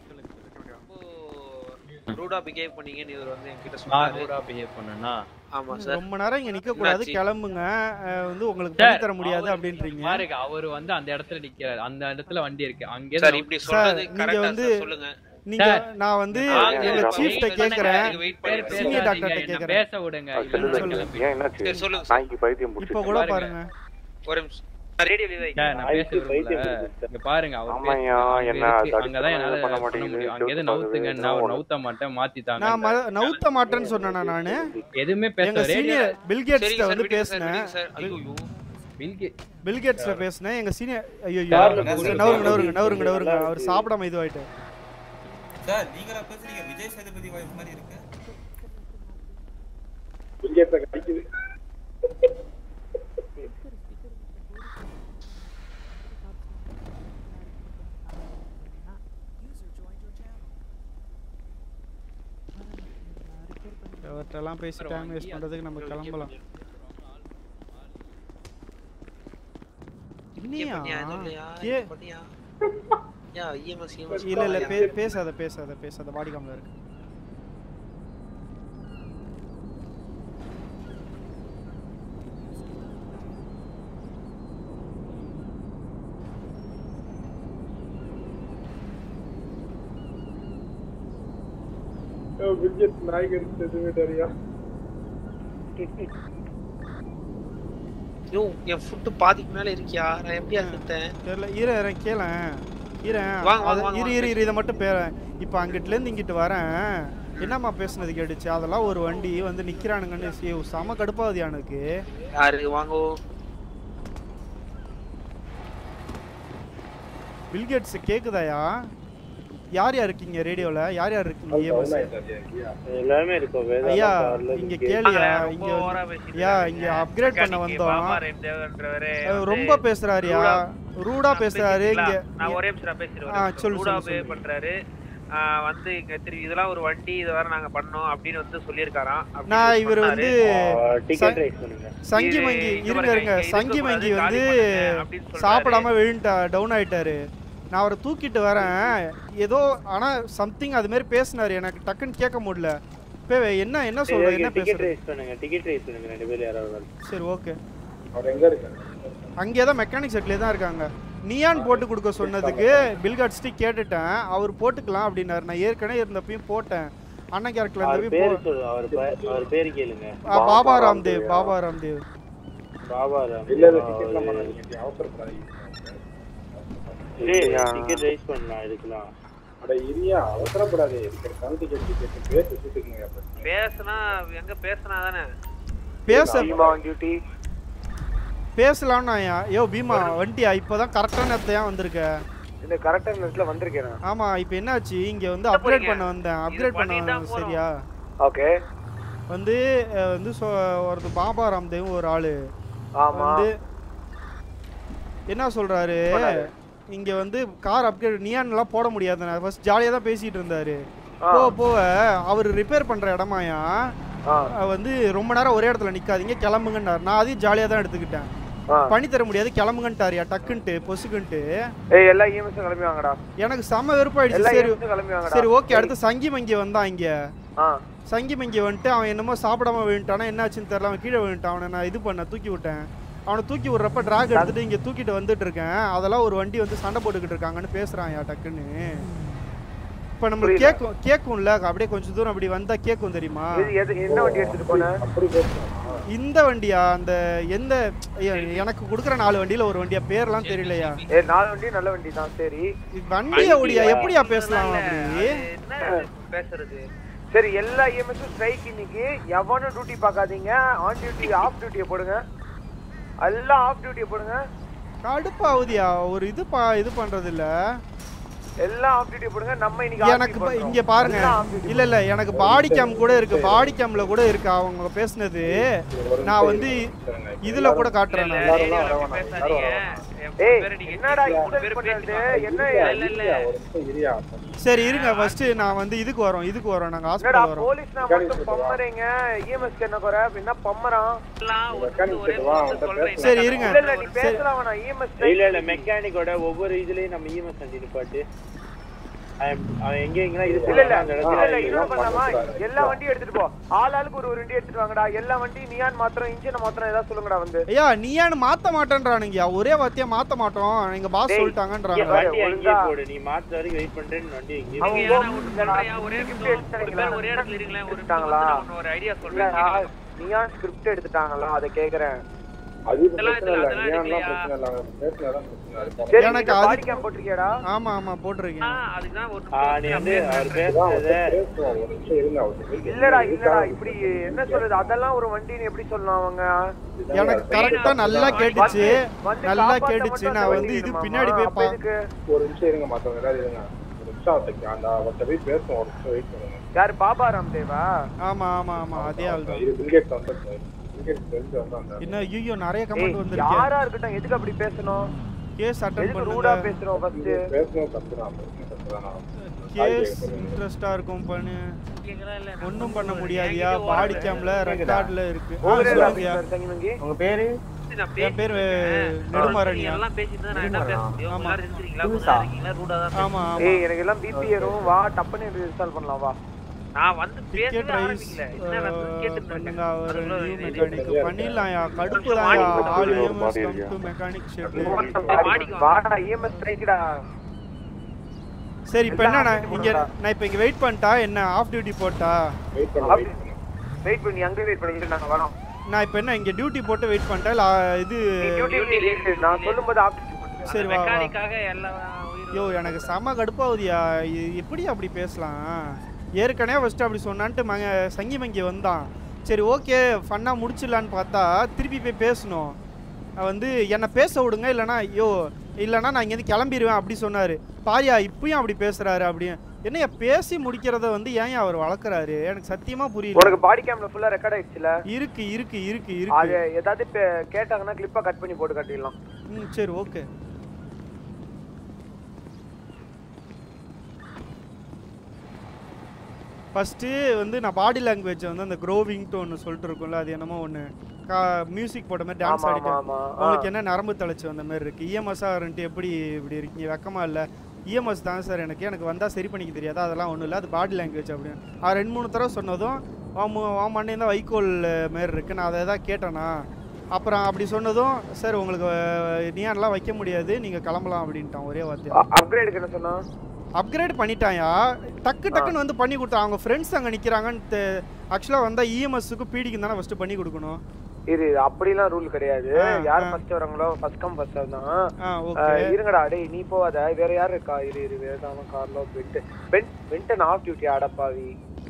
ரூடா பிஹேவ் பண்ணீங்கன்னு இவர் வந்து என்கிட்ட நான் சொன்னாரு ரூடா பிஹேவ் பண்ணனா ஆமா சார் ரொம்ப நேரம் இங்க நிக்க கூடாது கிளம்புங்க அஹ் வந்து உங்களுக்கு பண்ணி தர முடியாது அப்படின்றீங்க பாருங்க அவர் வந்து அந்த இடத்துல நிக்கிறாரு அந்த இடத்துல வண்டி இருக்கு அங்கே சார் இப்படி சொல்றது நீங்க கரெக்ட்டா வந்து சொல்லுங்க நீங்க நான் வந்து எங்க சீஃப்ட்ட கேக்குறேன் சீனியர் டாக்டர்ட்ட கேக்குறேன் பேச விடுங்க ஏன் என்னாச்சு சரி, சொல்லுங்க சார். நாய்க்கு பைத்தியம் இப்போ பிடிச்சிருச்சு கூட பாருங்க ஒரு நிமிஷம் ரேடியோ லிவை நான் பேச விரும்பல இங்க பாருங்க அவர் ஆமாய்யா, என்ன அது அங்கதான் என்னால பண்ண பண்ண மாட்டேங்குது, முடியும் அங்க எது நவுத்துங்க நான் ஒரு நவுத்த மாட்டேன் மாத்தி தாங்க நான் ம- நவுத்த மாட்டேன்னு சொன்னேனா நானு எதுவுமே எங்க பேச ரேடியோ சீனியர் பில் கேட்ஸ்ட்ட சரிங்க சார் வந்து விடுங்க சார் பேசினேன் விடுங்க சார் ஐயோ பில்கே பில் கேட்ஸ்ல பேசினேன் எங்க சீனியர் ஐயோ யாருல நவருங்க பேசுறது? நவருங்க நவருங்க நவருங்க அவர் சாப்பிடாம இதுவாயிட்டார் சார் நீங்களா பேசுறீங்க விஜய் சேதுபதி வாய்ஸ் மாதிரி இருக்கு விஜயத்தை கடிக்குது அவர்கிட்டலாம் பேசி டைம் வேஸ்ட் பண்றதுக்கு நம்ம கிளம்பலாம் இல்லையா ஏ யா இஎம்எஸ் இஎம்எஸ் இல்ல இல்ல பே- பேசாத பேசாத பேசாத பாடி காம்ல இருக்கு பில்கேட் நாய் கடிச்சது விட்டாரியா யோ என் ஃபுட் பாதிக்கு மேல இருக்கியா நான் எப்படியா செத்தேன் தெரியல ஈர இறன் கேளேன் ஈரன் வாங்க, வாங்க, வாங்க, இரு இரு இரு இதை மட்டும் பேரேன் இப்போ அங்கிட்டுல இருந்து இங்கிட்டு வரேன் என்னம்மா பேசுனது கேட்டுச்சு அதெல்லாம் ஒரு வண்டி வந்து நிக்கிறானுங்கன்னு சி- செம கடுப்பாகுது எனக்கு யாரு வாங்கோ பில்கேட்ஸ் கேக்குதாயா யார் யார் இருக்கீங்க ரேடியோல யார் யார் இருக்கீங்க ஏமஸ் எல்லாமே இருக்கும் வேதா ஐயா கார்ல இங்க இருக்கு. கேளியா ரொம்ப இங்க ஓவரா வந்து- பேசிட்டு யா இருக்காரு. இங்க அப்கிரேட் பண்ண மெக்கானிக் வந்தோம் பாபா ரெம் தேவன்றவரே அஹ் வந்து ரொம்ப பேசுறாருயா ரூடா- ரூடா பேசுறாரு இங்க நான் ஒரே நிமிஷம் பேசிடுறேன் ஆ சொல்லு ரூடா சொல்லு பே சொல்லு. பண்றாரு ஆ, வந்து இங்க திரும்பி இதெல்லாம் ஒரு வண்டி இத வேற நாங்க பண்ணோம் அப்படின்னு வந்து சொல்லியிருக்காராம் அப்படின்னு நான் இவர் சொன்னாரு. வந்து டிக்கெட் ச- ரைஸ் பண்ணுங்க சங்கி இது மங்கி இங்க இருங்க பாருங்க, இருங்க இங்க சங்கி இருக்கக்கூடாது, மங்கி காலி வந்து பண்ணுங்க அப்படின்னு சொல்றாரு. சாப்பிடாம விழுந்துட்டா டவுன் ஆயிட்டாரு நான் அவரை தூக்கிட்டு வரேன் ஏதோ ஆனா சம்திங் அது மாதிரி பேசினாரு எனக்கு டக்குன்னு கேட்க முடியல இப்போ என்ன என்ன சொல்ற என்ன டிக்கெட் பேசுற ரைஸ் பண்ணுங்க டிக்கெட் ரைஸ் பண்ணுங்க ரெண்டு பேரும் யாராவது சரி ஓகே அவர் எங்க இருக்காரு அங்கே தான் மெக்கானிக் செட்லேயே தான் இருக்காங்க நியான் போட்டு கொடுக்க சொன்னதுக்கு பில்காட்ஸ்டி கேட்டுட்டேன் அவர் போட்டுக்கலாம் அப்படின்னாரு நான் ஏற்கனவே இருந்தப்பையும் போட்டேன் அண்ணன் கேரக்டர்ல அவர் இருந்தப்பையும் பேர் போ சொல்லு அவர் பே- அவர் பேர் கேளுங்க ஆ, பாபா ராம்தேவ் பாபா ராம்தேவ் பாபா ராம் இல்ல இல்ல டிக்கெட்லாம் பண்ணாதீங்க அவசரப்படாதீங்க டிக்கெட் ரைஸ் பண்ணலாம் எடுக்கலாம் அட இரியா அவசரப்படாதே இருக்கிற சன் டிக்கெட் டிக்கெட் பேசி சுட்டுக்குங்க பேசுனா எங்க பேசுனா தானே பேச டியூட்டி பேசலாம்னா யோ பீமா வண்டியா இப்போதான் கரெக்டான நேரத்துல ஏன் வந்திருக்க இந்த கரெக்டான நேரத்துல வந்திருக்கேன் ஆமா இப்போ என்னாச்சு இங்க வந்து அப்கிரேட் பண்ண வந்தேன் அப்கிரேட் பண்ண வந்தேன் சரியா ஓகே வந்து அஹ், வந்து சொ- ஒருத்தர் பாபா ராம்தேவ் ஒரு ஆளு ஆமா வந்து என்ன சொல்றாரு இங்க வந்து கார் அப்கிரேட் நியான்லாம் போட முடியாது நான் ஃபர்ஸ்ட் ஜாலியா தான் பேசிட்டு இருந்தாரு போக போக அவர் ரிப்பேர் பண்ற இடமாயா அஹ், வந்து ரொம்ப நேரம் ஒரே இடத்துல நிக்காதீங்க கிளம்புங்கன்னாரு நான் அதையும் ஜாலியா தான் எடுத்துக்கிட்டேன் பண்ணி தர முடியாது கிளம்புங்கன்ட்டாரியா டக்குன்ட்டு பொசுக்குன்ட்டு ஏய் எல்லா ஈஎம்எஸ் கிளம்பி வாங்கடா எனக்கு செம வெறுப்பாயிடுச்சு எல்லா சரி ஈஎம்எஸ் கிளம்பி வாங்கடா சரி ஓகே அடுத்து சங்கி மங்கி வந்தான் இங்க ஆ சங்கி மங்கி வந்துட்டு அவன் என்னமோ சாப்பிடாம விழுந்துட்டானா என்னாச்சுன்னு தெரியல அவன் கீழே விழுந்துட்டான் அவனை நான் இது பண்ண தூக்கி விட்டேன் அவனை தூக்கி விட்றப்ப டிராக் எடுத்துட்டு இங்க தூக்கிட்டு வந்துட்டு இருக்கேன் அதெல்லாம் ஒரு வண்டி வந்து சண்டை போட்டுக்கிட்டு இருக்காங்கன்னு பேசுறான் யா டக்குன்னு இப்ப நம்மளுக்கு கேக்கும் கேக்கும்ல அப்படியே கொஞ்சம் தூரம் அப்படி வந்தா கேக்கும் தெரியுமா இது எது என்ன வண்டி எடுத்துட்டு போன அப்படி பேசுறான் இந்த வண்டியா அந்த எந்த ஐயா, எனக்கு கொடுக்குற நாலு வண்டியில ஒரு வண்டியா பேர்லாம் தெரியலையா ஏய் நாலு வண்டி நல்ல வண்டி தான் சரி வண்டியா ஓடியா எப்படியா பேசலாம் அப்படி என்ன பேசுறது சரி எல்லா ஈஎம்எஸ் ஸ்ட்ரைக் இன்னைக்கு எவனும் டியூட்டி பார்க்காதீங்க ஆன் டியூட்டி ஆஃப் டியூட்டியை போடுங்க எல்லாம் ஆஃப் டியூட்டியை போடுங்க கடுப்பாவுதியா ஒரு இது பா இது பண்றது இல்ல எல்லாம் ஆஃப் டியூட்டியை போடுங்க நம்ம இன்னைக்கு எனக்கு ப- இங்க பாருங்க இல்ல இல்ல எனக்கு பாடி கேம் கூட இருக்கு பாடி கேம்ல கூட இருக்கு அவங்க பேசுனது நான் வந்து இதுல கூட காட்டுறேன் நான். ஏய் என்னடா இன்சல்ட் பண்றது என்ன இல்ல இல்ல ஒரு நிமிஷம் இரியா சரி இருங்க ஃபர்ஸ்ட் நான் வந்து இதுக்கு வரோம் இதுக்கு வரோம் நாங்க என்னடா ஹாஸ்பிடல் வரோம் போலீஸ் நான் மட்டும் பம்மறீங்க ஈஎம்எஸ் என்ன குறை என்ன பம்மறான் சரி இருங்க இல்ல இல்ல நீ பேசலாம் வேணாம் ஈஎம்எஸ் இல்ல இல்ல மெக்கானிக்கோட ஒவ்வொரு இதுலயும் நம்ம ஈஎம்எஸ் செஞ்சு நிப்பாட்டு அவன் எங்க எங்கனா இது இல்ல இல்ல இல்ல இல்ல இது பண்ணலாமா எல்லா வண்டியும் எடுத்துட்டு போ ஆள் ஆளுக்கு ஒரு ஒரு வண்டி எடுத்துட்டு வாங்கடா எல்லா வண்டி நியான் மாத்திரம் இன்ஜின் மாத்திரம் ஏதாவது சொல்லுங்கடா வந்து ஐயா நீயானு மாத்த மாட்டேன்றானுங்கயா ஒரே வார்த்தையா மாத்த மாட்டோம் எங்க பாஸ் சொல்லிட்டாங்கன்றாங்க வண்டி அங்கே போடு நீ மாத்த வரைக்கும் வெயிட் பண்றேன்னு வண்டி இங்க ஒரே நிமிஷம் ஒரே இடத்துல இருங்களேன் ஒரு நிமிஷம் ஒரு ஐடியா சொல்றேன் நியான் ஸ்கிரிப்ட் எடுத்துட்டாங்களா அத கேக்குறேன் அது பிரச்சனை இல்ல நியான்லாம் பிரச்சனை இல்ல அவன் பேசுனதான் பிரச்சனை சரி எனக்கு எனக்கு அது- பாடி கேம் போட்டுறியாடா ஆமா ஆமா போட்டிருக்கேன் அதுதான் ஒரு ஆ நீ வந்து அவர் பேசுறதே பேசுவோம் ஒரு நிமிஷம் இருங்க அவர் இல்லடா இல்லடா இப்படி என்ன சொல்றது அதெல்லாம் ஒரு வண்டின்னு எப்படி சொல்லலாம் அவங்க எனக்கு கரெக்டா நல்லா கேட்டுச்சு வந்து நல்லா காப்பாத்த கேட்டுச்சு மட்டும் நான் அந்த வந்து வண்டி இது வேணுமாமா? பின்னாடி போய் அப்ப பா இதுக்கு ஒரு நிமிஷம் இருங்க மத்தவங்க எல்லாரும் இருங்க ஒரு நிமிஷம் அவர்கிட்ட அந்த அவர்கிட்ட போய் பேசுவோம் ஒரு நிமிஷம் வெயிட் பண்ணுங்க யாரு பாபா ராம்தேவா ஆமா ஆமா ஆமா அதே ஆள் தான் இது பில்கேட் வந்து பில்கேட் தெரிஞ்சு வந்தாங்க என்ன ஐயோ நிறைய கமெண்ட் ஏய், வந்திருக்கு யாரா இருக்கட்டும் எதுக்கு அப்படி பேசணும் கேஸ் அட்டெண்ட் எதுக்கு பண்ணுங்க ரூடா பேசுறோம் ஃபர்ஸ்ட் பேசணும் தப்பு தான் பேசணும் தப்பு தான் கேஸ் இன்ட்ரெஸ்டா இருக்கும் பண்ணு ஒண்ணும் பண்ண முடியாதியா பாடி கேம்ல ரெக்கார்ட்ல இருக்கு ஆ, சொல்லுங்கய்யா. உங்க பேரு என் பேர் நெடுமாறனியா எல்லாம் பேசிட்டு தான் நான் என்ன பேச முடியும் ஆமா. எல்லாரும் இருக்கீங்களா கொஞ்சம் இருக்கீங்களா ரூடா தான் ஆமா ஆமா ஏய் எனக்கு எல்லாம் பிபி ஏறும் வா டப்புன்னு இன்ஸ்டால் பண்ணலாம் வா நான் வந்து டிக்கெட் பேசவே ரைஸ் ஆரம்பிக்கல என்ன நான் கேட்டு பண்ணுங்க ஒரு நியூ மெக்கானிக் பண்ணிடலாம்யா கடுப்பு தான்யா all EMS come to mechanic shed வாடா இஎம்எஸ் ஸ்ட்ரைக்டா சரி இப்போ என்ன நான் இங்க நான் இப்போ இங்க வெயிட் பண்ணிட்டா என்ன ஆஃப் டியூட்டி போட்டா வெயிட் பண்ணு வெயிட் பண்ணி அங்க வெயிட் பண்ணி நாங்க வரோம் நான் இப்போ என்ன இங்க டியூட்டி போட்டு வெயிட் பண்ணிட்டா இல்ல இது டியூட்டி நான் சொல்லும்போது ஆஃப் டியூட்டி போட்டு சரி வா மெக்கானிக்காக எல்லா யோ எனக்கு செம கடுப்பாவுதியா எப்படி அப்படி பேசலாம் ஏற்கனவே ஃபர்ஸ்ட் அப்படி சொன்னான்ட்டு மங்க சங்கி மங்கி வந்தான் சரி ஓகே ஃபன்னாக முடிச்சிடலான்னு பார்த்தா திருப்பி போய் பேசணும் வந்து என்னை பேச விடுங்க இல்லைனா ஐயோ இல்லைனா நான் இங்கேருந்து கிளம்பிடுவேன் அப்படி சொன்னார் பாரியா இப்பயும் அப்படி பேசுகிறாரு அப்படி என்னையா பேசி முடிக்கிறத வந்து ஏன் அவர் வளர்க்குறாரு எனக்கு சத்தியமாக புரியல உனக்கு பாடி கேம்ல ஃபுல்லா ரெக்கார்ட் ஆயிடுச்சுல இருக்கு இருக்கு இருக்கு அது இருக்கு ஏதாவது கேட்டாங்கன்னா கிளிப்பா கட் பண்ணி போட்டு காட்டிடலாம் ம் சரி ஓகே ஃபஸ்ட்டு வந்து நான் பாடி லாங்குவேஜ் வந்து அந்த க்ரோவிங்ட்டு ஒன்று சொல்லிட்டு இருக்கோம்ல அது என்னமோ ஒன்று கா மியூசிக் போட்ட மாதிரி டான்ஸ் ஆடிட்டேன் உங்களுக்கு என்ன நரம்பு தலைச்சு வந்த மாதிரி இருக்குது இஎம்எஸ்ஸாக இருந்துட்டு எப்படி இப்படி இருக்கீங்க வெக்கமாக இல்லை இஎம்எஸ் தான் சார் எனக்கு எனக்கு வந்தால் சரி பண்ணிக்க தெரியாது அதெல்லாம் ஒன்றும் இல்லை அது பாடி லாங்குவேஜ் அப்படின்னு அது ரெண்டு மூணு தடவை சொன்னதும் அவன் மண்ணே தான் வைக்கோல் மாரி இருக்குது நான் அதை தான் கேட்டேனா அப்புறம் அப்படி சொன்னதும் சார் உங்களுக்கு நியான்லாம் வைக்க முடியாது நீங்கள் கிளம்பலாம் அப்படின்ட்டான் ஒரே வார்த்தை அப்கிரேடுக்கு என்ன சொன்னா அப்கிரேட் பண்ணிட்டாயா டக்கு டக்குன்னு வந்து பண்ணி கொடுத்தா அவங்க ஃப்ரெண்ட்ஸ் அங்கே நிற்கிறாங்கன்னு ஆக்சுவலாக வந்தால் இஎம்எஸ்ஸுக்கு பிடிக்கும் தானே ஃபஸ்ட்டு பண்ணி கொடுக்கணும் இது அப்படிலாம் ரூல் கிடையாது யார் ஃபர்ஸ்ட் வராங்களோ ஃபர்ஸ்ட் கம் ஃபர்ஸ்ட் தான் இருங்கடா டேய் நீ போவாத வேற யார் இருக்கா இரு இரு வேதாம Carlo bent bent bent off duty ஆடப்பாவி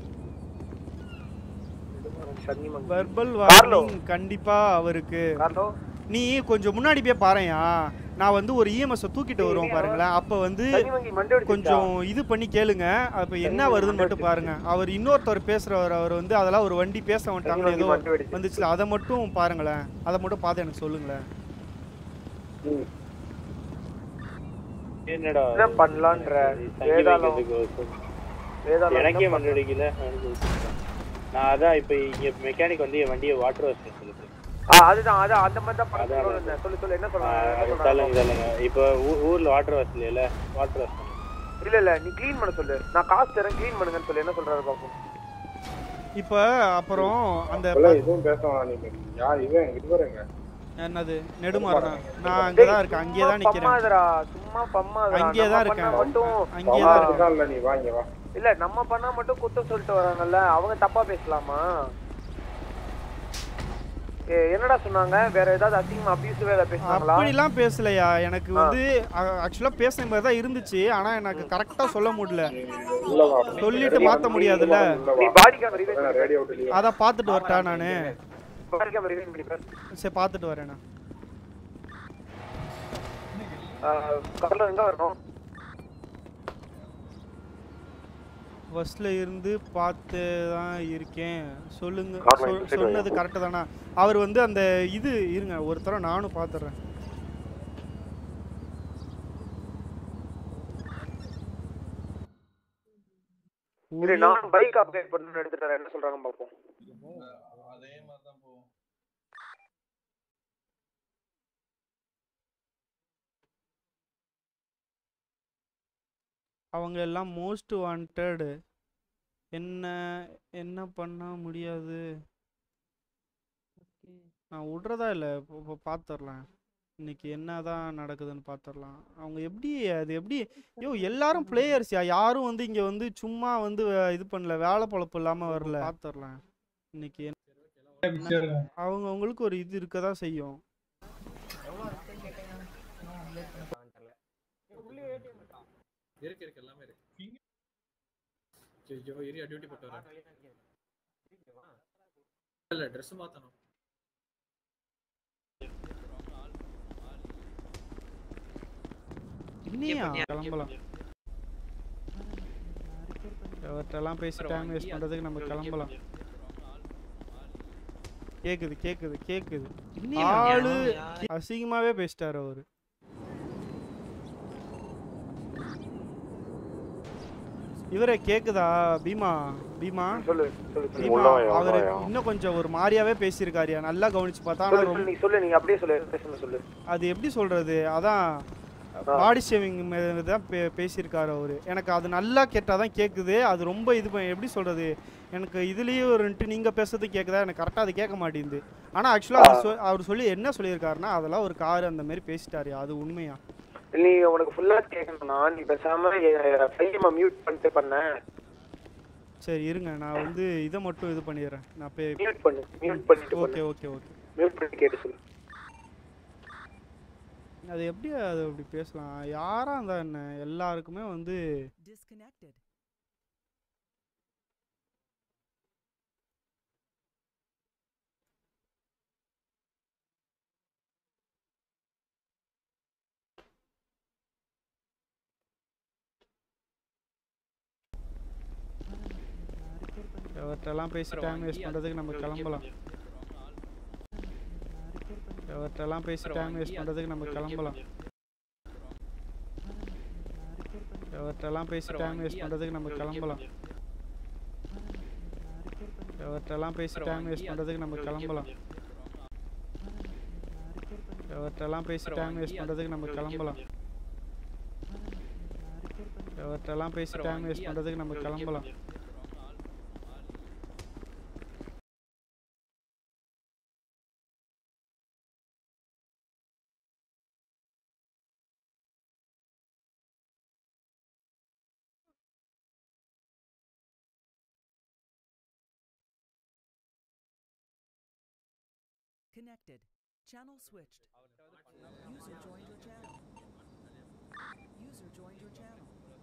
வெர்பல் வார்னிங் கண்டிப்பா அவருக்கு கார்லோ நீ கொஞ்சம் முன்னாடி போய் பாறேயா நான் வந்து ஒரு இஎம்எஸ் தூக்கிட்டு வருவோம் பாருங்களேன் அப்ப வந்து கொஞ்சம் இது பண்ணி கேளுங்க அப்ப என்ன வருதுன்னு மட்டும் பாருங்க அவர் இன்னொருத்தர் பேசுறவர் அவர் வந்து அதெல்லாம் ஒரு வண்டி பேச வந்துட்டாங்க ஏதோ வந்துச்சு அதை மட்டும் பாருங்களேன் அதை மட்டும் பார்த்து எனக்கு சொல்லுங்களேன் என்னடா என்ன பண்ணலாம்ன்ற வேதாளம் வேதாளம் எனக்கே மண்ணு அடிக்கல நான் அதான் இப்போ இங்க மெக்கானிக் வந்து என் வண்டியை வாட்டர் வாஷ் பண்ண சொல்லுது அதுதான் அதான் அந்த மாதிரி தான் பண்ண சொல்லு சொல்லு என்ன சொல்றாங்க சொல்லுங்க சொல்லுங்க இப்போ ஊர்ல வாட்டர் வாஷ் இல்லையில வாட்டர் வாஷ் இல்ல இல்ல நீ க்ளீன் பண்ண சொல்லு நான் காசு தரேன் க்ளீன் பண்ணுங்கன்னு சொல்லு என்ன சொல்றாரு பாப்போம் இப்போ அப்புறம் அந்த எதுவும் பேசலாம் நீங்க யார் இவன் இங்க வரேங்க என்னது நெடுமாறனா நான் அங்க தான் இருக்கேன் அங்கேயே தான் நிக்கிறேன் பம்மாதடா சும்மா பம்மாதடா அங்கேயே தான் இருக்கேன் மட்டும் அங்கேயே தான் இருக்கேன் இல்ல நீ வா இங்க வா இல்ல நம்ம பண்ணா மட்டும் குத்தம் சொல்லிட்டு வராங்கல்ல அவங்க தப்பா பேசலாமா என்னடா சொன்னாங்க வேற ஏதாவது அசிங்கமா அபியூசிவ் வேற பேசுனாங்களா அப்படிலாம் பேசலையா எனக்கு வந்து ஆக்சுவலா பேசுற மாதிரி தான் இருந்துச்சு ஆனா எனக்கு கரெக்ட்டா சொல்ல முடியல சொல்லிட்டு மாத்த முடியாதுல நீ பாடி கேமரா ரேடியோ அத பாத்துட்டு வரட்டா நானு பாடி கேமரா ரிவைன் பண்ணி பாரு சரி பாத்துட்டு வரேன் நான் கார்ல எங்க வரணும் பஸ்ல இருந்து பார்த்து தான் இருக்கேன் சொல்லுங்க சொன்னது கரெக்ட் தானா அவர் வந்து அந்த இது இருங்க ஒரு தடவை நானும் பாத்துறேன் இரு நான் பைக் அப்டேட் பண்ணனும் எடுத்துட்டு வரேன் என்ன சொல்றாங்க பாப்போம் அதே மாதிரி தான் போவோம் அவங்க எல்லாம் மோஸ்ட் வாண்டட் என்ன என்ன பண்ண முடியாது நான் விட்றதா இல்லை இப்போ பார்த்துடலாம் இன்னைக்கு என்னதான் நடக்குதுன்னு பார்த்துடலாம் அவங்க எப்படி அது எப்படி ஐயோ எல்லாரும் பிளேயர்ஸ்யா யாரும் வந்து இங்கே வந்து சும்மா வந்து இது பண்ணல வேலை பொழப்பு இல்லாமல் வரல பார்த்துடலாம் இன்னைக்கு அவங்க அவங்களுக்கு ஒரு இது இருக்க தான் செய்யும் இருக்கு இருக்கு எல்லாமே இருக்கு ஐயோ ஏரியா டியூட்டி போட்டு வரேன் இல்ல Dress மாத்தணும் இன்னியா கிளம்பலாம் அவர்ட்டெல்லாம் பேசி டைம் வேஸ்ட் பண்றதுக்கு நம்ம கிளம்பலாம் கேக்குது கேக்குது கேக்குது ஆளு அசிங்கமாவே பேசிட்டாரு அவரு இவரே கேக்குதா பீமா பீமா சொல்லு பீமா அவரு இன்னும் கொஞ்சம் ஒரு மாதிரியாவே பேசியிருக்காரியா நல்லா கவனிச்சு பார்த்தா ஆனா ரொம்ப நீ சொல்லு நீ அப்படியே சொல்லு பேசணும் சொல்லு அது எப்படி சொல்றது அதான் பாடி ஷேவிங் தான் பேசியிருக்காரு அவரு எனக்கு அது நல்லா கேட்டாதான் கேக்குது அது ரொம்ப இது எப்படி சொல்றது எனக்கு இதுலயே ஒரு நீங்க பேசுறது கேக்குதா எனக்கு கரெக்டா அது கேட்க மாட்டேங்குது ஆனா ஆக்சுவலா அவர் சொல்லி என்ன சொல்லியிருக்காருன்னா அதெல்லாம் ஒரு கார் அந்த மாதிரி பேசிட்டாரு அது உண்மையா நீ உனக்கு ஃபுல்லா கேட்கணும்னா நீ பேசாம ஃபைலை மியூட் பண்ணிட்டு பண்ண. சரி இருங்க, நான் வந்து இதை மட்டும் இது பண்ணிடுறேன். நான் போய் மியூட் பண்ணு. மியூட் பண்ணிட்டு ஓகே ஓகே ஓகே மியூட் பண்ணி கேட்டு சொல்லு. அது எப்படி அது அப்படி பேசலாம்? யாரா இருந்தா என்ன, எல்லாருக்குமே வந்து எவர்கிட்டலாம் பேசி டைம் வேஸ்ட் பண்ணுறதுக்கு நம்ம கிளம்பலாம். எவர்கிட்டலாம் பேசி டைம் வேஸ்ட் பண்ணுறதுக்கு நம்ம கிளம்பலாம். எவர்கிட்டலாம் பேசி டைம் வேஸ்ட் பண்ணுறதுக்கு நம்ம கிளம்பலாம். எவர்கிட்டலாம் பேசி டைம் வேஸ்ட் பண்ணுறதுக்கு நம்ம கிளம்பலாம். எவர்கிட்டலாம் பேசி டைம் வேஸ்ட் பண்ணுறதுக்கு நம்ம கிளம்பலாம். எவர்கிட்டலாம் பேசி டைம் வேஸ்ட் பண்ணுறதுக்கு நம்ம கிளம்பலாம். Connected. Channel switched. User joined your channel. User joined your channel.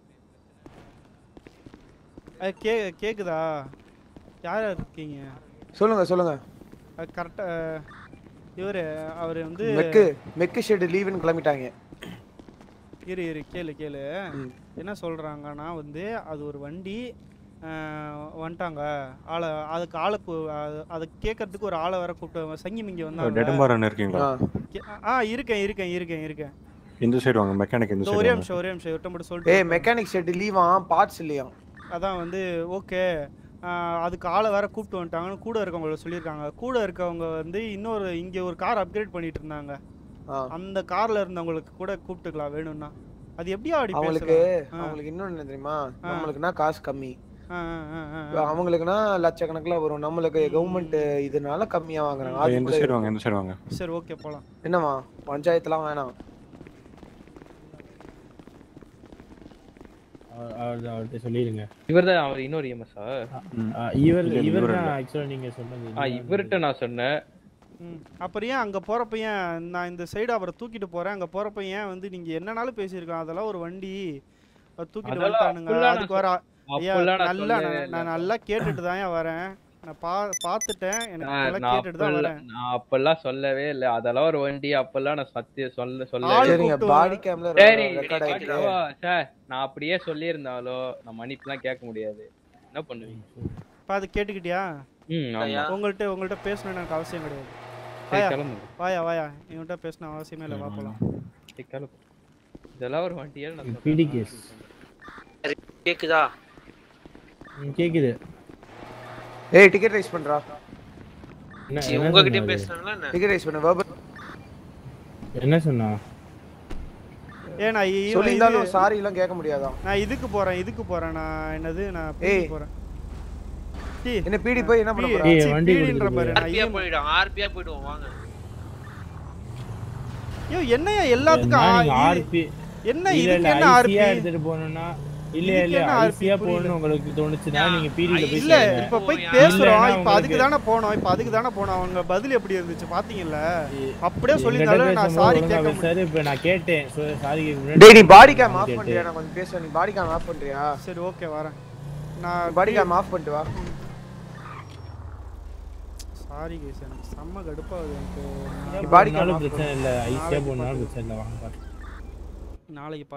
அது கே கேக்குதா? யார் யார் இருக்கீங்க? சொல்லுங்க சொல்லுங்க. அது கரெக்டா இவரு அவர் வந்து மெக்கு மெக்கு ஷெட் லீவ்னு கிளம்பிட்டாங்க. இரு இரு கேளு கேளு என்ன சொல்றாங்கன்னா வந்து அது ஒரு வண்டி வந்துட்டாங்க. ஆளை அதுக்கு ஆளை அதை கேட்கறதுக்கு ஒரு ஆளை வேற கூப்பிட்டு சங்கி மிங்கி வந்தாங்க. டெடமாரன் இருக்கீங்களா? ஆ இருக்கேன் இருக்கேன் இருக்கேன் இருக்கேன். இந்த சைடு வாங்க, மெக்கானிக் இந்த சைடு. ஒரே நிமிஷம் ஒரே நிமிஷம் இவர்ட்ட மட்டும் சொல்லிட்டு. ஏய் மெக்கானிக் ஷெட் லீவா, பார்ட்ஸ் இல்லையா? அதான் வந்து ஓகே அதுக்கு ஆளை வேற கூப்பிட்டு வந்துட்டாங்கன்னு கூட இருக்கவங்கள சொல்லியிருக்காங்க. கூட இருக்கவங்க வந்து இன்னொரு இங்கே ஒரு கார் அப்கிரேட் பண்ணிட்டு இருந்தாங்க. அந்த கார்ல இருந்தவங்களுக்கு கூட கூப்பிட்டுக்கலாம் வேணும்னா. அது எப்படியா அப்படி அவங்களுக்கு அவங்களுக்கு இன்னொன்னு என்ன தெரியுமா? நம்மளுக்குனா காசு கம்மி, அவங்களுக்குனா லட்சக்கணக்குல வரும். நம்மளுக்கு கவர்மெண்ட் இதனால கம்மியா வாங்குறாங்க. இந்த சைடு வாங்க இந்த சைடு வாங்க. சரி ஓகே போலாம். என்னமா பஞ்சாயத்துலாம் வேணாம். அவர்கிட்ட சொல்லிருங்க. இவர்தான் அவர் இன்னொரு இஎம்எஸ்ஸா? இவர் இவர் தான் ஆக்சுவலா நீங்க சொன்னது. ஆ இவர்ட்ட நான் சொன்னேன். அப்புறம் ஏன் அங்கே போகிறப்ப ஏன் நான் இந்த சைடு அவரை தூக்கிட்டு போகிறேன், அங்கே போகிறப்ப ஏன் வந்து நீங்கள் என்னன்னாலும் பேசியிருக்கலாம். அதெல்லாம் ஒரு வண்டி தூக்கிட்டு வந்துட்டானுங்க. அதுக்கு வர ஐயா நல்லா நான் நல்லா கேட்டுட்டு தான் வரேன். நான் பா பார்த்துட்டேன், எனக்கு கேட்டுட்டு தான் வரேன். நான் அப்பெல்லாம் சொல்லவே இல்லை. அதெல்லாம் ஒரு வண்டி அப்பெல்லாம் நான் சத்திய சொல்ல சொல்ல பாடி கேம்ல ரெக்கார்ட் ஆயிடுச்சு சார். நான் அப்படியே சொல்லியிருந்தாலோ நான் மன்னிப்புலாம் கேட்க முடியாது. என்ன பண்ணுவீங்க? இப்போ அது கேட்டுக்கிட்டியா? உங்கள்கிட்ட உங்கள்கிட்ட பேசணும்னு எனக்கு அவசியம் கிடையாது. வாயா வாயா இவன்கிட்ட பேசணும் அவசியமே இல்லை. வா போலாம். இதெல்லாம் ஒரு வண்டியா? பிடி கேஸ் கேக்குதா? கேக்குது. ஏய் டிக்கெட் ரைஸ் பண்றா. உங்க கிட்ட பேசறாங்களா என்ன? டிக்கெட் ரைஸ் பண்ணு பாபு. என்ன சொன்னா? ஏ நான் சொல்லிந்தாலும் சாரி எல்லாம் கேட்க முடியாதா? நான் இதுக்கு போறேன் இதுக்கு போறேன் நான் என்னது நான் பிடி போறேன். டி என்ன பிடி போய் என்ன பண்ண போற? ஏய் வண்டி பிடின்ற பாரு. நான் ஆர்பியா போய்டும் ஆர்பியா போய்டுவோம் வாங்க. யோ என்னையா எல்லாத்துக்கும் ஆர்பி என்ன இதுக்கு என்ன ஆர்பி எடுத்துட்டு போறேன்னா இல்ல இல்ல ஆர்பியா போறணும் உங்களுக்கு தோணுச்சுனா நீங்க பிடில போய் இல்ல இப்ப போய் பேசுறோம். இப்ப அதுக்கு தான போறோம். இப்ப அதுக்கு தான போறோம். அவங்க பதில் எப்படி இருந்துச்சு பாத்தீங்கல்ல? அப்படியே சொல்லிட்டாலும் நான் சாரி கேட்க சரி. இப்ப நான் கேட்டேன் சாரி கேக்க. டேய் நீ பாடி கேம் ஆஃப் பண்றியா? நான் கொஞ்சம் பேச. நீ பாடி கேம் ஆஃப் பண்றியா? சரி ஓகே வரேன். நான் பாடி கேம் ஆஃப் பண்ணிட்டு வா. சாரி கேஸ் எனக்கு செம்ம கடுப்பாகுது. எனக்கு பாடி கேம் பிரச்சனை இல்ல. ஐசியா போனாலும் பிரச்சனை இல்ல. வாங்க நாளைக்கு